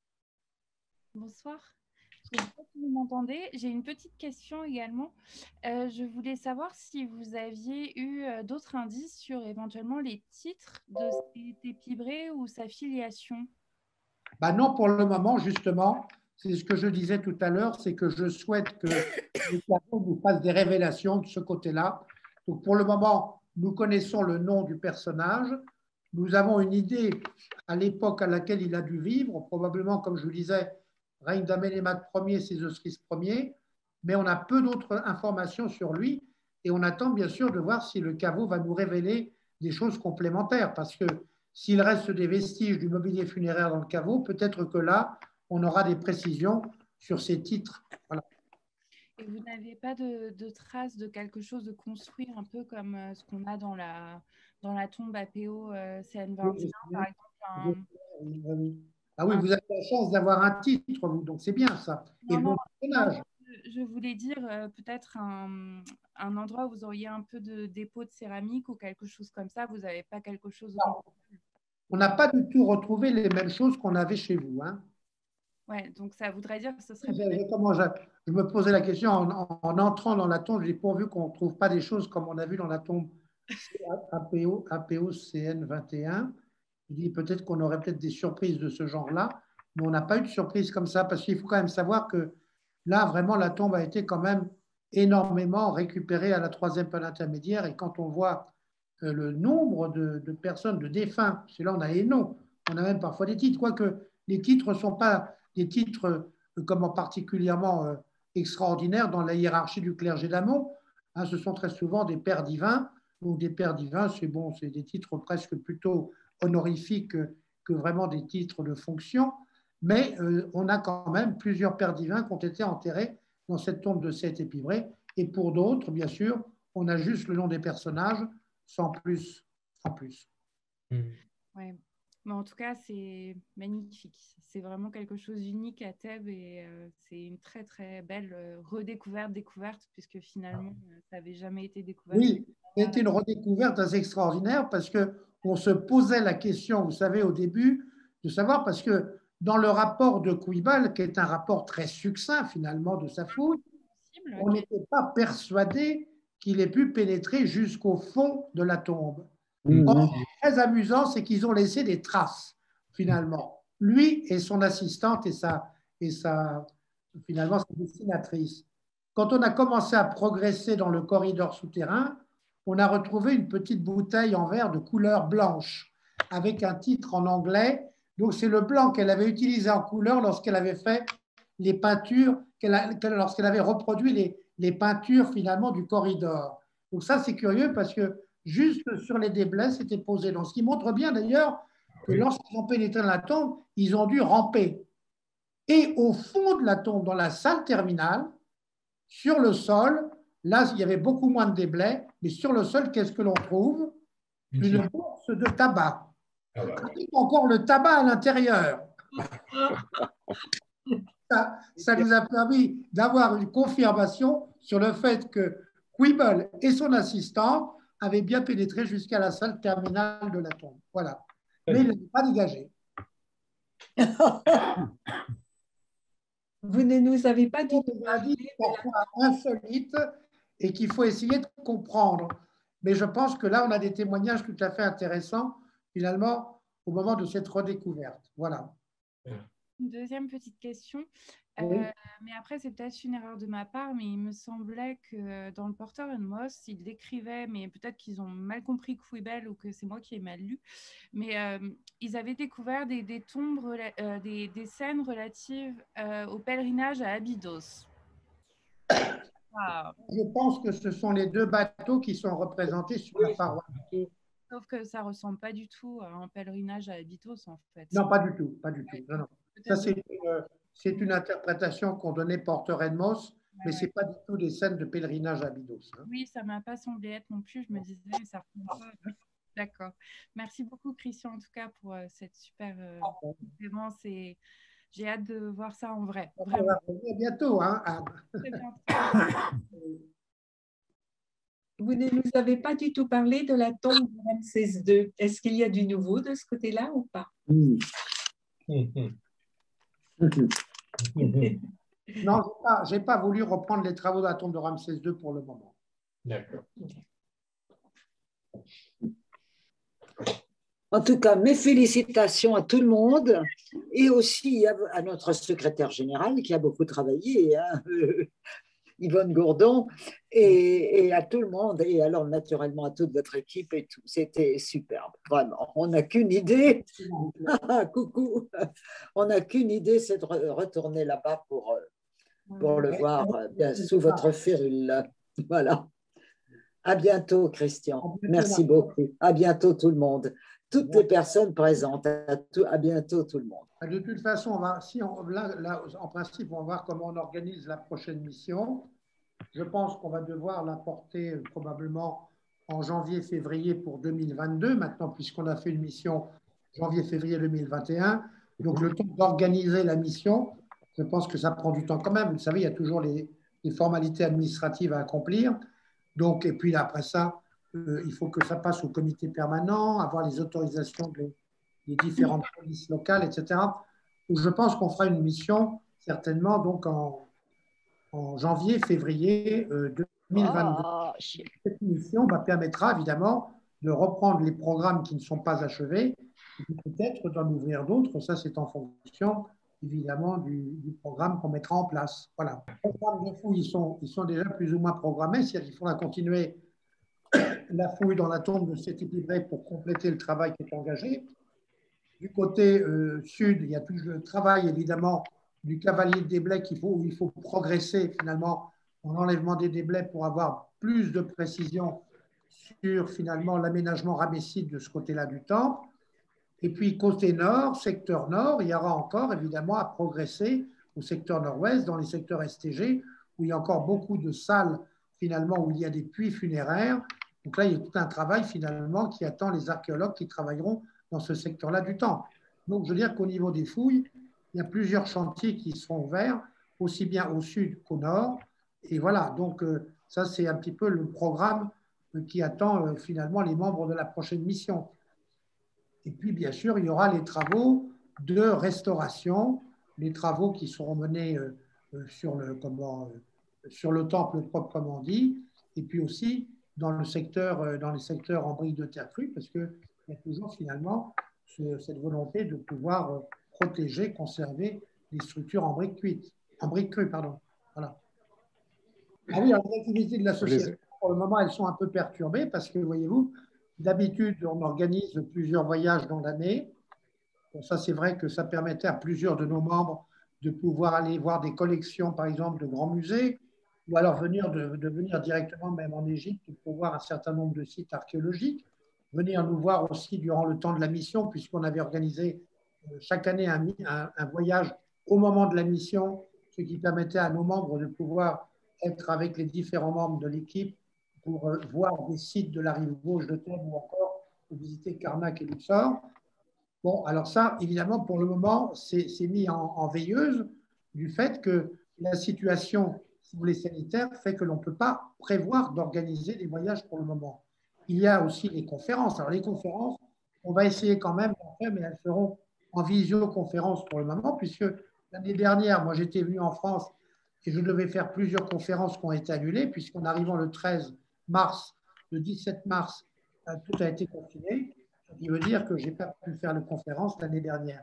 Bonsoir. Je ne sais pas si vous m'entendez. J'ai une petite question également. Je voulais savoir si vous aviez eu d'autres indices sur éventuellement les titres de cet épibré ou sa filiation. Ben non, pour le moment, justement, c'est ce que je disais tout à l'heure, c'est que je souhaite que les cadeaux nous fassent des révélations de ce côté-là. Donc, pour le moment, nous connaissons le nom du personnage. Nous avons une idée à l'époque à laquelle il a dû vivre, probablement, comme je vous disais, règne d'Aménémate Ier, Sésostris Ier, mais on a peu d'autres informations sur lui et on attend bien sûr de voir si le caveau va nous révéler des choses complémentaires parce que s'il reste des vestiges du mobilier funéraire dans le caveau, peut-être que là, on aura des précisions sur ces titres. Voilà. Et vous n'avez pas de traces de quelque chose de construit un peu comme ce qu'on a dans la tombe APO CN21, par exemple Ah oui, vous avez la chance d'avoir un titre, vous, donc c'est bien ça. Non, je voulais dire peut-être un endroit où vous auriez un peu de dépôt de céramique ou quelque chose comme ça. Vous n'avez pas quelque chose de... On n'a pas du tout retrouvé les mêmes choses qu'on avait chez vous. Hein. Ouais, donc ça voudrait dire que ce serait... Je me posais la question en entrant dans la tombe, j'ai pourvu qu'on ne trouve pas des choses comme on a vu dans la tombe APO CN21. Je dis peut-être qu'on aurait peut-être des surprises de ce genre-là, mais on n'a pas eu de surprise comme ça parce qu'il faut quand même savoir que là, vraiment, la tombe a été quand même énormément récupérée à la troisième peine intermédiaire et quand on voit le nombre de personnes, de défunts, parce que là, on a les noms, on a même parfois des titres, quoique les titres ne sont pas des titres comme particulièrement extraordinaires dans la hiérarchie du clergé d'amont. Hein, ce sont très souvent des pères divins, ou des pères divins, c'est bon, c'est des titres presque plutôt honorifiques que vraiment des titres de fonction, mais on a quand même plusieurs pères divins qui ont été enterrés dans cette tombe de Seth épibré, et pour d'autres, bien sûr, on a juste le nom des personnages, sans plus. Ouais. Mais en tout cas, c'est magnifique. C'est vraiment quelque chose d'unique à Thèbes et c'est une très très belle découverte, puisque finalement, ça n'avait jamais été découvert. Oui, c'était une redécouverte assez extraordinaire parce qu'on se posait la question, vous savez, au début, de savoir, parce que dans le rapport de Quibal, qui est un rapport très succinct finalement de sa fouille, on n'était pas persuadé qu'il ait pu pénétrer jusqu'au fond de la tombe. Or, très amusant, c'est qu'ils ont laissé des traces, finalement. Lui et son assistante finalement, sa dessinatrice. Quand on a commencé à progresser dans le corridor souterrain, on a retrouvé une petite bouteille en verre de couleur blanche, avec un titre en anglais. Donc, c'est le blanc qu'elle avait utilisé en couleur lorsqu'elle avait fait les peintures, lorsqu'elle avait reproduit les peintures, finalement, du corridor. Donc, ça, c'est curieux parce que juste sur les déblais, c'était posé. Donc, ce qui montre bien d'ailleurs que lorsqu'ils ont pénétré dans la tombe, ils ont dû ramper. Et au fond de la tombe, dans la salle terminale, sur le sol, là, il y avait beaucoup moins de déblais, mais sur le sol, qu'est-ce que l'on trouve? Une bourse de tabac. Avec encore le tabac à l'intérieur. Ça nous a permis d'avoir une confirmation sur le fait que Quibble et son assistant avaient bien pénétré jusqu'à la salle terminale de la tombe. Voilà. Mais il n'est pas dégagé. Vous ne nous avez pas dit insolite et qu'il faut essayer de comprendre. Mais je pense que là, on a des témoignages tout à fait intéressants, finalement, au moment de cette redécouverte. Voilà. une deuxième petite question. Oui. Mais après, c'est peut-être une erreur de ma part, mais il me semblait que dans le Porter and Moss, ils décrivaient, mais peut-être qu'ils ont mal compris Quibel ou que c'est moi qui ai mal lu, mais ils avaient découvert des tombes, des scènes relatives au pèlerinage à Abydos. Ah. Je pense que ce sont les deux bateaux qui sont représentés sur la paroi. Sauf que ça ne ressemble pas du tout à un pèlerinage à Abydos, en fait. Non, pas du tout, pas du tout. Non, non. Ça, c'est une interprétation qu'ont donnée Porter and Moss, mais ce n'est pas du tout des scènes de pèlerinage à Abydos. Hein. Oui, ça ne m'a pas semblé être non plus. Je me disais, mais ça ressemble pas. D'accord. Merci beaucoup, Christian, en tout cas, pour cette super vraiment, j'ai hâte de voir ça en vrai. Vraiment. À bientôt. Hein. Très bien. Vous ne nous avez pas du tout parlé de la tombe de Ramsès II. Est-ce qu'il y a du nouveau de ce côté-là ou pas? Non, je n'ai pas voulu reprendre les travaux de la tombe de Ramsès II pour le moment. D'accord. En tout cas, mes félicitations à tout le monde et aussi à notre secrétaire général qui a beaucoup travaillé, hein, Yvonne Gourdon, et à tout le monde, et alors naturellement à toute votre équipe et tout. C'était superbe, vraiment. On n'a qu'une idée, coucou, on n'a qu'une idée, c'est de retourner là-bas pour le voir bien sous votre férule. Voilà. À bientôt, Christian. Merci beaucoup. À bientôt, tout le monde. Toutes les personnes présentes. À bientôt, tout le monde. De toute façon, en principe, on va voir comment on organise la prochaine mission. Je pense qu'on va devoir la porter probablement en janvier-février pour 2022, maintenant, puisqu'on a fait une mission janvier-février 2021. Donc, le temps d'organiser la mission, je pense que ça prend du temps quand même. Vous savez, il y a toujours les formalités administratives à accomplir. Donc, et puis après ça, il faut que ça passe au comité permanent, avoir les autorisations des différentes polices locales, etc. Donc, je pense qu'on fera une mission certainement donc en janvier-février 2022. Cette mission permettra évidemment de reprendre les programmes qui ne sont pas achevés et peut-être d'en ouvrir d'autres. Ça, c'est en fonction évidemment du programme qu'on mettra en place. Voilà. Les programmes de fouille, ils sont déjà plus ou moins programmés, c'est-à-dire qu'il faudra continuer la fouille dans la tombe de cet épigré pour compléter le travail qui est engagé. Du côté sud, il y a tout le travail évidemment du cavalier de déblais où il faut progresser finalement en enlèvement des déblais pour avoir plus de précision sur finalement l'aménagement ramesside de ce côté-là du temple. Et puis côté nord, secteur nord, il y aura encore évidemment à progresser au secteur nord-ouest, dans les secteurs STG, où il y a encore beaucoup de salles finalement où il y a des puits funéraires. Donc là, il y a tout un travail finalement qui attend les archéologues qui travailleront dans ce secteur-là du temple. Donc je veux dire qu'au niveau des fouilles, il y a plusieurs chantiers qui seront ouverts, aussi bien au sud qu'au nord. Et voilà, donc ça c'est un petit peu le programme qui attend finalement les membres de la prochaine mission. Et puis bien sûr, il y aura les travaux de restauration, les travaux qui seront menés sur le temple proprement dit, et puis aussi dans les secteurs en briques de terre crue, parce qu'il y a toujours finalement cette volonté de pouvoir protéger, conserver les structures en briques cuites, en briques crues, pardon. Voilà. Ah oui, alors les activités de l'association, pour le moment, elles sont un peu perturbées parce que, voyez-vous, d'habitude, on organise plusieurs voyages dans l'année. Bon, ça, c'est vrai que ça permettait à plusieurs de nos membres de pouvoir aller voir des collections, par exemple, de grands musées, ou alors de venir directement, même en Égypte, pour voir un certain nombre de sites archéologiques, venir nous voir aussi durant le temps de la mission, puisqu'on avait organisé chaque année un voyage au moment de la mission, ce qui permettait à nos membres de pouvoir être avec les différents membres de l'équipe pour voir des sites de la rive gauche de Thèbes ou encore pour visiter Karnak et Luxor. Bon, alors ça, évidemment, pour le moment, c'est mis en veilleuse du fait que la situation, si vous voulez, sanitaire fait que l'on ne peut pas prévoir d'organiser des voyages pour le moment. Il y a aussi les conférences. Alors les conférences, on va essayer quand même d'en faire, mais elles seront en visioconférence pour le moment, puisque l'année dernière, moi j'étais venu en France et je devais faire plusieurs conférences qui ont été annulées, puisqu'en arrivant le 13 mars, le 17 mars, tout a été confiné, ce qui veut dire que je n'ai pas pu faire de conférence l'année dernière.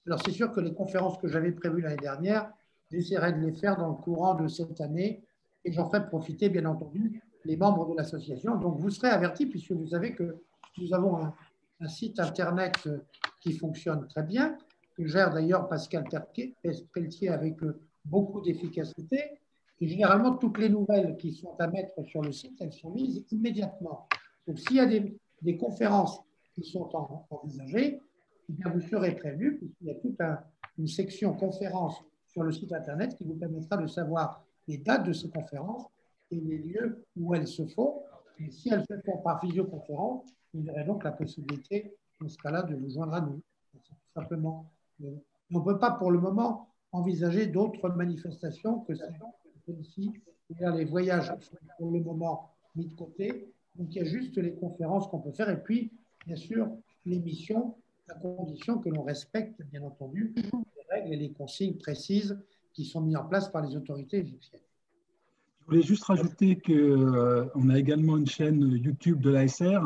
Alors, c'est sûr que les conférences que j'avais prévues l'année dernière, j'essaierai de les faire dans le courant de cette année et j'en ferai profiter, bien entendu, les membres de l'association. Donc, vous serez avertis puisque vous savez que nous avons un site Internet qui fonctionne très bien, que gère d'ailleurs Pascal Pelletier avec beaucoup d'efficacité. Et généralement, toutes les nouvelles qui sont à mettre sur le site, elles sont mises immédiatement. Donc, s'il y a des conférences qui sont envisagées, eh bien, vous serez prévenus, puisqu'il y a toute une section conférences sur le site Internet qui vous permettra de savoir les dates de ces conférences et les lieux où elles se font. Et si elles se font par visioconférence, vous aurez donc la possibilité, dans ce cas-là, de vous joindre à nous. C'est tout simplement. On ne peut pas pour le moment envisager d'autres manifestations que celle-ci. Les voyages sont pour le moment mis de côté. Donc, il y a juste les conférences qu'on peut faire. Et puis, bien sûr, l'émission, à condition que l'on respecte, bien entendu, les règles et les consignes précises qui sont mises en place par les autorités égyptiennes. Je voulais juste rajouter qu'on a également une chaîne YouTube de l'ASR.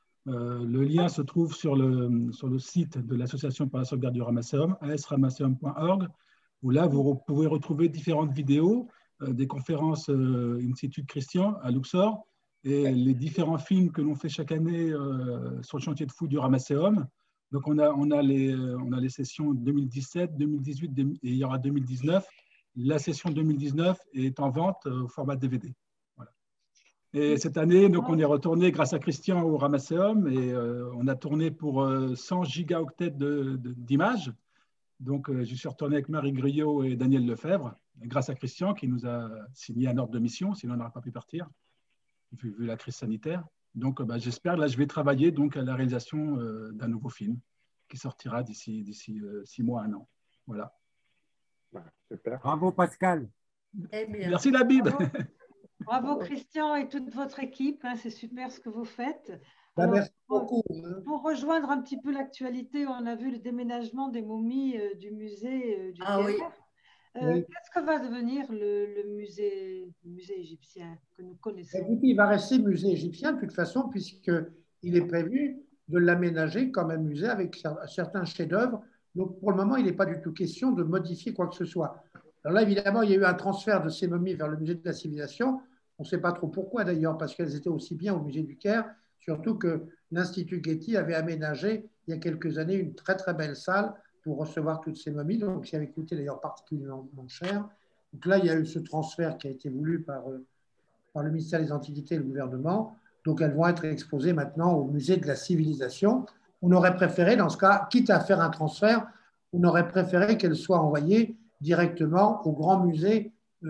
Le lien se trouve sur le site de l'Association pour la sauvegarde du Ramesséum, asramesséum.org, où là, vous pouvez retrouver différentes vidéos des conférences in situ de Christian à Luxor et les différents films que l'on fait chaque année sur le chantier de fouilles du Ramesséum. Donc, on a les sessions 2017, 2018 et il y aura 2019. La session 2019 est en vente au format DVD. Voilà. Et cette année, donc, on est retourné grâce à Christian au Ramesséum et on a tourné pour 100 gigaoctets d'images. Donc, je suis retourné avec Marie Griot et Daniel Lefebvre, grâce à Christian qui nous a signé un ordre de mission, sinon on n'aurait pas pu partir, vu la crise sanitaire. Donc, j'espère, là, je vais travailler donc, à la réalisation d'un nouveau film qui sortira d'ici 6 mois, 1 an. Voilà. Super. Bravo, Pascal. Merci, Labib. Bravo, Christian et toute votre équipe. Hein, c'est super ce que vous faites. Alors, merci beaucoup. Pour rejoindre un petit peu l'actualité, on a vu le déménagement des momies du musée du Caire. Oui. Qu'est-ce que va devenir le musée égyptien que nous connaissons? Il va rester musée égyptien de toute façon, puisqu'il est prévu de l'aménager comme un musée avec certains chefs-d'œuvre. Donc, pour le moment, il n'est pas du tout question de modifier quoi que ce soit. Alors là, évidemment, il y a eu un transfert de ces momies vers le musée de la civilisation. On ne sait pas trop pourquoi d'ailleurs, parce qu'elles étaient aussi bien au musée du Caire, surtout que l'Institut Getty avait aménagé il y a quelques années une très très belle salle pour recevoir toutes ces momies, donc qui avait coûté d'ailleurs particulièrement cher. Donc là, il y a eu ce transfert qui a été voulu par le ministère des Antiquités et le gouvernement. Donc elles vont être exposées maintenant au musée de la civilisation. On aurait préféré, dans ce cas, quitte à faire un transfert, on aurait préféré qu'elles soient envoyées directement au grand musée,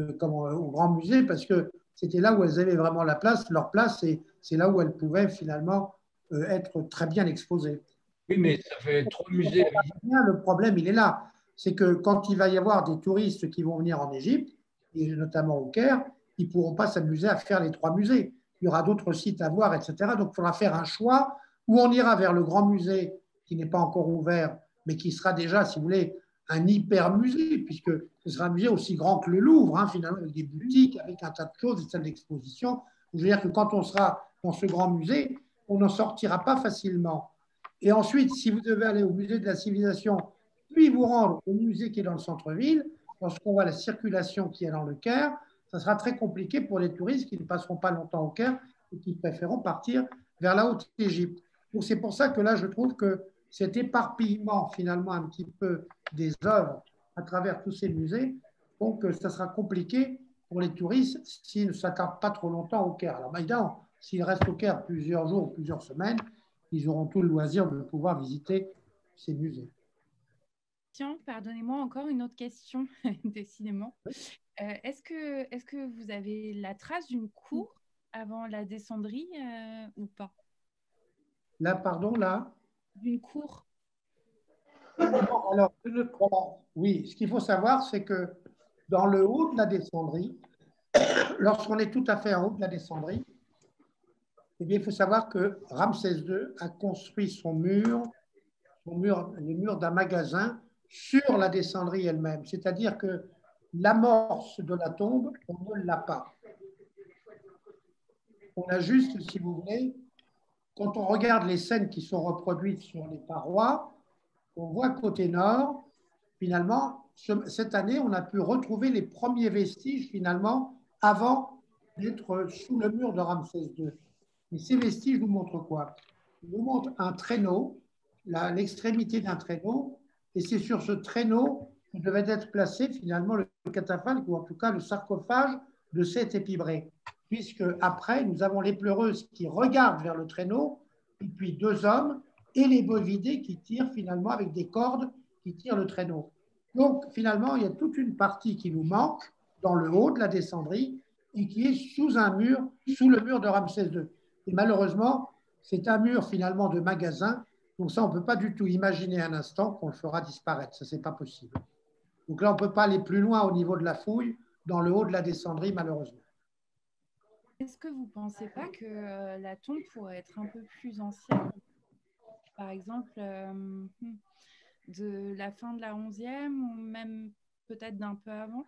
parce que c'était là où elles avaient vraiment leur place, et c'est là où elles pouvaient finalement être très bien exposées. Oui, mais ça fait trop de musées. Le problème, il est là. C'est que quand il va y avoir des touristes qui vont venir en Égypte, et notamment au Caire, ils ne pourront pas s'amuser à faire les 3 musées. Il y aura d'autres sites à voir, etc. Donc, il faudra faire un choix où on ira vers le grand musée qui n'est pas encore ouvert, mais qui sera déjà, si vous voulez, un hyper-musée, puisque ce sera un musée aussi grand que le Louvre, hein, finalement, avec des boutiques, avec un tas de choses, des salles d'exposition. Je veux dire que quand on sera dans ce grand musée, on n'en sortira pas facilement. Et ensuite, si vous devez aller au musée de la civilisation, puis vous rendre au musée qui est dans le centre-ville, lorsqu'on voit la circulation qui est dans le Caire, ça sera très compliqué pour les touristes qui ne passeront pas longtemps au Caire et qui préféreront partir vers la Haute-Égypte. Donc c'est pour ça que là, je trouve que cet éparpillement finalement un petit peu des œuvres à travers tous ces musées, donc ça sera compliqué pour les touristes s'ils ne s'attardent pas trop longtemps au Caire. Alors évidemment, s'ils restent au Caire plusieurs jours ou plusieurs semaines, ils auront tout le loisir de pouvoir visiter ces musées. Tiens, pardonnez-moi, encore une autre question, décidément. Est-ce que vous avez la trace d'une cour avant la descendrie ou pas? Là, pardon, là D'une cour. Alors, oui, ce qu'il faut savoir, c'est que dans le haut de la descendrie, lorsqu'on est tout à fait en haut de la descendrie, eh bien, il faut savoir que Ramsès II a construit le mur d'un magasin sur la descendrie elle-même. C'est-à-dire que l'amorce de la tombe, on ne l'a pas. On a juste, si vous voulez, quand on regarde les scènes qui sont reproduites sur les parois, on voit côté nord finalement, cette année, on a pu retrouver les premiers vestiges, finalement, avant d'être sous le mur de Ramsès II. Et ces vestiges nous montrent quoi? Ils nous montrent un traîneau, l'extrémité d'un traîneau, et c'est sur ce traîneau que devait être placé finalement le catafalque, ou en tout cas le sarcophage de Seth Épibré. Puisque après, nous avons les pleureuses qui regardent vers le traîneau, et puis deux hommes, et les bovidés qui tirent finalement avec des cordes qui tirent le traîneau. Donc finalement, il y a toute une partie qui nous manque dans le haut de la descendrie et qui est sous un mur, sous le mur de Ramsès II. Et malheureusement, c'est un mur finalement de magasin, donc ça, on ne peut pas du tout imaginer un instant qu'on le fera disparaître, ça, c'est pas possible. Donc là, on ne peut pas aller plus loin au niveau de la fouille, dans le haut de la descendrie, malheureusement. Est-ce que vous ne pensez pas que la tombe pourrait être un peu plus ancienne? Par exemple, de la fin de la 11e ou même peut-être d'un peu avant?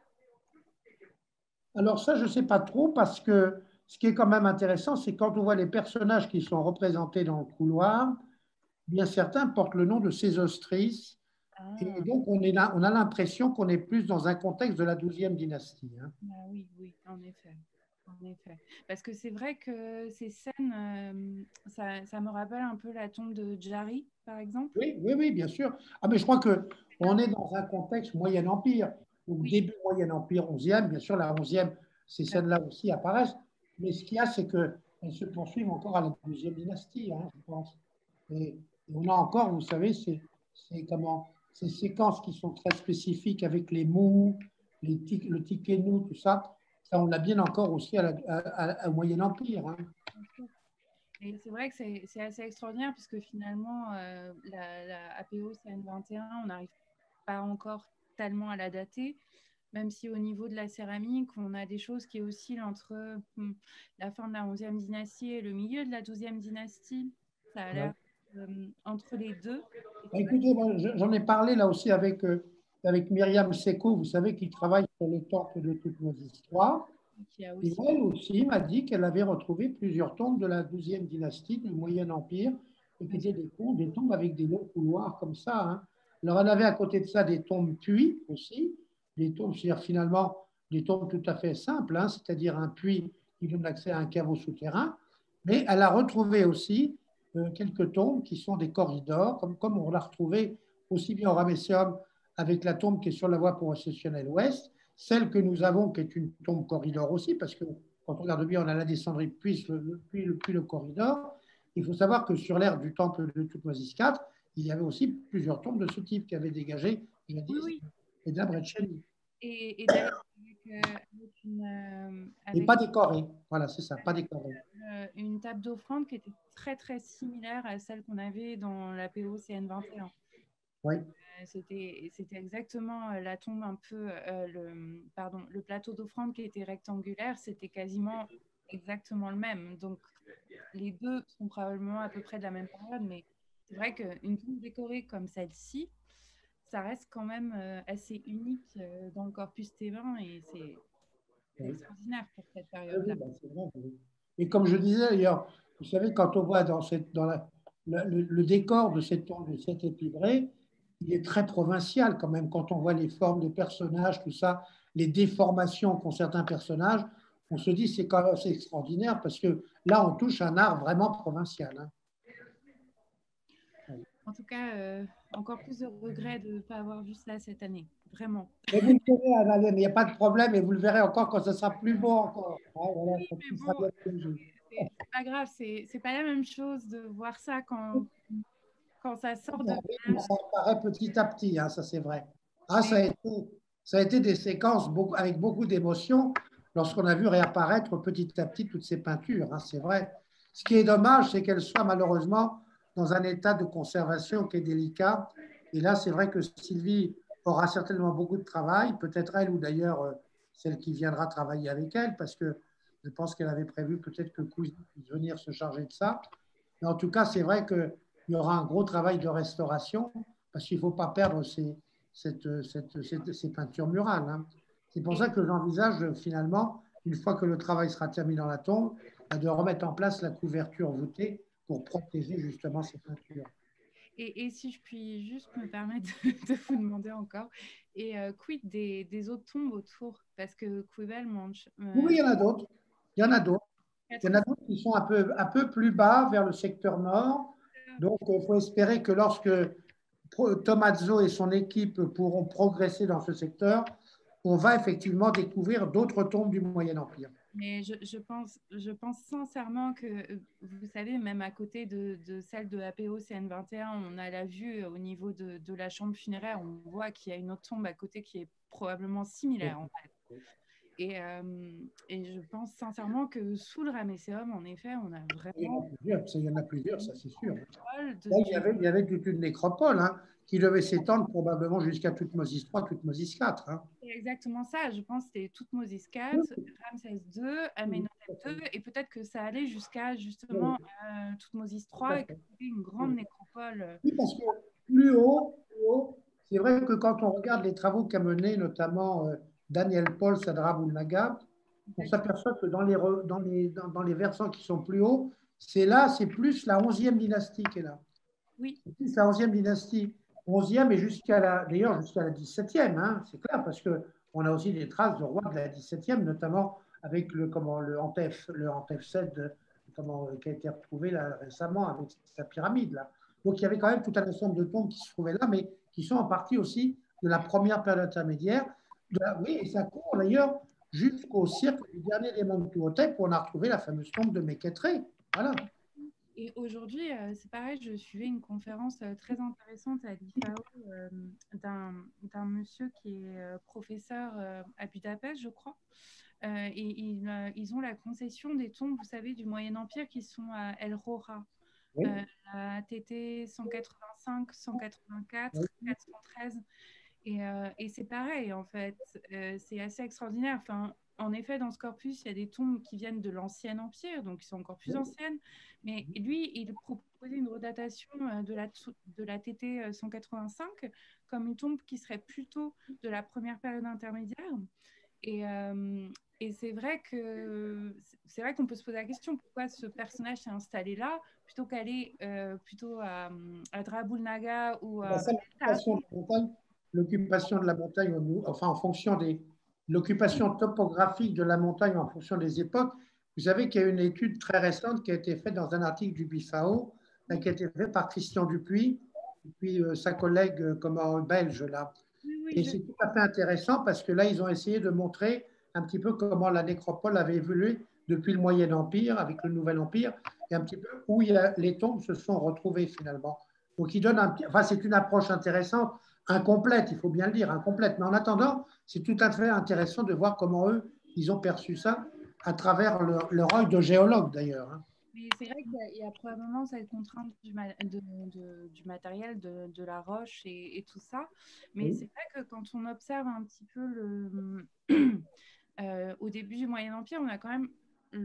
Alors ça, je ne sais pas trop parce que ce qui est quand même intéressant, c'est quand on voit les personnages qui sont représentés dans le couloir, bien certains portent le nom de Sésostris. Et donc, on a l'impression qu'on est plus dans un contexte de la 12e dynastie. Hein. Ah oui, oui, en effet. En effet. Parce que c'est vrai que ces scènes, ça me rappelle un peu la tombe de Jari, par exemple. Oui, oui, oui, bien sûr. Ah, mais je crois qu'on est dans un contexte Moyen-Empire. Donc, oui. Début Moyen-Empire, 11e, bien sûr, la 11e, ces scènes-là aussi apparaissent. Mais ce qu'il y a, c'est qu'elles se poursuivent encore à la 12e dynastie, hein, je pense. Et on a encore, vous savez, ces séquences qui sont très spécifiques avec les mous, le tikenu, tout ça. Ça, on l'a bien encore aussi au Moyen-Empire. Hein. Et c'est vrai que c'est assez extraordinaire puisque finalement, la APO CN21, on n'arrive pas encore tellement à la dater, même si au niveau de la céramique, on a des choses qui oscillent entre la fin de la 11e dynastie et le milieu de la 12e dynastie. Ça a l'air entre les deux. Écoutez, j'en ai parlé là aussi avec Myriam Seko, vous savez, qui travaille sur le temple de toutes nos histoires. Et elle aussi m'a dit qu'elle avait retrouvé plusieurs tombes de la 12e dynastie du Moyen-Empire, et qui étaient des tombes avec des longs couloirs comme ça. Hein. Alors, elle avait à côté de ça des tombes puits aussi, des tombes, c'est-à-dire finalement des tombes tout à fait simples, hein, c'est-à-dire un puits qui donne accès à un caveau souterrain, mais elle a retrouvé aussi quelques tombes qui sont des corridors, comme on l'a retrouvé aussi bien au Ramesseum avec la tombe qui est sur la voie processionnelle ouest, celle que nous avons qui est une tombe corridor aussi, parce que quand on regarde bien, on a la descendrie puis le corridor. Il faut savoir que sur l'aire du temple de Toutmosis IV, il y avait aussi plusieurs tombes de ce type qui avaient dégagé jadis et de la Bretcheni. Et d'ailleurs, avec et pas décoré, voilà, c'est ça, pas décoré. Une table d'offrande qui était très très similaire à celle qu'on avait dans la PO CN21. Oui. C'était exactement la tombe un peu, le plateau d'offrande qui était rectangulaire, c'était quasiment exactement le même. Donc les deux sont probablement à peu près de la même période, mais c'est vrai qu'une tombe décorée comme celle-ci, ça reste quand même assez unique dans le corpus thébain et c'est extraordinaire pour cette période-là. Et comme je disais d'ailleurs, vous savez, quand on voit le décor de cette tombe de Seth Épibré, il est très provincial quand même. Quand on voit les formes des personnages, tout ça, les déformations qu'ont certains personnages, on se dit c'est quand même assez extraordinaire parce que là, on touche un art vraiment provincial. Hein. En tout cas, encore plus de regrets de ne pas avoir vu cela cette année, vraiment. Mais vous le verrez, Annalène, il n'y a pas de problème et vous le verrez encore quand ce sera plus beau encore. Ouais, voilà, oui, mais bon, c'est pas grave, c'est pas la même chose de voir ça quand ça sort de... Ça apparaît petit à petit, hein, ça c'est vrai. Ah, ça a été des séquences avec beaucoup d'émotion lorsqu'on a vu réapparaître petit à petit toutes ces peintures, hein, c'est vrai. Ce qui est dommage, c'est qu'elles soient malheureusement dans un état de conservation qui est délicat. Et là, c'est vrai que Sylvie aura certainement beaucoup de travail, peut-être elle ou d'ailleurs celle qui viendra travailler avec elle, parce que je pense qu'elle avait prévu peut-être que Cousy puisse venir se charger de ça. Mais en tout cas, c'est vrai qu'il y aura un gros travail de restauration, parce qu'il ne faut pas perdre ces peintures murales. Hein. C'est pour ça que j'envisage finalement, une fois que le travail sera terminé dans la tombe, de remettre en place la couverture voûtée pour protéger justement ces peintures. Et si je puis juste me permettre de vous demander encore, et quid des autres tombes autour? Parce que Quibel mange. Oui, il y en a d'autres. Il y en a d'autres. Il y en a d'autres qui sont un peu plus bas vers le secteur nord. Donc, il faut espérer que lorsque Tommaso et son équipe pourront progresser dans ce secteur, on va effectivement découvrir d'autres tombes du Moyen Empire. Mais je pense sincèrement que, vous savez, même à côté de celle de APO CN21, on a la vue au niveau de la chambre funéraire, on voit qu'il y a une autre tombe à côté qui est probablement similaire en fait. Et je pense sincèrement que sous le Ramesséum, en effet, on a vraiment… Il y en a plusieurs, ça c'est sûr. Là, il y avait toute une nécropole qui devait s'étendre probablement jusqu'à Toutmosis III, Toutmosis IV. C'est exactement ça. Je pense que c'était Toutmosis IV, Ramsès II, Amenhotep II, et peut-être que ça allait jusqu'à justement Toutmosis III, et que c'était une grande nécropole. Oui, parce que plus haut, c'est vrai que quand on regarde les travaux qu'a menés notamment Daniel Paul Sadrabul Nagab, on s'aperçoit que dans les versants qui sont plus hauts, c'est plus la 11e dynastie qui est là. Oui. C'est plus la 11e dynastie. 11e et d'ailleurs jusqu'à la 17e, c'est clair, parce qu'on a aussi des traces de rois de la 17e, notamment avec le Antef VII qui a été retrouvé là, récemment avec sa pyramide. Là. Donc il y avait quand même tout un ensemble de tombes qui se trouvaient là, mais qui sont en partie aussi de la première période intermédiaire. Oui, et ça court d'ailleurs jusqu'au cirque du dernier des Mentuhotep où on a retrouvé la fameuse tombe de Mekhétré. Voilà. Et aujourd'hui, c'est pareil, je suivais une conférence très intéressante à l'IFAO d'un monsieur qui est professeur à Budapest, je crois. Et ils ont la concession des tombes, vous savez, du Moyen Empire qui sont à El Rora. Oui. La TT 185, 184, 413. Et c'est pareil, en fait. C'est assez extraordinaire. Enfin, en effet, dans ce corpus, il y a des tombes qui viennent de l'Ancien Empire, donc qui sont encore plus anciennes. Mais lui, il proposait une redatation de la TT 185 comme une tombe qui serait plutôt de la première période intermédiaire. Et c'est vrai qu'on peut se poser la question pourquoi ce personnage s'est installé là plutôt qu'aller plutôt à Drabul Naga ou à l'occupation de la montagne, enfin en fonction de l'occupation topographique de la montagne en fonction des époques. Vous savez qu'il y a une étude très récente qui a été faite dans un article du BIFAO, qui a été fait par Christian Dupuis, et puis sa collègue belge là. Oui, et c'est tout à fait intéressant parce que là, ils ont essayé de montrer un petit peu comment la nécropole avait évolué depuis le Moyen Empire avec le Nouvel Empire et un petit peu où les tombes se sont retrouvées finalement. Donc, c'est une approche intéressante, incomplète, il faut bien le dire, incomplète. Mais en attendant, c'est tout à fait intéressant de voir comment eux, ils ont perçu ça à travers leur œil de géologue d'ailleurs. Mais c'est vrai qu'il y a probablement cette contrainte du matériel, de la roche et tout ça. Mais oui. C'est vrai que quand on observe un petit peu au début du Moyen Empire, on a quand même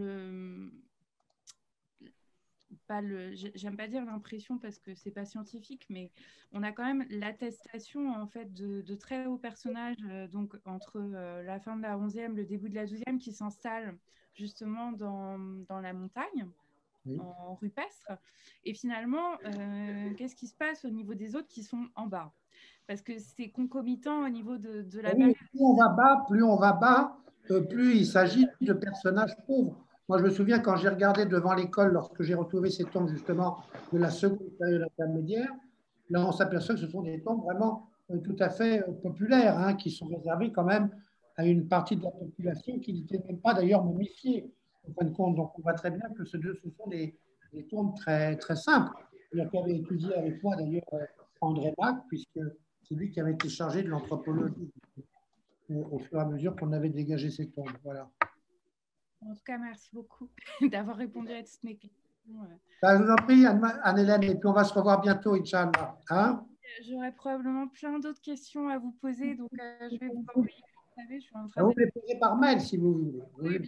j'aime pas dire l'impression parce que c'est pas scientifique, mais on a quand même l'attestation en fait de très hauts personnages, donc entre la fin de la 11e, le début de la 12e, qui s'installent justement dans la montagne. Oui. En rupestre. Et finalement, qu'est-ce qui se passe au niveau des autres qui sont en bas? Parce que c'est concomitant au niveau de la période. Plus on va bas, plus il s'agit de personnages pauvres. Moi, je me souviens quand j'ai regardé devant l'école, lorsque j'ai retrouvé ces tombes justement de la seconde période intermédiaire, là, on s'aperçoit que ce sont des tombes vraiment tout à fait populaires, qui sont réservées quand même à une partie de la population qui n'était même pas d'ailleurs momifiée. En fin de compte, donc on voit très bien que ce sont des tombes très, très simples. Il avait étudié avec moi d'ailleurs André Mac, puisque c'est lui qui avait été chargé de l'anthropologie au fur et à mesure qu'on avait dégagé ces tombes. Voilà. En tout cas, merci beaucoup d'avoir répondu à toutes mes questions. Je vous en prie, Anne-Hélène, et puis on va se revoir bientôt, Inch'Allah. J'aurais probablement plein d'autres questions à vous poser, donc je vais vous envoyer. Je suis en train vous les posez par mail si vous voulez.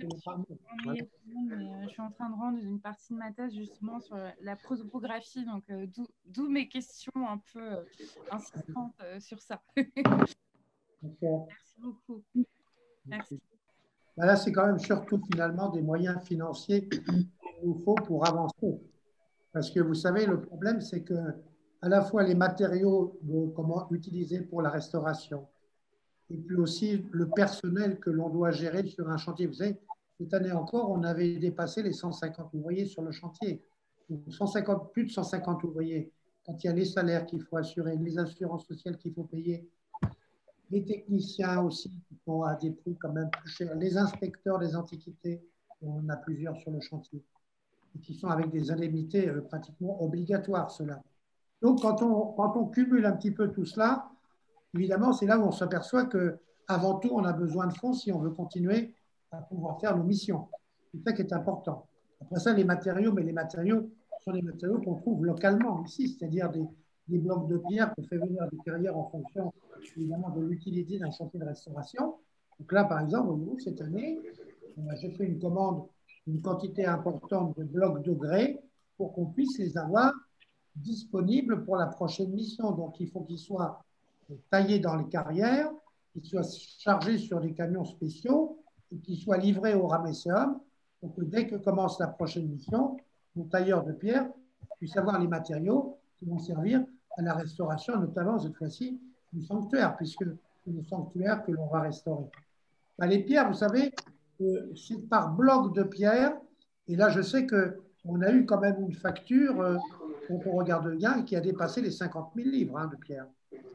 Je suis en train de rendre une partie de ma thèse justement sur la prosopographie, donc d'où mes questions un peu insistantes sur ça. Merci beaucoup. Merci. Là, c'est quand même surtout finalement des moyens financiers qu'il nous faut pour avancer. Parce que vous savez, le problème, c'est que à la fois les matériaux comment utiliser pour la restauration, et puis aussi le personnel que l'on doit gérer sur un chantier. Vous savez, cette année encore, on avait dépassé les 150 ouvriers sur le chantier. Donc 150, plus de 150 ouvriers. Quand il y a les salaires qu'il faut assurer, les assurances sociales qu'il faut payer, les techniciens aussi qui sont à des prix quand même plus chers, les inspecteurs des antiquités, on en a plusieurs sur le chantier, et qui sont avec des indemnités pratiquement obligatoires, cela. Donc, quand on cumule un petit peu tout cela, évidemment, c'est là où on s'aperçoit qu'avant tout, on a besoin de fonds si on veut continuer à pouvoir faire nos missions. C'est ça qui est important. Après ça, les matériaux, mais les matériaux sont des matériaux qu'on trouve localement ici, c'est-à-dire des blocs de pierre qu'on fait venir des carrières en fonction, évidemment, de l'utilité d'un chantier de restauration. Donc là, par exemple, au niveau cette année, j'ai fait une commande, une quantité importante de blocs de grès pour qu'on puisse les avoir disponibles pour la prochaine mission. Donc, il faut qu'ils soient taillés dans les carrières, qu'ils soient chargés sur des camions spéciaux et qu'ils soient livrés au Ramesseum pour que dès que commence la prochaine mission, nos tailleurs de pierre puissent avoir les matériaux qui vont servir à la restauration, notamment cette fois-ci du sanctuaire, puisque c'est le sanctuaire que l'on va restaurer. Ben, les pierres, vous savez, c'est par bloc de pierre, et là je sais qu'on a eu quand même une facture, quand on regarde bien, qui a dépassé les 50 000 livres de pierre.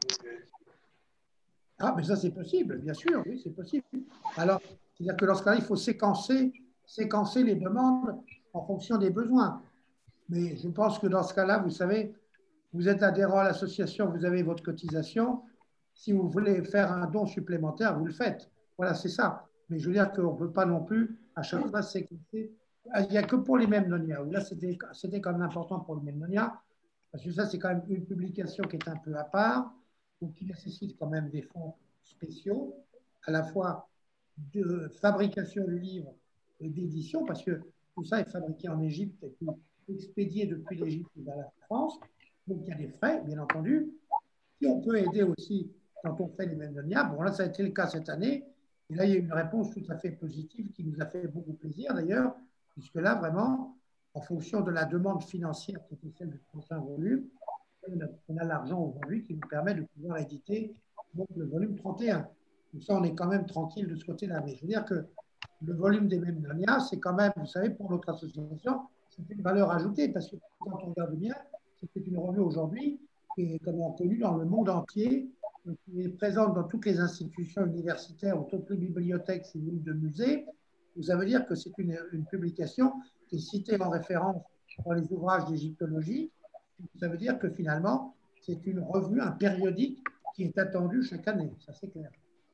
Ah, mais ça c'est possible, bien sûr, oui, c'est possible. Alors, c'est-à-dire que lorsqu'il il faut séquencer les demandes en fonction des besoins. Mais je pense que dans ce cas-là, vous savez, vous êtes adhérent à l'association, vous avez votre cotisation. Si vous voulez faire un don supplémentaire, vous le faites. Voilà, c'est ça. Mais je veux dire qu'on ne peut pas non plus, à chaque fois, séquencer. Il n'y a que pour les Memnonia. Là, c'était quand même important pour les Memnonia, parce que ça, c'est quand même une publication qui est un peu à part, ou qui nécessite quand même des fonds spéciaux, à la fois de fabrication du livre et d'édition, parce que tout ça est fabriqué en Égypte et puis expédié depuis l'Égypte vers la France. Donc, il y a des frais, bien entendu. Si on peut aider aussi quand on fait les Memnonia, bon, là, ça a été le cas cette année. Et là, il y a eu une réponse tout à fait positive qui nous a fait beaucoup plaisir, d'ailleurs, puisque là, vraiment, en fonction de la demande financière qui était celle du prochain volume, on a l'argent aujourd'hui qui nous permet de pouvoir éditer donc, le volume 31. Donc ça, on est quand même tranquille de ce côté-là. Mais je veux dire que le volume des Memnonia, c'est quand même, vous savez, pour notre association, c'est une valeur ajoutée, parce que quand on regarde bien, c'est une revue aujourd'hui qui est comme connue dans le monde entier, qui est présente dans toutes les institutions universitaires, ou toutes les bibliothèques civiles de musées. Ça veut dire que c'est une publication qui est citée en référence dans les ouvrages d'égyptologie. Ça veut dire que finalement, c'est une revue, un périodique qui est attendu chaque année. Ça, c'est clair.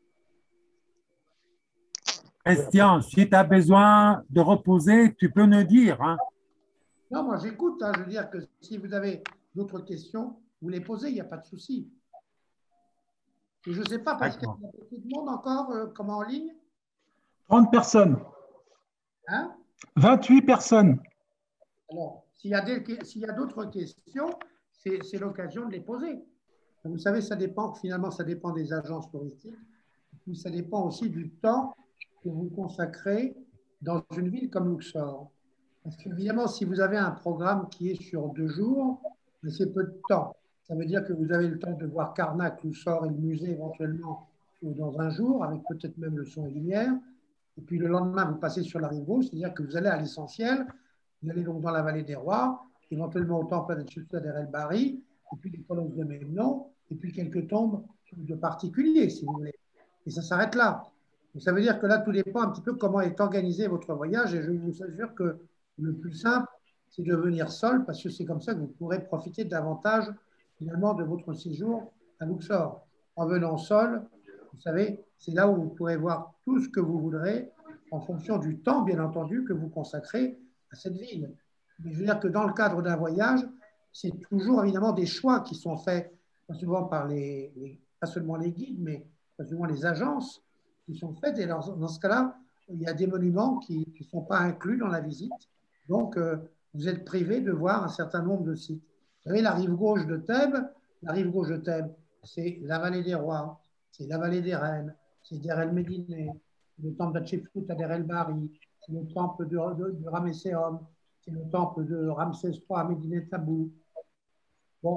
Christian, si tu as besoin de reposer, tu peux nous dire. Hein. Non, moi j'écoute. Je veux dire que si vous avez d'autres questions, vous les posez, il n'y a pas de souci. Et je ne sais pas, parce qu'il y a beaucoup de monde encore, comment en ligne? 30 personnes. Hein? 28 personnes. Alors, s'il y a d'autres questions, c'est l'occasion de les poser. Vous savez, ça dépend, finalement, ça dépend des agences touristiques, mais ça dépend aussi du temps que vous consacrez dans une ville comme Luxor. Parce qu'évidemment, si vous avez un programme qui est sur 2 jours, c'est peu de temps. Ça veut dire que vous avez le temps de voir Karnak, Luxor et le musée éventuellement dans un jour, avec peut-être même le son et lumière. Et puis le lendemain, vous passez sur la rive gauche, c'est-à-dire que vous allez à l'essentiel. Vous allez donc dans la vallée des Rois, éventuellement au temple d'Hatshepsut El Bari, et puis les colosses de Memnon, et puis quelques tombes de particuliers, si vous voulez. Et ça s'arrête là. Et ça veut dire que là, tout dépend un petit peu comment est organisé votre voyage. Et je vous assure que le plus simple, c'est de venir seul, parce que c'est comme ça que vous pourrez profiter davantage, finalement, de votre séjour à Luxor. En venant seul, vous savez, c'est là où vous pourrez voir tout ce que vous voudrez, en fonction du temps, bien entendu, que vous consacrez à cette ville. Mais je veux dire que dans le cadre d'un voyage, c'est toujours évidemment des choix qui sont faits, pas souvent par pas seulement les guides, mais pas seulement les agences qui sont faites. Et dans ce cas-là, il y a des monuments qui ne sont pas inclus dans la visite. Donc, vous êtes privé de voir un certain nombre de sites. Vous savez, la rive gauche de Thèbes, c'est la vallée des Rois, c'est la vallée des Reines, c'est Der El Médine, le temple d'Hatshepsut à Der El Bari, c'est le temple de Ramesseum, c'est le temple de Ramsès III à Médine Tabou. Bon,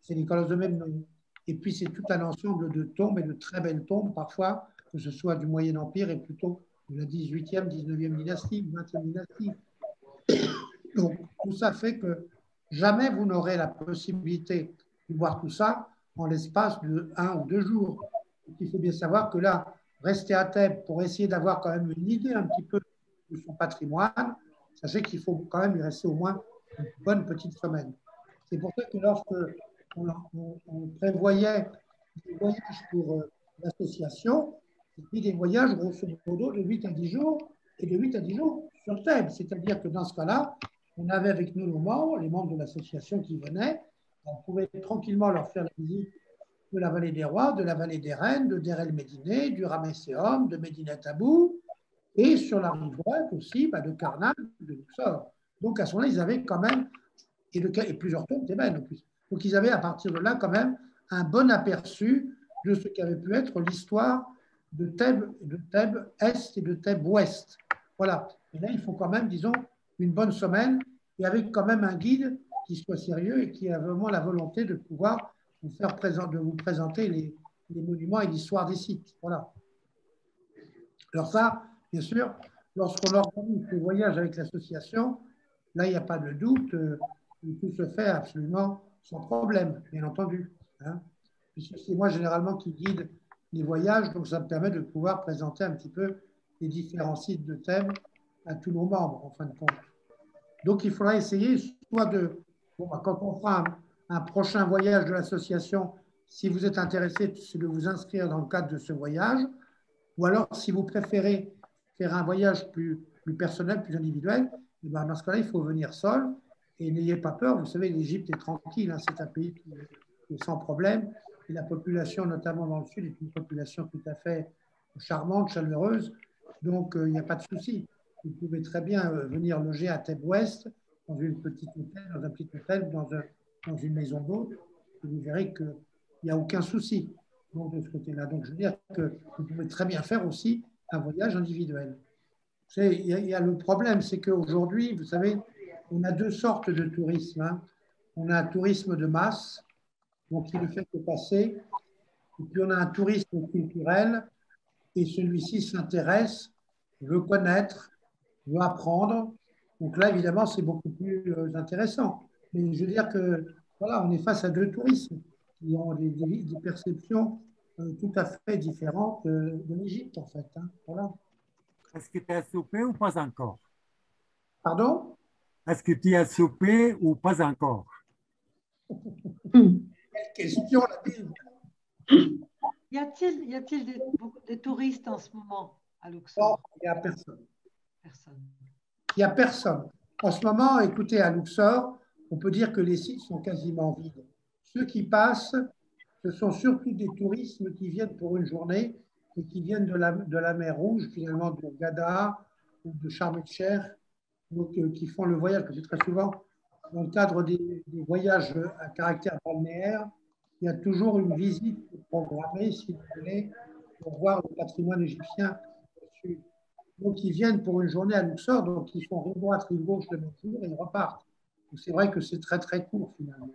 c'est les colosses de même nom. Et puis, c'est tout un ensemble de tombes et de très belles tombes, parfois, que ce soit du Moyen Empire et plutôt de la 18e, 19e dynastie, 20e dynastie. Donc, tout ça fait que jamais vous n'aurez la possibilité de voir tout ça en l'espace de 1 ou 2 jours. Donc, il faut bien savoir que là, rester à Thèbes pour essayer d'avoir quand même une idée un petit peu de son patrimoine, sachez qu'il faut quand même y rester au moins une bonne petite semaine. C'est pour ça que lorsque on prévoyait des voyages pour l'association, c'était des voyages grosso modo de 8 à 10 jours et de 8 à 10 jours sur Thèbes. C'est-à-dire que dans ce cas-là, on avait avec nous nos membres, les membres de l'association qui venaient, on pouvait tranquillement leur faire la visite de la vallée des Rois, de la vallée des Reines, de Der El Médine, du Ramesséum, de Médinat Abou, et sur la rive droite aussi, de Karnak, de Luxor. Donc à ce moment-là, ils avaient quand même, et plusieurs tombes thébaines en plus. Donc ils avaient à partir de là quand même un bon aperçu de ce qu'avait pu être l'histoire de Thèbes Est et de Thèbes Ouest. Voilà. Et là, il faut quand même, disons, une bonne semaine, et avec quand même un guide qui soit sérieux et qui a vraiment la volonté de pouvoir vous présenter les monuments et l'histoire des sites. Voilà. Alors ça, bien sûr, lorsqu'on organise ce voyage avec l'association, là, il n'y a pas de doute, tout se fait absolument sans problème, bien entendu. Hein. Puisque c'est moi généralement qui guide les voyages, donc ça me permet de pouvoir présenter un petit peu les différents sites de Thèbes à tous nos membres, en fin de compte. Donc il faudra essayer soit de, quand on fera un prochain voyage de l'association, si vous êtes intéressé, c'est de vous inscrire dans le cadre de ce voyage, ou alors si vous préférez faire un voyage plus personnel, plus individuel, et bien dans ce cas-là, il faut venir seul, et n'ayez pas peur, vous savez, l'Égypte est tranquille, hein, c'est un pays qui est sans problème, et la population, notamment dans le sud, est une population tout à fait charmante, chaleureuse, donc il n'y a pas de souci. Vous pouvez très bien venir loger à Thèbes Ouest, dans un petit hôtel, dans une maison d'hôte, et vous verrez qu'il n'y a aucun souci donc, de ce côté-là. Donc, je veux dire que vous pouvez très bien faire aussi un voyage individuel. Il y a le problème, c'est qu'aujourd'hui, vous savez, on a 2 sortes de tourisme. Hein. On a un tourisme de masse, donc qui ne fait que passer, et puis on a un tourisme culturel, et celui-ci s'intéresse, veut connaître, veut apprendre. Donc là, évidemment, c'est beaucoup plus intéressant. Mais je veux dire que voilà, on est face à 2 tourismes qui ont des perceptions tout à fait différentes de l'Égypte, en fait. Hein. Voilà. Est-ce que tu as soupé ou pas encore? Pardon? Est-ce que tu as soupé ou pas encore? Quelle question, la Bible. Y a-t-il beaucoup de touristes en ce moment à Luxor? Non, il n'y a personne. Personne. Il n'y a personne. En ce moment, écoutez, à Luxor, on peut dire que les sites sont quasiment vides. Ceux qui passent, ce sont surtout des touristes qui viennent pour une journée et qui viennent de la mer Rouge, finalement de Gada ou de Sharm el-Sheikh, donc qui font le voyage, parce que très souvent, dans le cadre des voyages à caractère balnéaire, il y a toujours une visite programmée, si vous voulez, pour voir le patrimoine égyptien au sud. Donc, ils viennent pour une journée à Luxor, donc ils font rive droite, rive gauche le même jour et ils repartent. C'est vrai que c'est très, très court, finalement.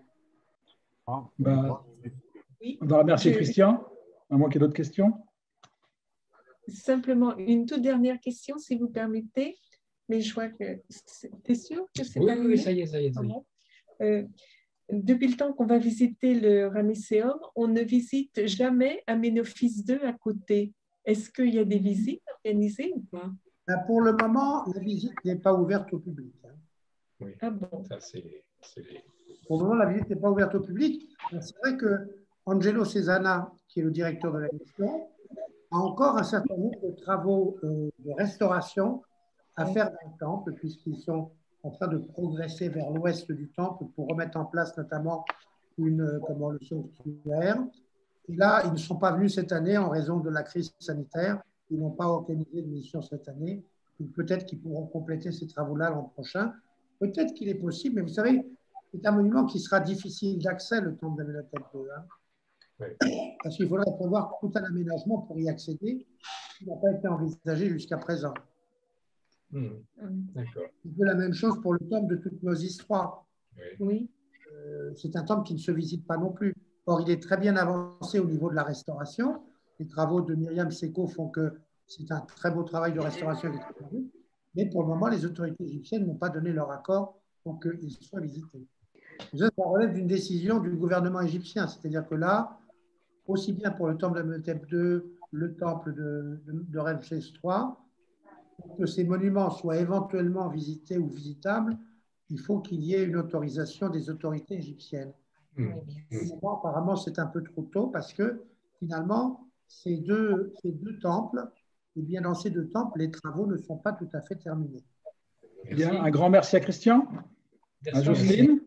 Oui. On va remercier Christian, à moins qu'il y ait d'autres questions. Simplement, une toute dernière question, si vous permettez. Mais je vois que... T'es sûr que c'est pas... Oui, ça y est. Depuis le temps qu'on va visiter le Ramesséum, on ne visite jamais Aménophis II à côté. Est-ce qu'il y a des visites organisées ou pas? Pour le moment, la visite n'est pas ouverte au public. Hein. Oui. Ah bon? Ça, c'est... Pour le moment, la visite n'est pas ouverte au public. C'est vrai que Angelo Cesana, qui est le directeur de la mission, a encore un certain nombre de travaux de restauration à faire dans le temple, puisqu'ils sont en train de progresser vers l'ouest du temple pour remettre en place notamment le sanctuaire. Et là, ils ne sont pas venus cette année en raison de la crise sanitaire. Ils n'ont pas organisé de mission cette année. Peut-être qu'ils pourront compléter ces travaux-là l'an prochain. Peut-être qu'il est possible, mais vous savez, c'est un monument qui sera difficile d'accès, le temple d'Amenhotep II. Hein. Oui. Parce qu'il faudrait prévoir tout un aménagement pour y accéder, qui n'a pas été envisagé jusqu'à présent. D'accord. C'est un peu la même chose pour le temple de Toutmoses III. Oui. c'est un temple qui ne se visite pas non plus. Or, il est très bien avancé au niveau de la restauration. Les travaux de Myriam Seko font que c'est un très beau travail de restauration. Mais pour le moment, les autorités égyptiennes n'ont pas donné leur accord pour qu'il soit visité. Ça relève d'une décision du gouvernement égyptien. C'est-à-dire que là, aussi bien pour le temple d'Amenhotep II, le temple de Ramsès III, pour que ces monuments soient éventuellement visités ou visitables, il faut qu'il y ait une autorisation des autorités égyptiennes. Apparemment, c'est un peu trop tôt parce que finalement, ces deux temples, et bien dans ces deux temples, les travaux ne sont pas tout à fait terminés. Bien, un grand merci à Christian. À Jocelyne.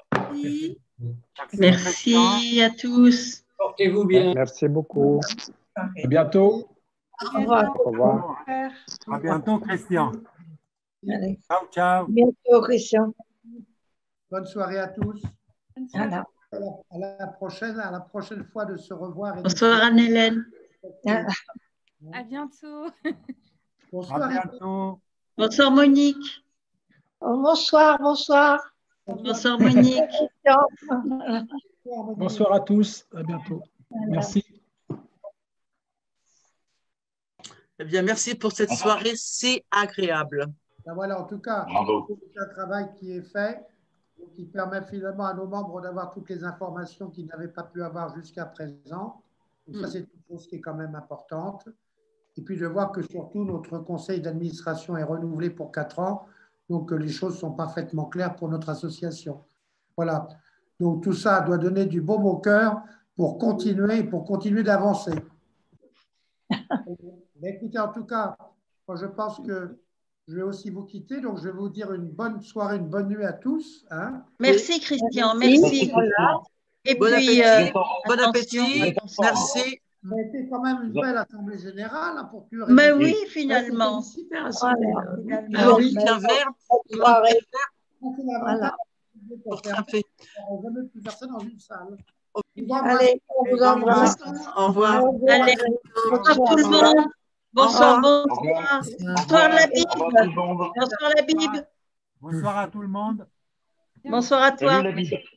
Merci à tous. Portez-vous bien. Merci beaucoup. À bientôt. Au revoir. Au revoir. À bientôt, Christian. Allez. Ciao, ciao. À bientôt, Christian. Bonne soirée à tous. Voilà. À la prochaine fois de se revoir. Bonsoir Anne-Hélène. À bientôt. Bonsoir. À bientôt. Bonsoir Monique. Bonsoir, bonsoir. Bonsoir Monique. Bonsoir à tous. À bientôt. Merci. Eh bien, merci pour cette soirée. C'est agréable. Ben voilà, en tout cas, c'est un travail qui est fait, qui permet finalement à nos membres d'avoir toutes les informations qu'ils n'avaient pas pu avoir jusqu'à présent. Donc ça, c'est une chose qui est quand même importante. Et puis de voir que surtout notre conseil d'administration est renouvelé pour 4 ans, donc les choses sont parfaitement claires pour notre association. Voilà. Donc tout ça doit donner du baume au cœur pour continuer d'avancer. Mais écoutez, en tout cas, moi, je pense que je vais aussi vous quitter, donc je vais vous dire une bonne soirée, une bonne nuit à tous. Hein. Merci Christian, merci. Et bon puis, appétit. Bon appétit. Merci. Ça a été quand même une belle assemblée générale hein, pour plus. Mais oui, finalement. Super assemblée. Alors, il y a un verre. Voilà. Pour tremper. On ne jamais plus personne dans une salle. Allez, on vous embrasse. Au revoir. Allez, bonsoir tout le monde. Bonsoir, bonsoir. Bonsoir la Bible. Bonsoir la Bible. Bonsoir à tout le monde. Bonsoir à toi. Salut la Bible.